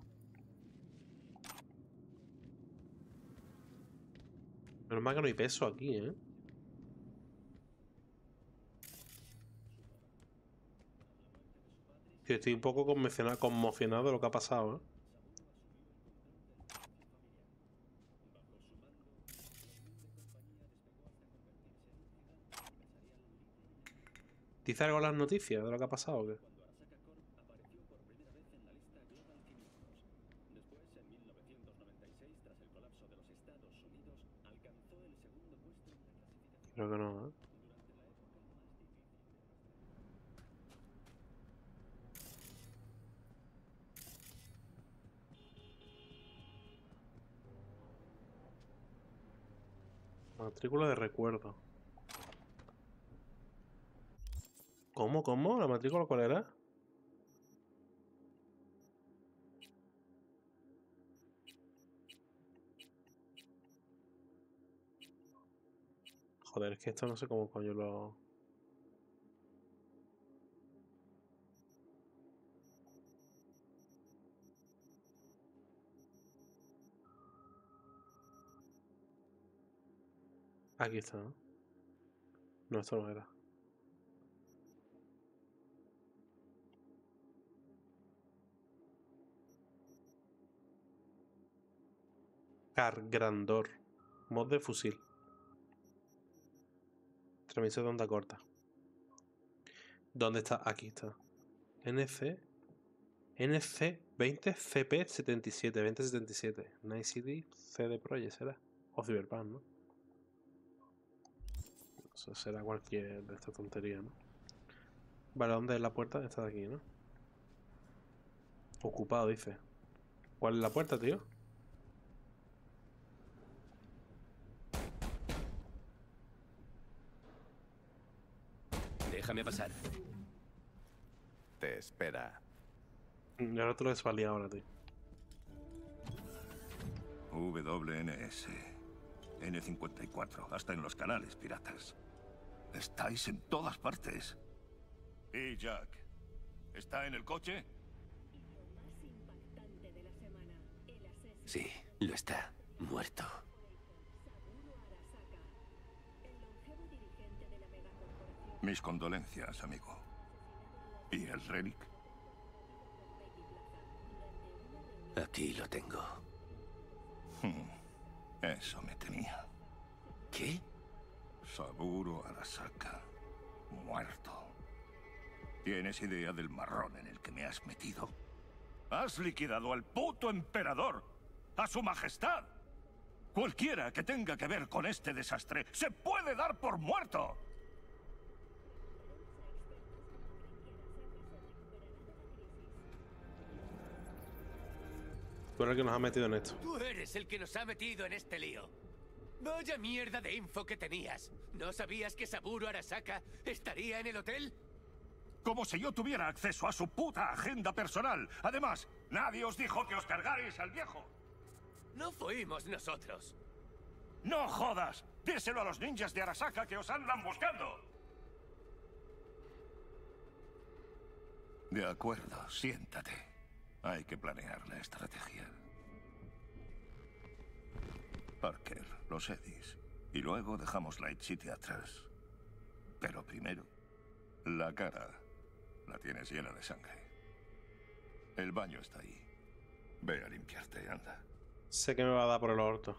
Pero más que no hay peso aquí, ¿eh? Tío, estoy un poco conmocionado, conmocionado de lo que ha pasado, ¿eh? ¿Dice algo en las noticias de lo que ha pasado o qué? Creo que no, ¿eh? Matrícula de recuerdo. ¿Cómo? ¿Cómo? ¿La matrícula cuál era? Joder, es que esto no sé cómo coño lo... Aquí está, ¿no? No, esto no era. Cargrandor. Mod de fusil. Transmisión de onda corta. ¿Dónde está? Aquí está. N C. N C veinte C P setenta y siete. veinte setenta y siete. Night City C D Projekt será. O Cyberpunk, ¿no? Eso será cualquier de esta tontería, ¿no? Vale, ¿dónde es la puerta? Esta de aquí, ¿no? Ocupado, dice. ¿Cuál es la puerta, tío? Déjame pasar. Te espera. Y ahora te lo desvalía ahora, tío. W N S. N cincuenta y cuatro. Hasta en los canales piratas. Estáis en todas partes. ¿Y Jack? ¿Está en el coche? Sí, lo está. Muerto. Mis condolencias, amigo. ¿Y el relic? Aquí lo tengo. Hmm, Eso me tenía. ¿Qué? Saburo Arasaka. Muerto. ¿Tienes idea del marrón en el que me has metido? Has liquidado al puto emperador. ¡A su majestad! Cualquiera que tenga que ver con este desastre se puede dar por muerto. Tú eres el que nos ha metido en esto. Tú eres el que nos ha metido en este lío. Vaya mierda de info que tenías. ¿No sabías que Saburo Arasaka estaría en el hotel? Como si yo tuviera acceso a su puta agenda personal. Además, nadie os dijo que os cargarais al viejo. No fuimos nosotros. ¡No jodas! Díselo a los ninjas de Arasaka que os andan buscando. De acuerdo, siéntate. Hay que planear la estrategia. Parker, los Eddies. Y luego dejamos Light City atrás. Pero primero, la cara la tienes llena de sangre. El baño está ahí. Ve a limpiarte, anda. Sé que me va a dar por el orto.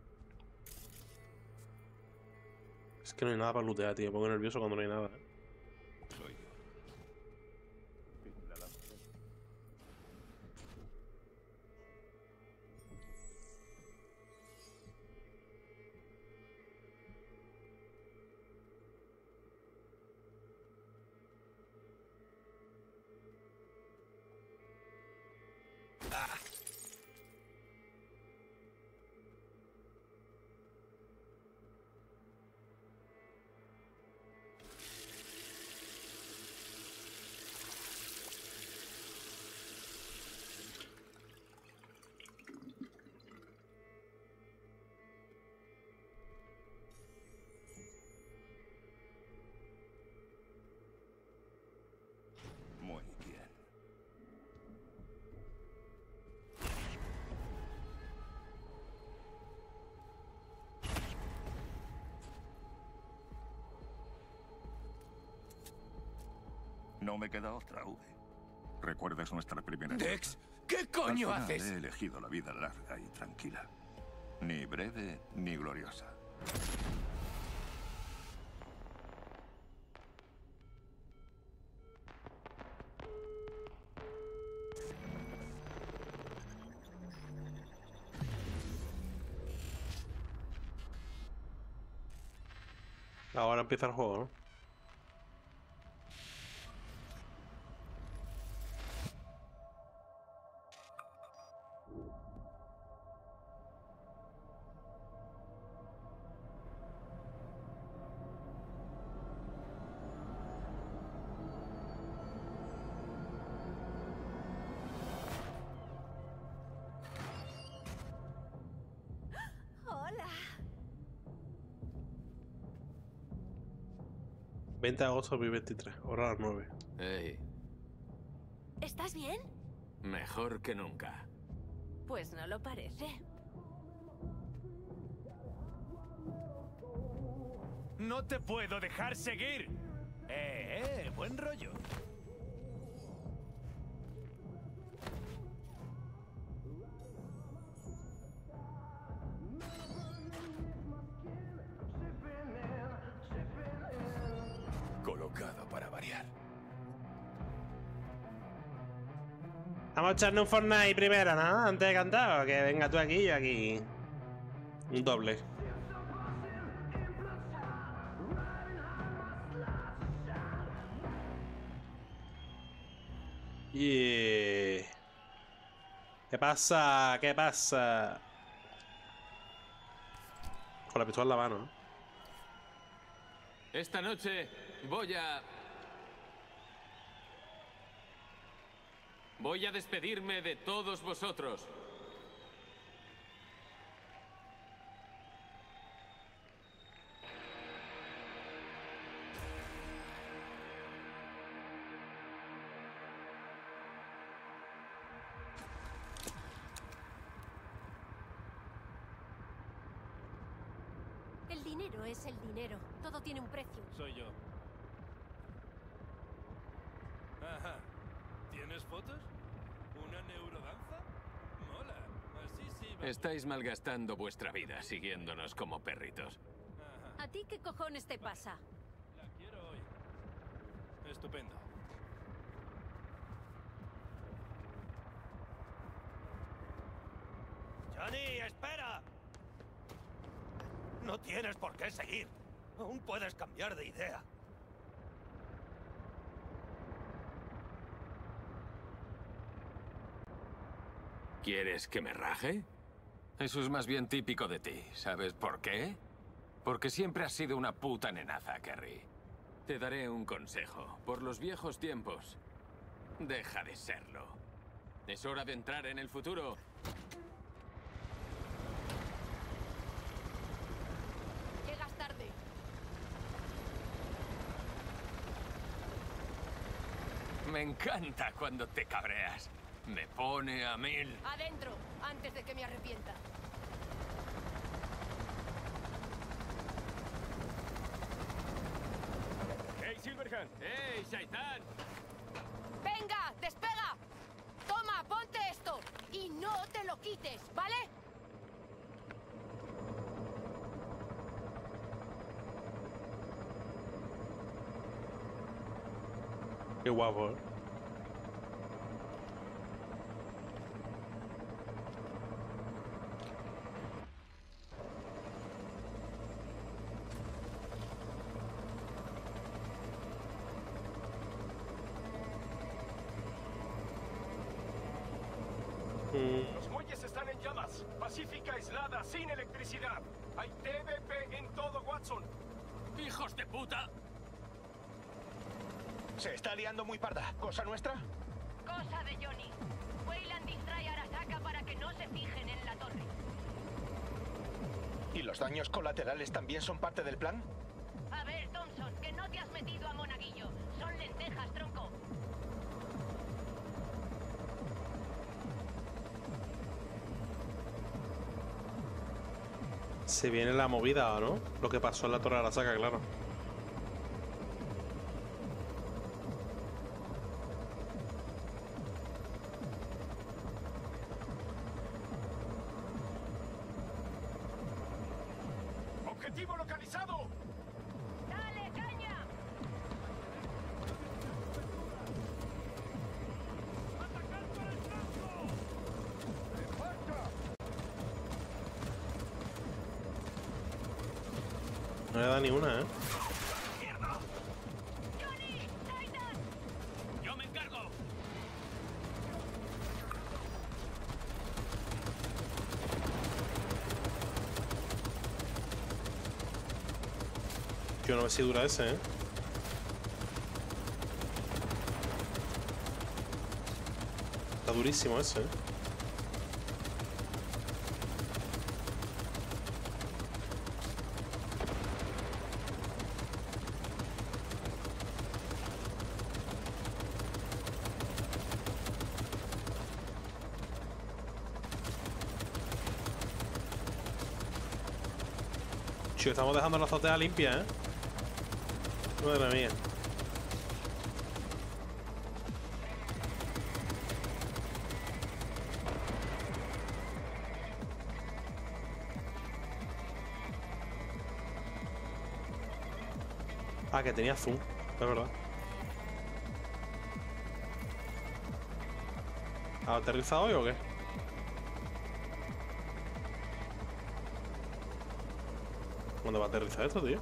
Es que no hay nada para lootear, tío. Me pongo nervioso cuando no hay nada, ¿eh? Soy yo. No me queda otra, V. ¿Recuerdas nuestra primera Dex, etapa? ¿qué coño Al final haces? He elegido la vida larga y tranquila. Ni breve ni gloriosa. Ahora empieza el juego, ¿no? Hola. veinte de agosto de dos mil veintitrés, hora a las nueve. Hey, ¿Estás bien? mejor que nunca. Pues no lo parece. ¡No te puedo dejar seguir! ¡Eh, eh! ¡Buen rollo! Colocado para variar. Vamos a echarle un Fortnite primero, ¿no? Antes de cantar, que venga tú aquí y yo aquí. Un doble. Yeah. ¿Qué pasa? ¿Qué pasa? Con la pistola en la mano, ¿no? Esta noche voy a... Voy a despedirme de todos vosotros. El dinero es el dinero. Todo tiene un precio. Soy yo. Ajá. ¿Tienes fotos? ¿Una neurodanza? Mola. Así sí va. Estáis malgastando vuestra vida siguiéndonos como perritos. ¿A ti qué cojones te pasa? La quiero hoy. Estupendo. ¡Johnny, espera! No tienes por qué seguir. Aún puedes cambiar de idea. ¿Quieres que me raje? Eso es más bien típico de ti. ¿Sabes por qué? Porque siempre has sido una puta nenaza, Kerry. Te daré un consejo. Por los viejos tiempos, deja de serlo. Es hora de entrar en el futuro. Llegas tarde. Me encanta cuando te cabreas. Me pone a mil. Adentro, antes de que me arrepienta. ¡Hey, Silverhand! ¡Hey, Shaitan! ¡Venga, despega! Toma, ponte esto. Y no te lo quites, ¿vale? Qué guapo, ¿eh? Los muelles están en llamas. Pacífica aislada, sin electricidad. Hay T V P en todo Watson. ¡Hijos de puta! Se está liando muy parda. ¿Cosa nuestra? Cosa de Johnny. Weyland distrae a Arasaka para que no se fijen en la torre. ¿Y los daños colaterales también son parte del plan? A ver, Thompson, que no te has metido a monaguillo. Son lentejas, tronco. Se viene la movida, ¿no? Lo que pasó en la Torre de Arasaka, claro. objetivo localizado! ¡Dale, caña! No le da ni una, ¿eh? ¡Yo me encargo! Yo no sé si dura ese, ¿eh? Está durísimo ese, ¿eh? Chico, estamos dejando la azotea limpia, ¿eh? Madre mía. Ah, que tenía zoom, es verdad. ¿Ha aterrizado hoy o qué? ¿Cuándo va a aterrizar esto, tío?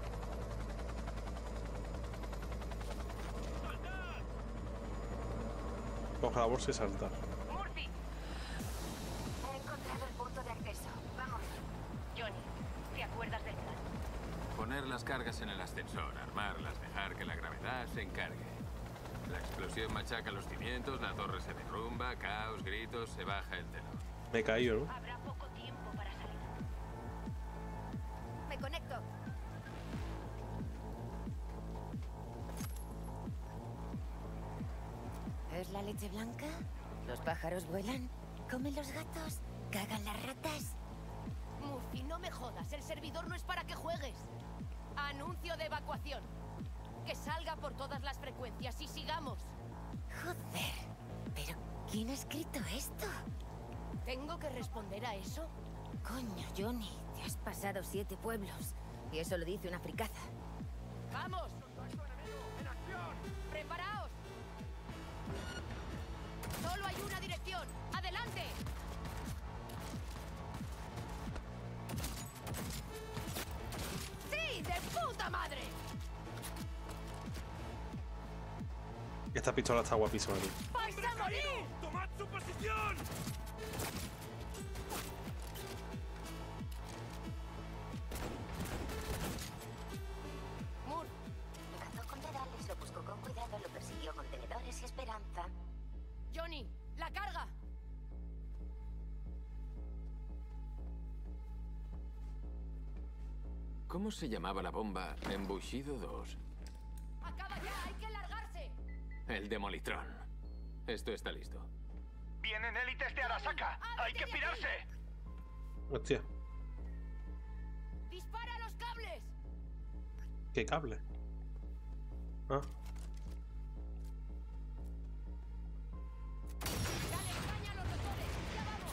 Coge la bolsa y saltar. Murphy. He encontrado el punto de acceso. Vamos. Johnny, ¿te acuerdas del plan? Poner las cargas en el ascensor, armarlas, dejar que la gravedad se encargue. La explosión machaca los cimientos, la torre se derrumba, caos, gritos, se baja el telón. Me he caído, ¿no? Habrá poco tiempo para salir. Me conecto. ¿Es la leche blanca? ¿Los pájaros vuelan? ¿Comen los gatos? ¿Cagan las ratas? Murphy, no me jodas. El servidor no es para que juegues. Anuncio de evacuación. Que salga por todas las frecuencias y sigamos. Joder, pero ¿quién ha escrito esto? ¿Tengo que responder a eso? Coño, Johnny, te has pasado siete pueblos. Y eso lo dice una fricaza. ¡Vamos! ¡Preparaos! Solo hay una dirección. ¡Adelante! ¡Sí! ¡De puta madre! Esta pistola está guapísima, tío. ¡Vais a morir! ¡Tomad su posición! Mur, Lo cazó con dedales, lo buscó con cuidado, lo persiguió con tenedores y esperanza. Johnny, la carga. ¿Cómo se llamaba la bomba en Bushido dos? Acaba ya, hay que largarse. El Demolitrón. Esto está listo. ¡Vienen élites de Arasaka! ¡Hay que pirarse! Hostia, ¡Dispara los cables! ¿qué cable? Ah, ¡Dale caña a los rotores! ¡Ya vamos!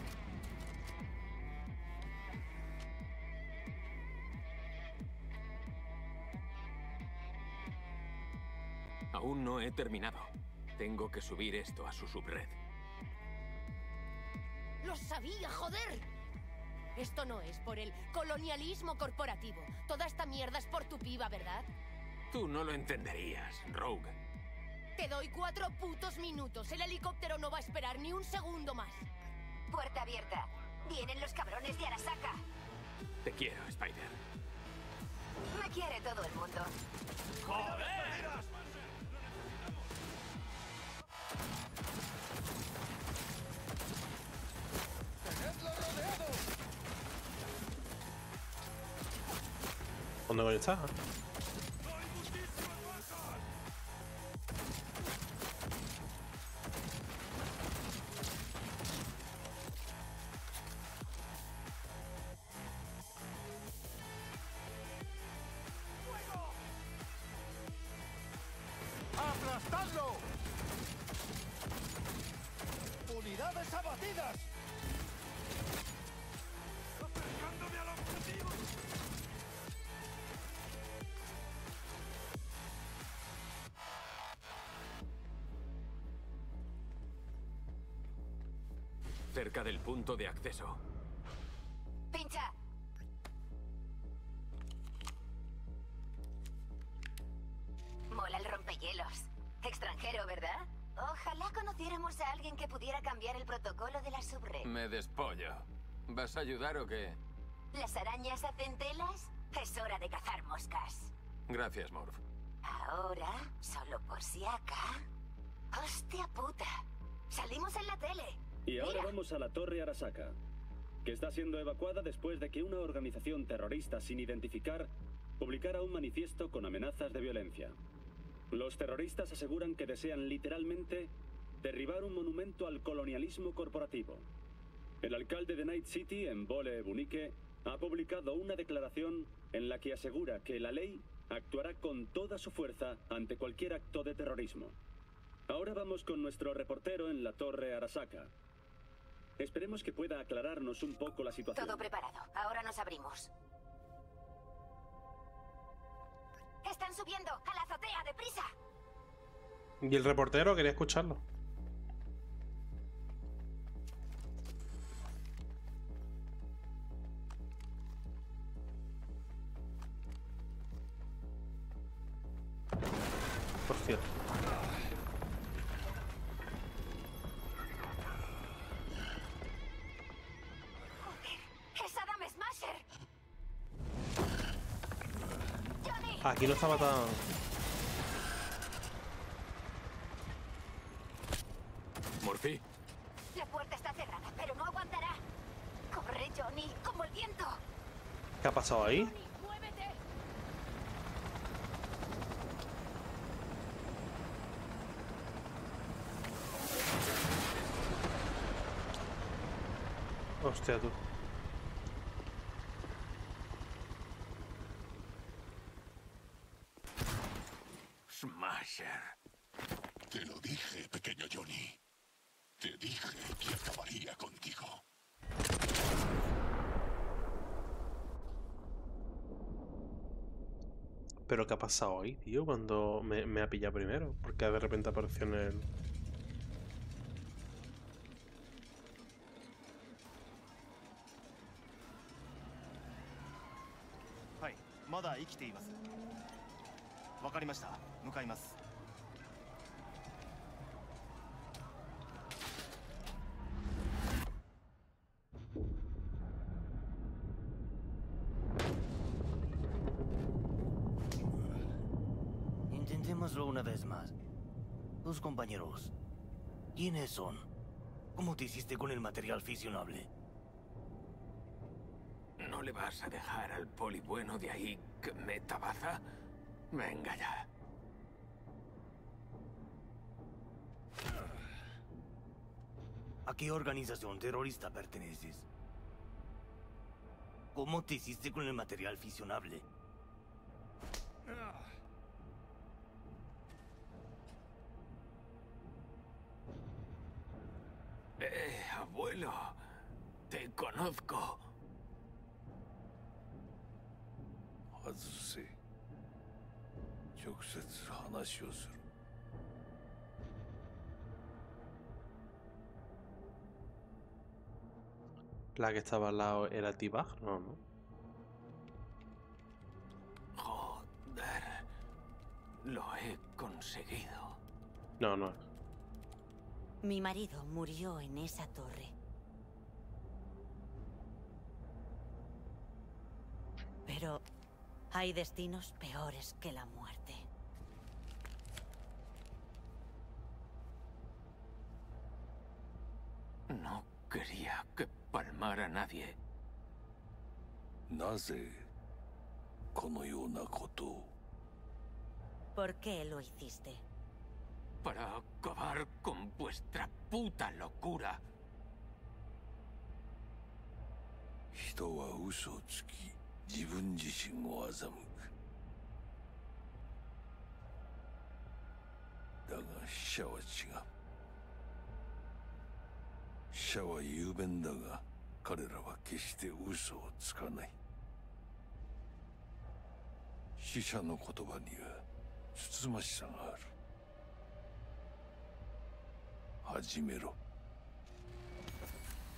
Aún no he terminado. Tengo que subir esto a su subred. ¡Lo sabía, joder! Esto no es por el colonialismo corporativo. Toda esta mierda es por tu piba, ¿verdad? Tú no lo entenderías, Rogue. Te doy cuatro putos minutos. El helicóptero no va a esperar ni un segundo más. Puerta abierta. Vienen los cabrones de Arasaka. Te quiero, Spider. Me quiere todo el mundo. ¡Joder! ¿dónde coño está? ¡Aplastadlo! ¡Unidades abatidas! ¡Acercándome al objetivo! cerca del punto de acceso. ¡Pincha! Mola el rompehielos. Extranjero, ¿verdad? Ojalá conociéramos a alguien que pudiera cambiar el protocolo de la subred. Me despollo. ¿Vas a ayudar o qué? ¿Las arañas hacen telas? Es hora de cazar moscas. Gracias, Morph. Ahora, solo por si acá... ¡Hostia puta! ¡Salimos en la tele! Y ahora Mira. vamos a la Torre Arasaka, que está siendo evacuada después de que una organización terrorista sin identificar publicara un manifiesto con amenazas de violencia. Los terroristas aseguran que desean literalmente derribar un monumento al colonialismo corporativo. El alcalde de Night City, Mbole Bunike, ha publicado una declaración en la que asegura que la ley actuará con toda su fuerza ante cualquier acto de terrorismo. Ahora vamos con nuestro reportero en la Torre Arasaka. Esperemos que pueda aclararnos un poco la situación. Todo preparado. Ahora nos abrimos. ¡Están subiendo! ¡A la azotea! ¡Deprisa! Y el reportero quería escucharlo. Por cierto. Joder, ¡es Adam Smasher! ¡Johnny! Aquí no estaba tan... Murphy. La puerta está cerrada, pero no aguantará. ¡Corre, Johnny! ¡Como el viento! ¿Qué ha pasado ahí? ¡Muévete! Hostia, tú. Smasher. Te lo dije, pequeño Johnny. Te dije que acabaría contigo. ¿Pero qué ha pasado ahí, tío? Cuando me, me ha pillado primero. Porque de repente apareció en el... はいまだ生きています。わかりました。向かいます。 Intentémoslo una vez más. Tus compañeros, ¿quiénes son? ¿Cómo te hiciste con el material fisionable? ¿No le vas a dejar al poli bueno de ahí que meta baza? Venga ya. ¿A qué organización terrorista perteneces? ¿Cómo te hiciste con el material fisionable? Eh, abuelo. Te conozco. 外せ。直接話をする。 La que estaba al lado era T-Bag, no, no. Joder. Lo he conseguido. No, no. Mi marido murió en esa torre. Pero hay destinos peores que la muerte. No quería que palmara a nadie. なぜこのようなことを ¿Por qué lo hiciste? Para acabar con vuestra puta locura. 人は嘘をつき自分自身を欺くだが死者は違う死者は雄弁だが彼らは決して嘘をつかない死者の言葉にはつつましさがある始めろ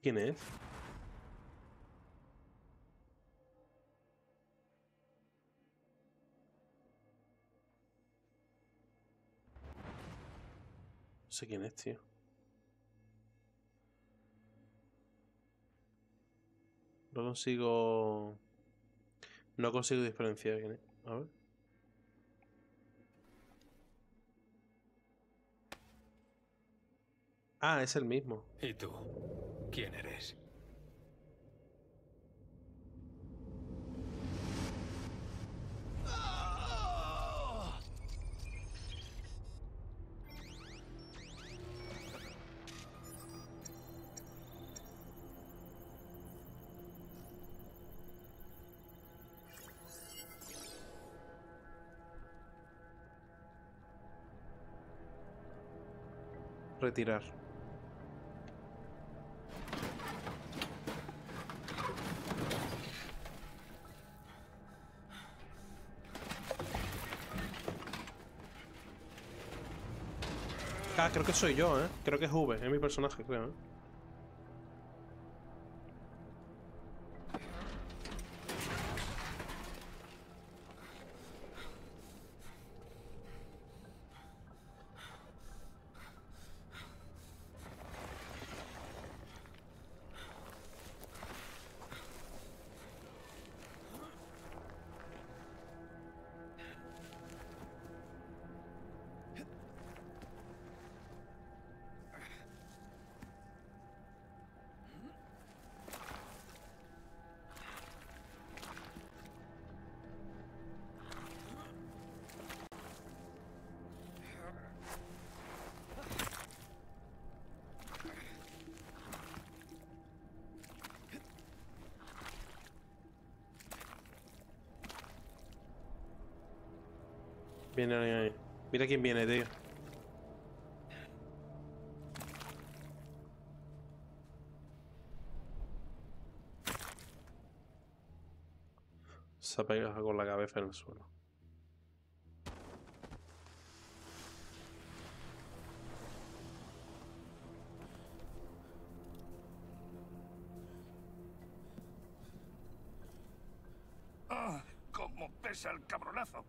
¿Quién es? No sé quién es, tío. No consigo... No consigo diferenciar quién es. A ver. Ah, es el mismo. ¿Y tú? ¿Quién eres? Retirar. Ah, creo que soy yo, ¿eh? Creo que es V, es mi personaje, creo, ¿eh? Viene ahí, ahí. Mira quién viene, tío. Se ha pegado con la cabeza en el suelo. ¡Ah! ¡Cómo pesa el cabronazo!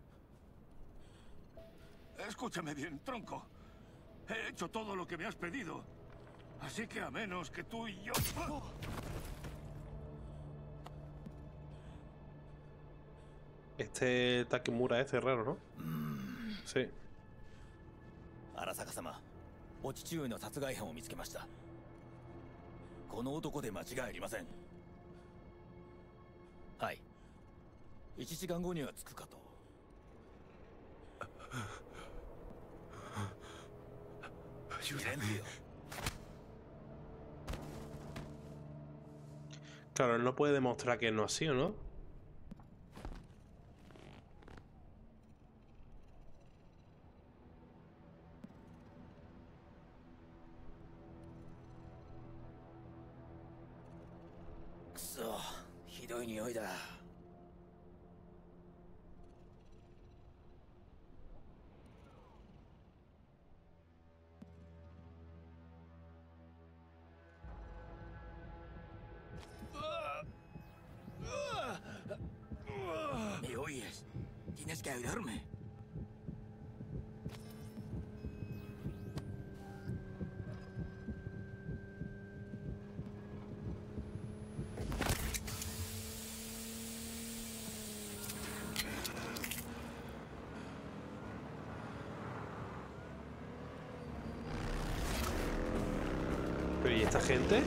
Escúchame bien, tronco. He hecho todo lo que me has pedido. Así que a menos que tú y yo... Este Takemura este es raro, ¿no? Sí. Arasaka-sama, お父上の殺害犯を見つけました。この男で間違いありません。はい。いちじかんごには着くかと。 Claro, él no puede demostrar que no ha sido, ¿no? Kuso, hidoi nioi da. ¿Me oyes? Tienes que ayudarme. Pero ¿y esta gente?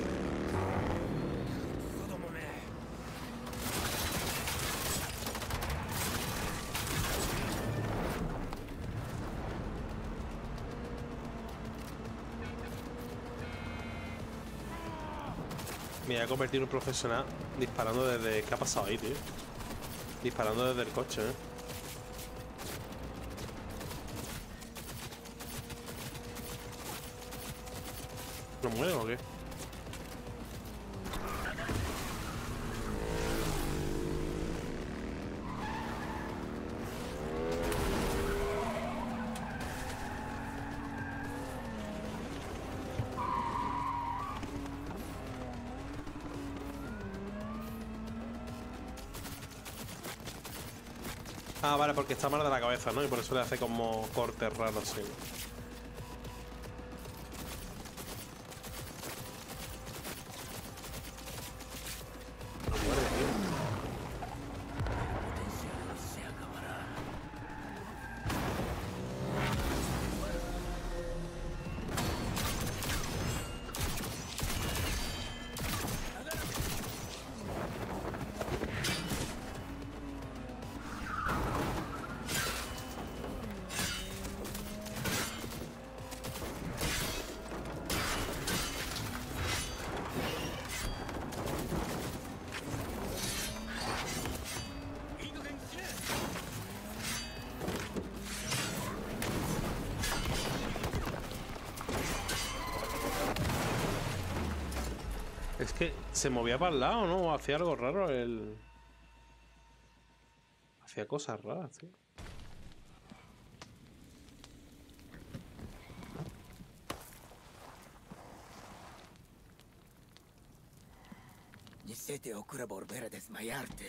Me voy a convertir en un profesional disparando desde... ¿Qué ha pasado ahí, tío? Disparando desde el coche, ¿eh? ¿No muere o qué? Ah, vale, porque está mal de la cabeza, ¿no? Y por eso le hace como cortes raros, sí. Es que se movía para el lado, ¿no? Hacía algo raro el... Hacía cosas raras, tío. Ni se te ocurra volver a desmayarte.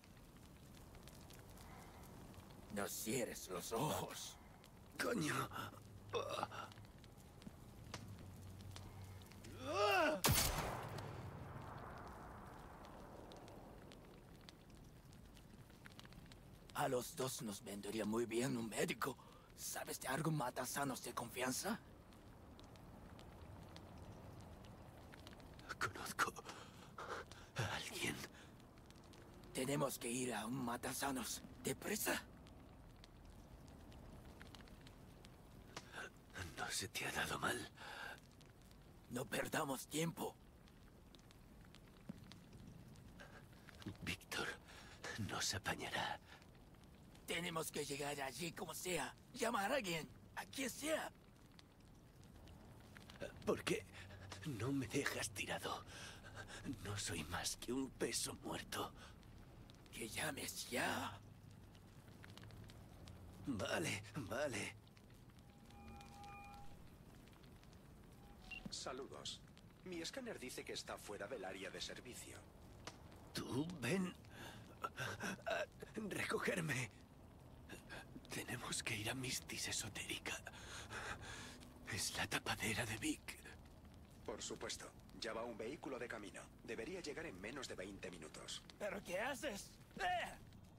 No cierres los ojos. Coño. A los dos nos vendría muy bien un médico. ¿Sabes de algún matasanos de confianza? Conozco a alguien. Tenemos que ir a un matasanos. ¿Deprisa? ¿No se te ha dado mal? No perdamos tiempo. Víctor nos apañará. Tenemos que llegar allí como sea. Llamar a alguien. A quien sea. ¿Por qué no me dejas tirado? No soy más que un peso muerto. Que llames ya. Vale, vale. Saludos. Mi escáner dice que está fuera del área de servicio. Tú ven a recogerme. Tenemos que ir a Mistis Esotérica. Es la tapadera de Vic. Por supuesto. Ya va un vehículo de camino. Debería llegar en menos de veinte minutos. ¿Pero qué haces? ¡Eh!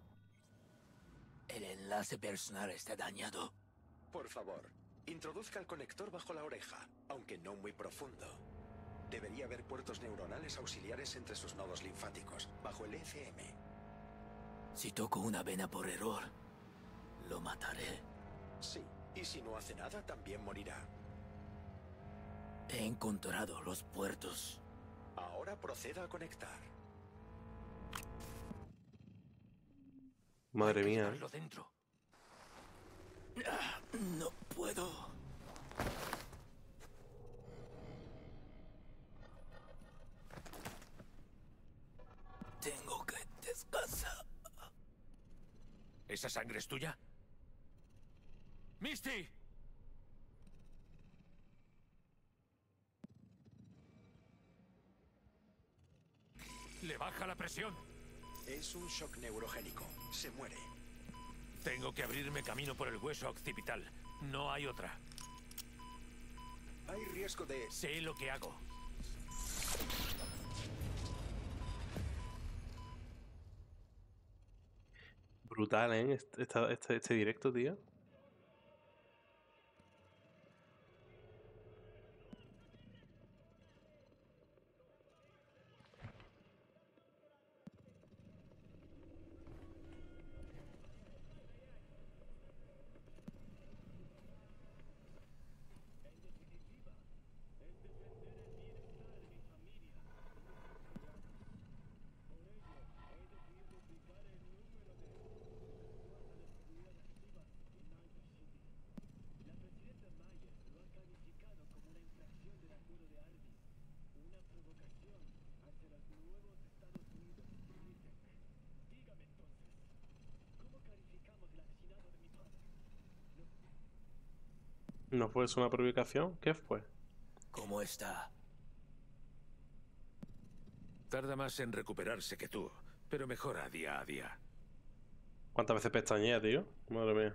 El enlace personal está dañado. Por favor, introduzca el conector bajo la oreja, aunque no muy profundo. Debería haber puertos neuronales auxiliares entre sus nodos linfáticos, bajo el E C M. Si toco una vena por error, lo mataré. Sí, y si no hace nada, también morirá. He encontrado los puertos. Ahora proceda a conectar. Madre mía. Llevarlo dentro. Ah, no puedo. Tengo que descansar. ¿Esa sangre es tuya? ¡Misty! Le baja la presión. Es un shock neurogénico. Se muere. Tengo que abrirme camino por el hueso occipital. No hay otra. Hay riesgo de... Sé lo que hago. Brutal, ¿eh? Este, este, este directo, tío. ¿No fue una provocación? ¿Qué fue? ¿Cómo está? Tarda más en recuperarse que tú, pero mejora día a día. ¿Cuántas veces pestañea, tío? Madre mía.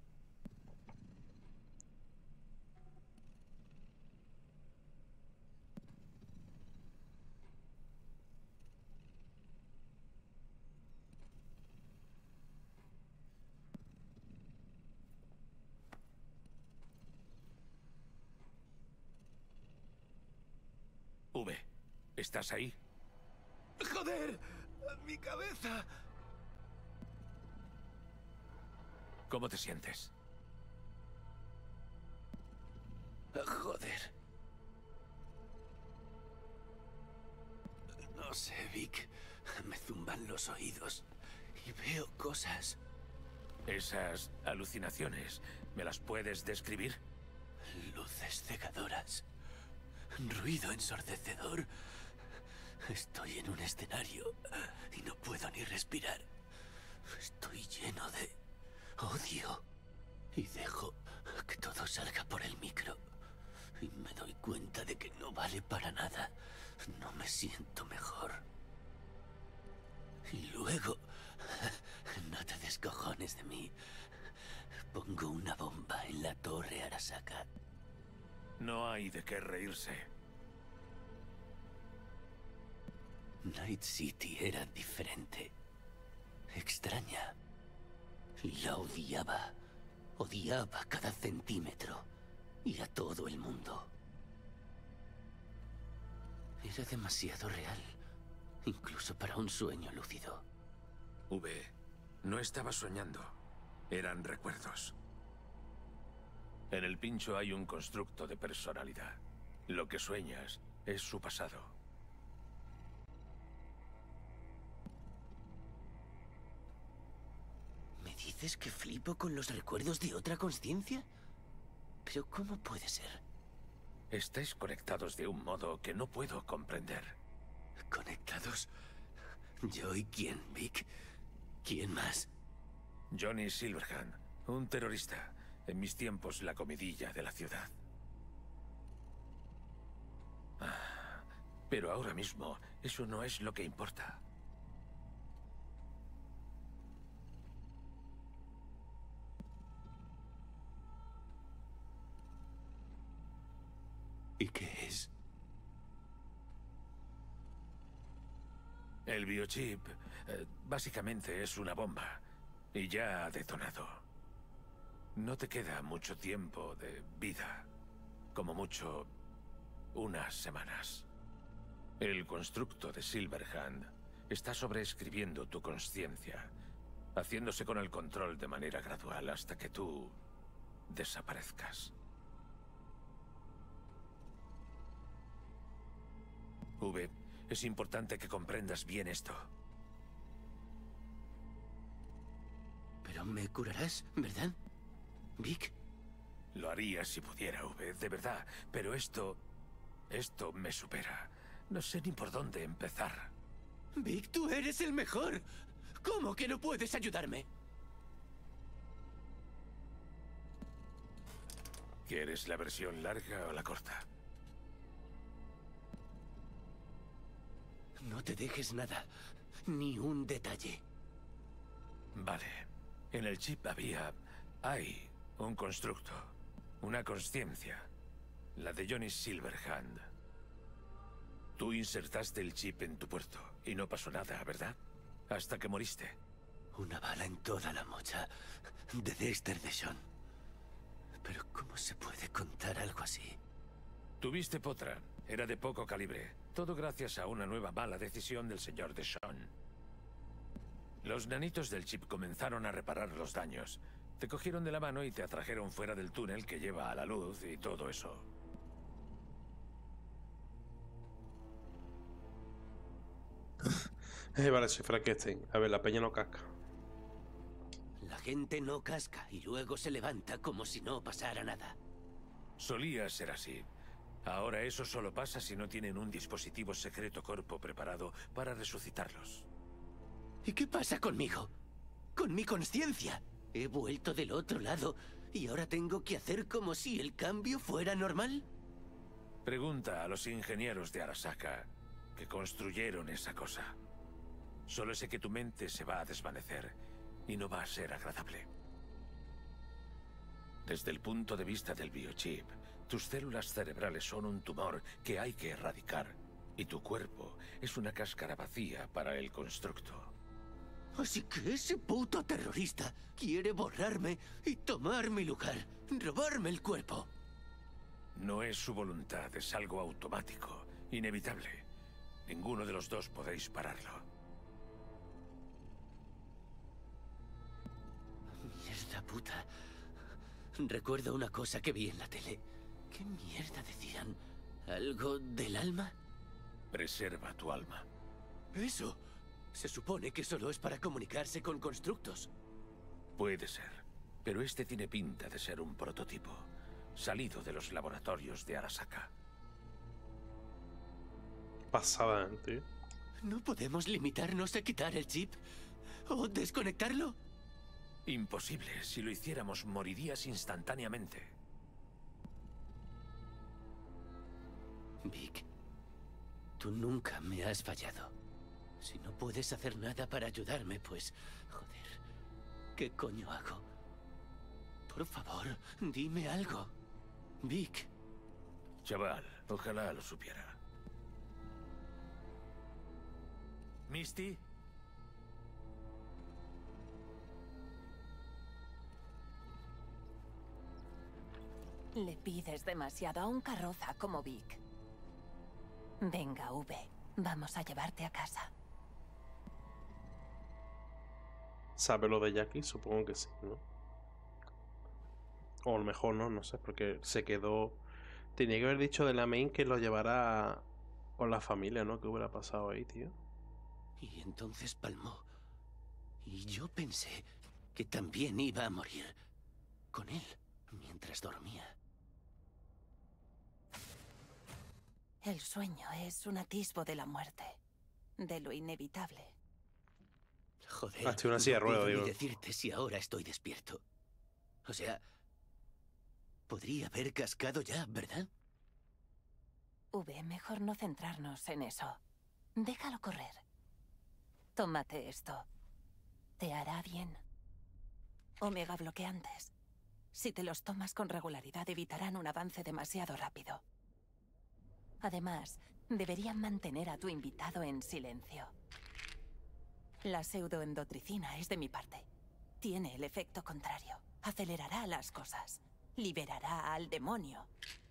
V, ¿estás ahí? ¡Joder! ¡Mi cabeza! ¿Cómo te sientes? Joder. No sé, Vic. Me zumban los oídos y veo cosas. Esas alucinaciones, ¿me las puedes describir? Luces cegadoras. Ruido ensordecedor. Estoy en un escenario y no puedo ni respirar. Estoy lleno de odio. Y dejo que todo salga por el micro. Y me doy cuenta de que no vale para nada. No me siento mejor. Y luego... No te descojones de mí. Pongo una bomba en la torre Arasaka. No hay de qué reírse. Night City era diferente. Extraña. La odiaba. Odiaba cada centímetro. Y a todo el mundo. Era demasiado real. Incluso para un sueño lúcido. V, no estaba soñando. Eran recuerdos. En el pincho hay un constructo de personalidad. Lo que sueñas es su pasado. ¿Me dices que flipo con los recuerdos de otra consciencia? ¿Pero cómo puede ser? Estáis conectados de un modo que no puedo comprender. ¿Conectados? ¿Yo y quién, Vic? ¿Quién más? Johnny Silverhand, un terrorista. En mis tiempos, la comidilla de la ciudad. Ah, pero ahora mismo, eso no es lo que importa. ¿Y qué es? El biochip, eh, básicamente es una bomba. Y ya ha detonado. No te queda mucho tiempo de vida. Como mucho, unas semanas. El constructo de Silverhand está sobreescribiendo tu consciencia, haciéndose con el control de manera gradual hasta que tú desaparezcas. V, es importante que comprendas bien esto. Pero me curarás, ¿verdad? Vic. Lo haría si pudiera, V, de verdad. Pero esto... Esto me supera. No sé ni por dónde empezar. Vic, tú eres el mejor. ¿Cómo que no puedes ayudarme? ¿Quieres la versión larga o la corta? No te dejes nada. Ni un detalle. Vale. En el chip había... Hay un constructo. Una consciencia. La de Johnny Silverhand. Tú insertaste el chip en tu puerto y no pasó nada, ¿verdad? Hasta que moriste. Una bala en toda la mocha de Dexter Deshawn. Pero ¿cómo se puede contar algo así? Tuviste potra. Era de poco calibre. Todo gracias a una nueva mala decisión del señor Deshawn. Los nanitos del chip comenzaron a reparar los daños. Te cogieron de la mano y te atrajeron fuera del túnel que lleva a la luz y todo eso. Eh, vale, soy Frankenstein. A ver, la peña no casca. La gente no casca y luego se levanta como si no pasara nada. Solía ser así. Ahora eso solo pasa si no tienen un dispositivo secreto corpo preparado para resucitarlos. ¿Y qué pasa conmigo? Con mi conciencia. He vuelto del otro lado y ahora tengo que hacer como si el cambio fuera normal. Pregunta a los ingenieros de Arasaka que construyeron esa cosa. Solo sé que tu mente se va a desvanecer y no va a ser agradable. Desde el punto de vista del biochip, tus células cerebrales son un tumor que hay que erradicar, y tu cuerpo es una cáscara vacía para el constructo. Así que ese puto terrorista quiere borrarme y tomar mi lugar, robarme el cuerpo. No es su voluntad, es algo automático, inevitable. Ninguno de los dos podéis pararlo. Mierda puta. Recuerdo una cosa que vi en la tele. ¿Qué mierda decían? ¿Algo del alma? Preserva tu alma. Eso. Se supone que solo es para comunicarse con constructos. Puede ser, pero este tiene pinta de ser un prototipo, salido de los laboratorios de Arasaka. Pasada, tío. ¿No podemos limitarnos a quitar el chip? ¿O desconectarlo? Imposible. Si lo hiciéramos, morirías instantáneamente. Vic, tú nunca me has fallado. Si no puedes hacer nada para ayudarme, pues... Joder, ¿qué coño hago? Por favor, dime algo. Vic. Chaval, ojalá lo supiera. ¿Misty? Le pides demasiado a un carroza como Vic. Venga, V, vamos a llevarte a casa. ¿Sabe lo de Jackie? Supongo que sí, ¿no? O a lo mejor no, no sé, porque se quedó... Tenía que haber dicho de la main que lo llevara con la familia, ¿no? ¿Qué hubiera pasado ahí, tío? Y entonces palmó. Y yo pensé que también iba a morir. Con él, mientras dormía. El sueño es un atisbo de la muerte. De lo inevitable. Joder, Ah, estoy en una silla de no ruedas, puedo digo. ni decirte si ahora estoy despierto. O sea... Podría haber cascado ya, ¿verdad? V, mejor no centrarnos en eso. Déjalo correr. Tómate esto. Te hará bien. Omega bloqueantes. Si te los tomas con regularidad, evitarán un avance demasiado rápido. Además, deberían mantener a tu invitado en silencio. La pseudoendotricina es de mi parte. Tiene el efecto contrario. Acelerará las cosas. Liberará al demonio.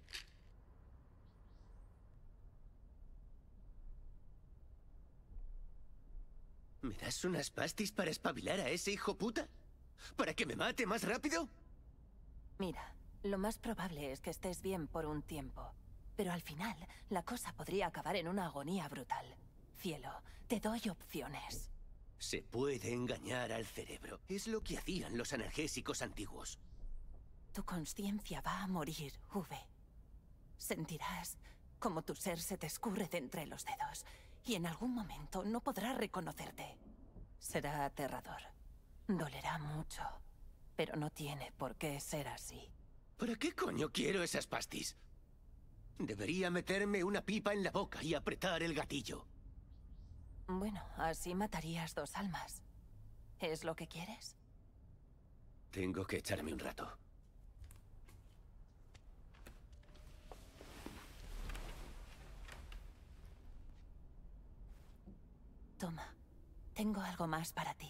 ¿Me das unas pastis para espabilar a ese hijo puta? ¿Para que me mate más rápido? Mira, lo más probable es que estés bien por un tiempo. Pero al final, la cosa podría acabar en una agonía brutal. Cielo, te doy opciones. Se puede engañar al cerebro. Es lo que hacían los analgésicos antiguos. Tu conciencia va a morir, V. Sentirás como tu ser se te escurre de entre los dedos. Y en algún momento no podrás reconocerte. Será aterrador. Dolerá mucho. Pero no tiene por qué ser así. ¿Para qué coño quiero esas pastis? Debería meterme una pipa en la boca y apretar el gatillo. Bueno, así matarías dos almas. ¿Es lo que quieres? Tengo que echarme un rato. Toma, tengo algo más para ti.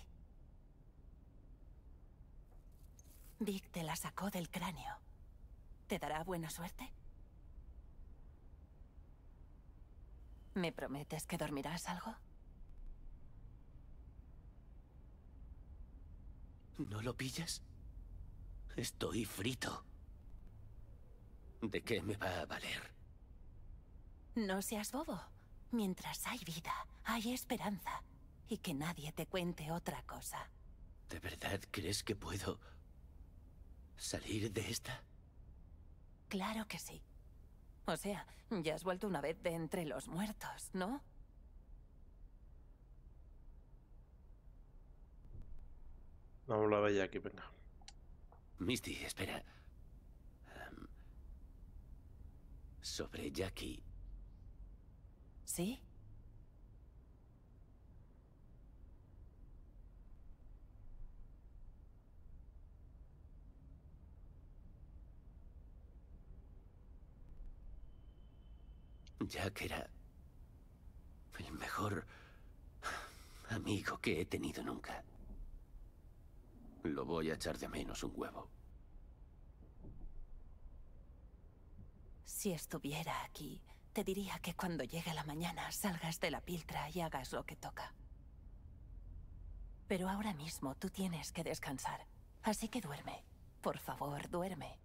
Vic te la sacó del cráneo. ¿Te dará buena suerte? ¿Me prometes que dormirás algo? ¿No lo pillas? Estoy frito. ¿De qué me va a valer? No seas bobo. Mientras hay vida, hay esperanza. Y que nadie te cuente otra cosa. ¿De verdad crees que puedo salir de esta? Claro que sí. O sea, ya has vuelto una vez de entre los muertos, ¿no? Vamos a ver ya aquí, venga. Misty, espera. Um, sobre Jackie. ¿Sí? Jack era el mejor amigo que he tenido nunca. Lo voy a echar de menos un huevo. Si estuviera aquí, te diría que cuando llegue la mañana salgas de la piltra y hagas lo que toca. Pero ahora mismo tú tienes que descansar. Así que duerme. Por favor, duerme.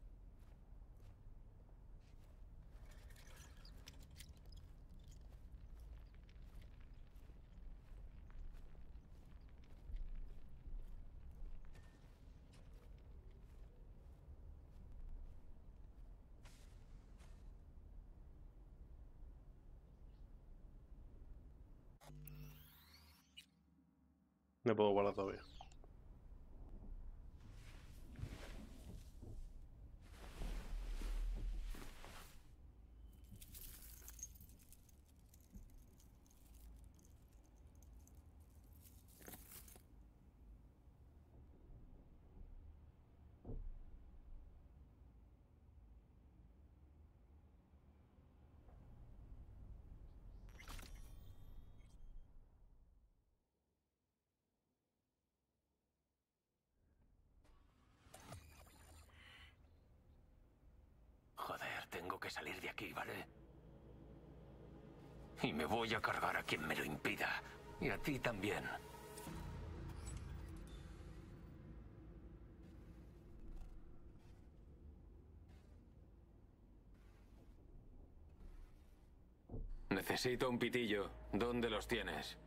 No puedo guardar todavía. Joder, tengo que salir de aquí, ¿vale? Y me voy a cargar a quien me lo impida. Y a ti también. Necesito un pitillo. ¿Dónde los tienes?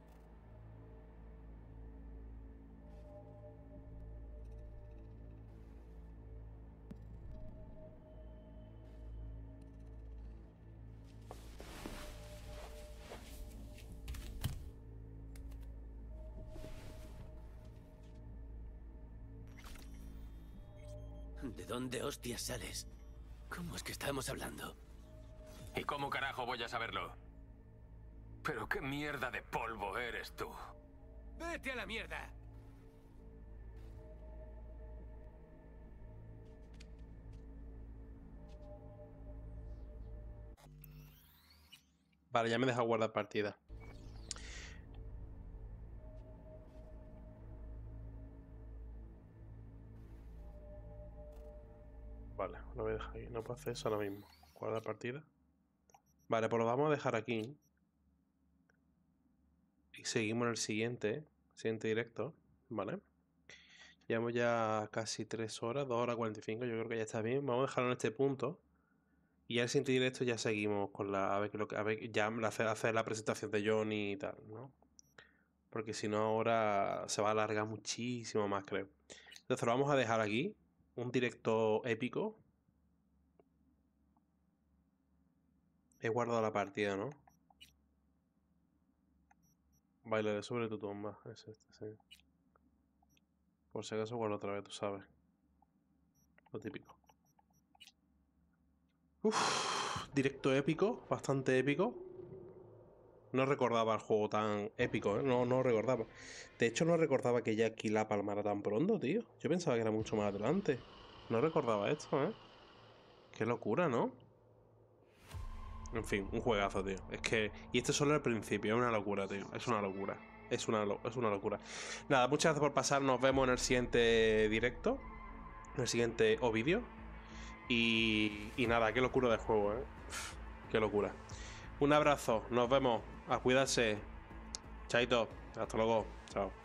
¿De dónde hostias sales? ¿Cómo es que estamos hablando? ¿Y cómo carajo voy a saberlo? ¿Pero qué mierda de polvo eres tú? ¡Vete a la mierda! Vale, ya me deja guardar partida. Vale, lo voy a dejar aquí. No puedo hacer eso ahora mismo. Guardar partida. Vale, pues lo vamos a dejar aquí. Y seguimos en el siguiente. Siguiente directo. Vale. Llevamos ya casi tres horas, dos horas cuarenta y cinco. Yo creo que ya está bien. Vamos a dejarlo en este punto. Y ya en el siguiente directo ya seguimos con la. A ver, lo que, a ver ya hacer, hacer la presentación de Johnny y tal, ¿no? Porque si no, ahora se va a alargar muchísimo más, creo. Entonces lo vamos a dejar aquí. Un directo épico. He guardado la partida, ¿no? Bailaré sobre tu tumba. Es este, sí. Por si acaso guardo otra vez, tú sabes. Lo típico. Uf, directo épico. Bastante épico. No recordaba el juego tan épico, ¿eh? No, no recordaba. De hecho, no recordaba que Jackie la palmara tan pronto, tío. Yo pensaba que era mucho más adelante. No recordaba esto, ¿eh? Qué locura, ¿no? En fin, un juegazo, tío. Es que... Y este solo es el principio. Es una locura, tío. Es una locura. Es una, lo... es una locura. Nada, muchas gracias por pasar. Nos vemos en el siguiente directo. En el siguiente o vídeo. Y... y nada, qué locura de juego, ¿eh? Uf, qué locura. Un abrazo. Nos vemos. A cuidarse. Chaito. Hasta luego. Chao.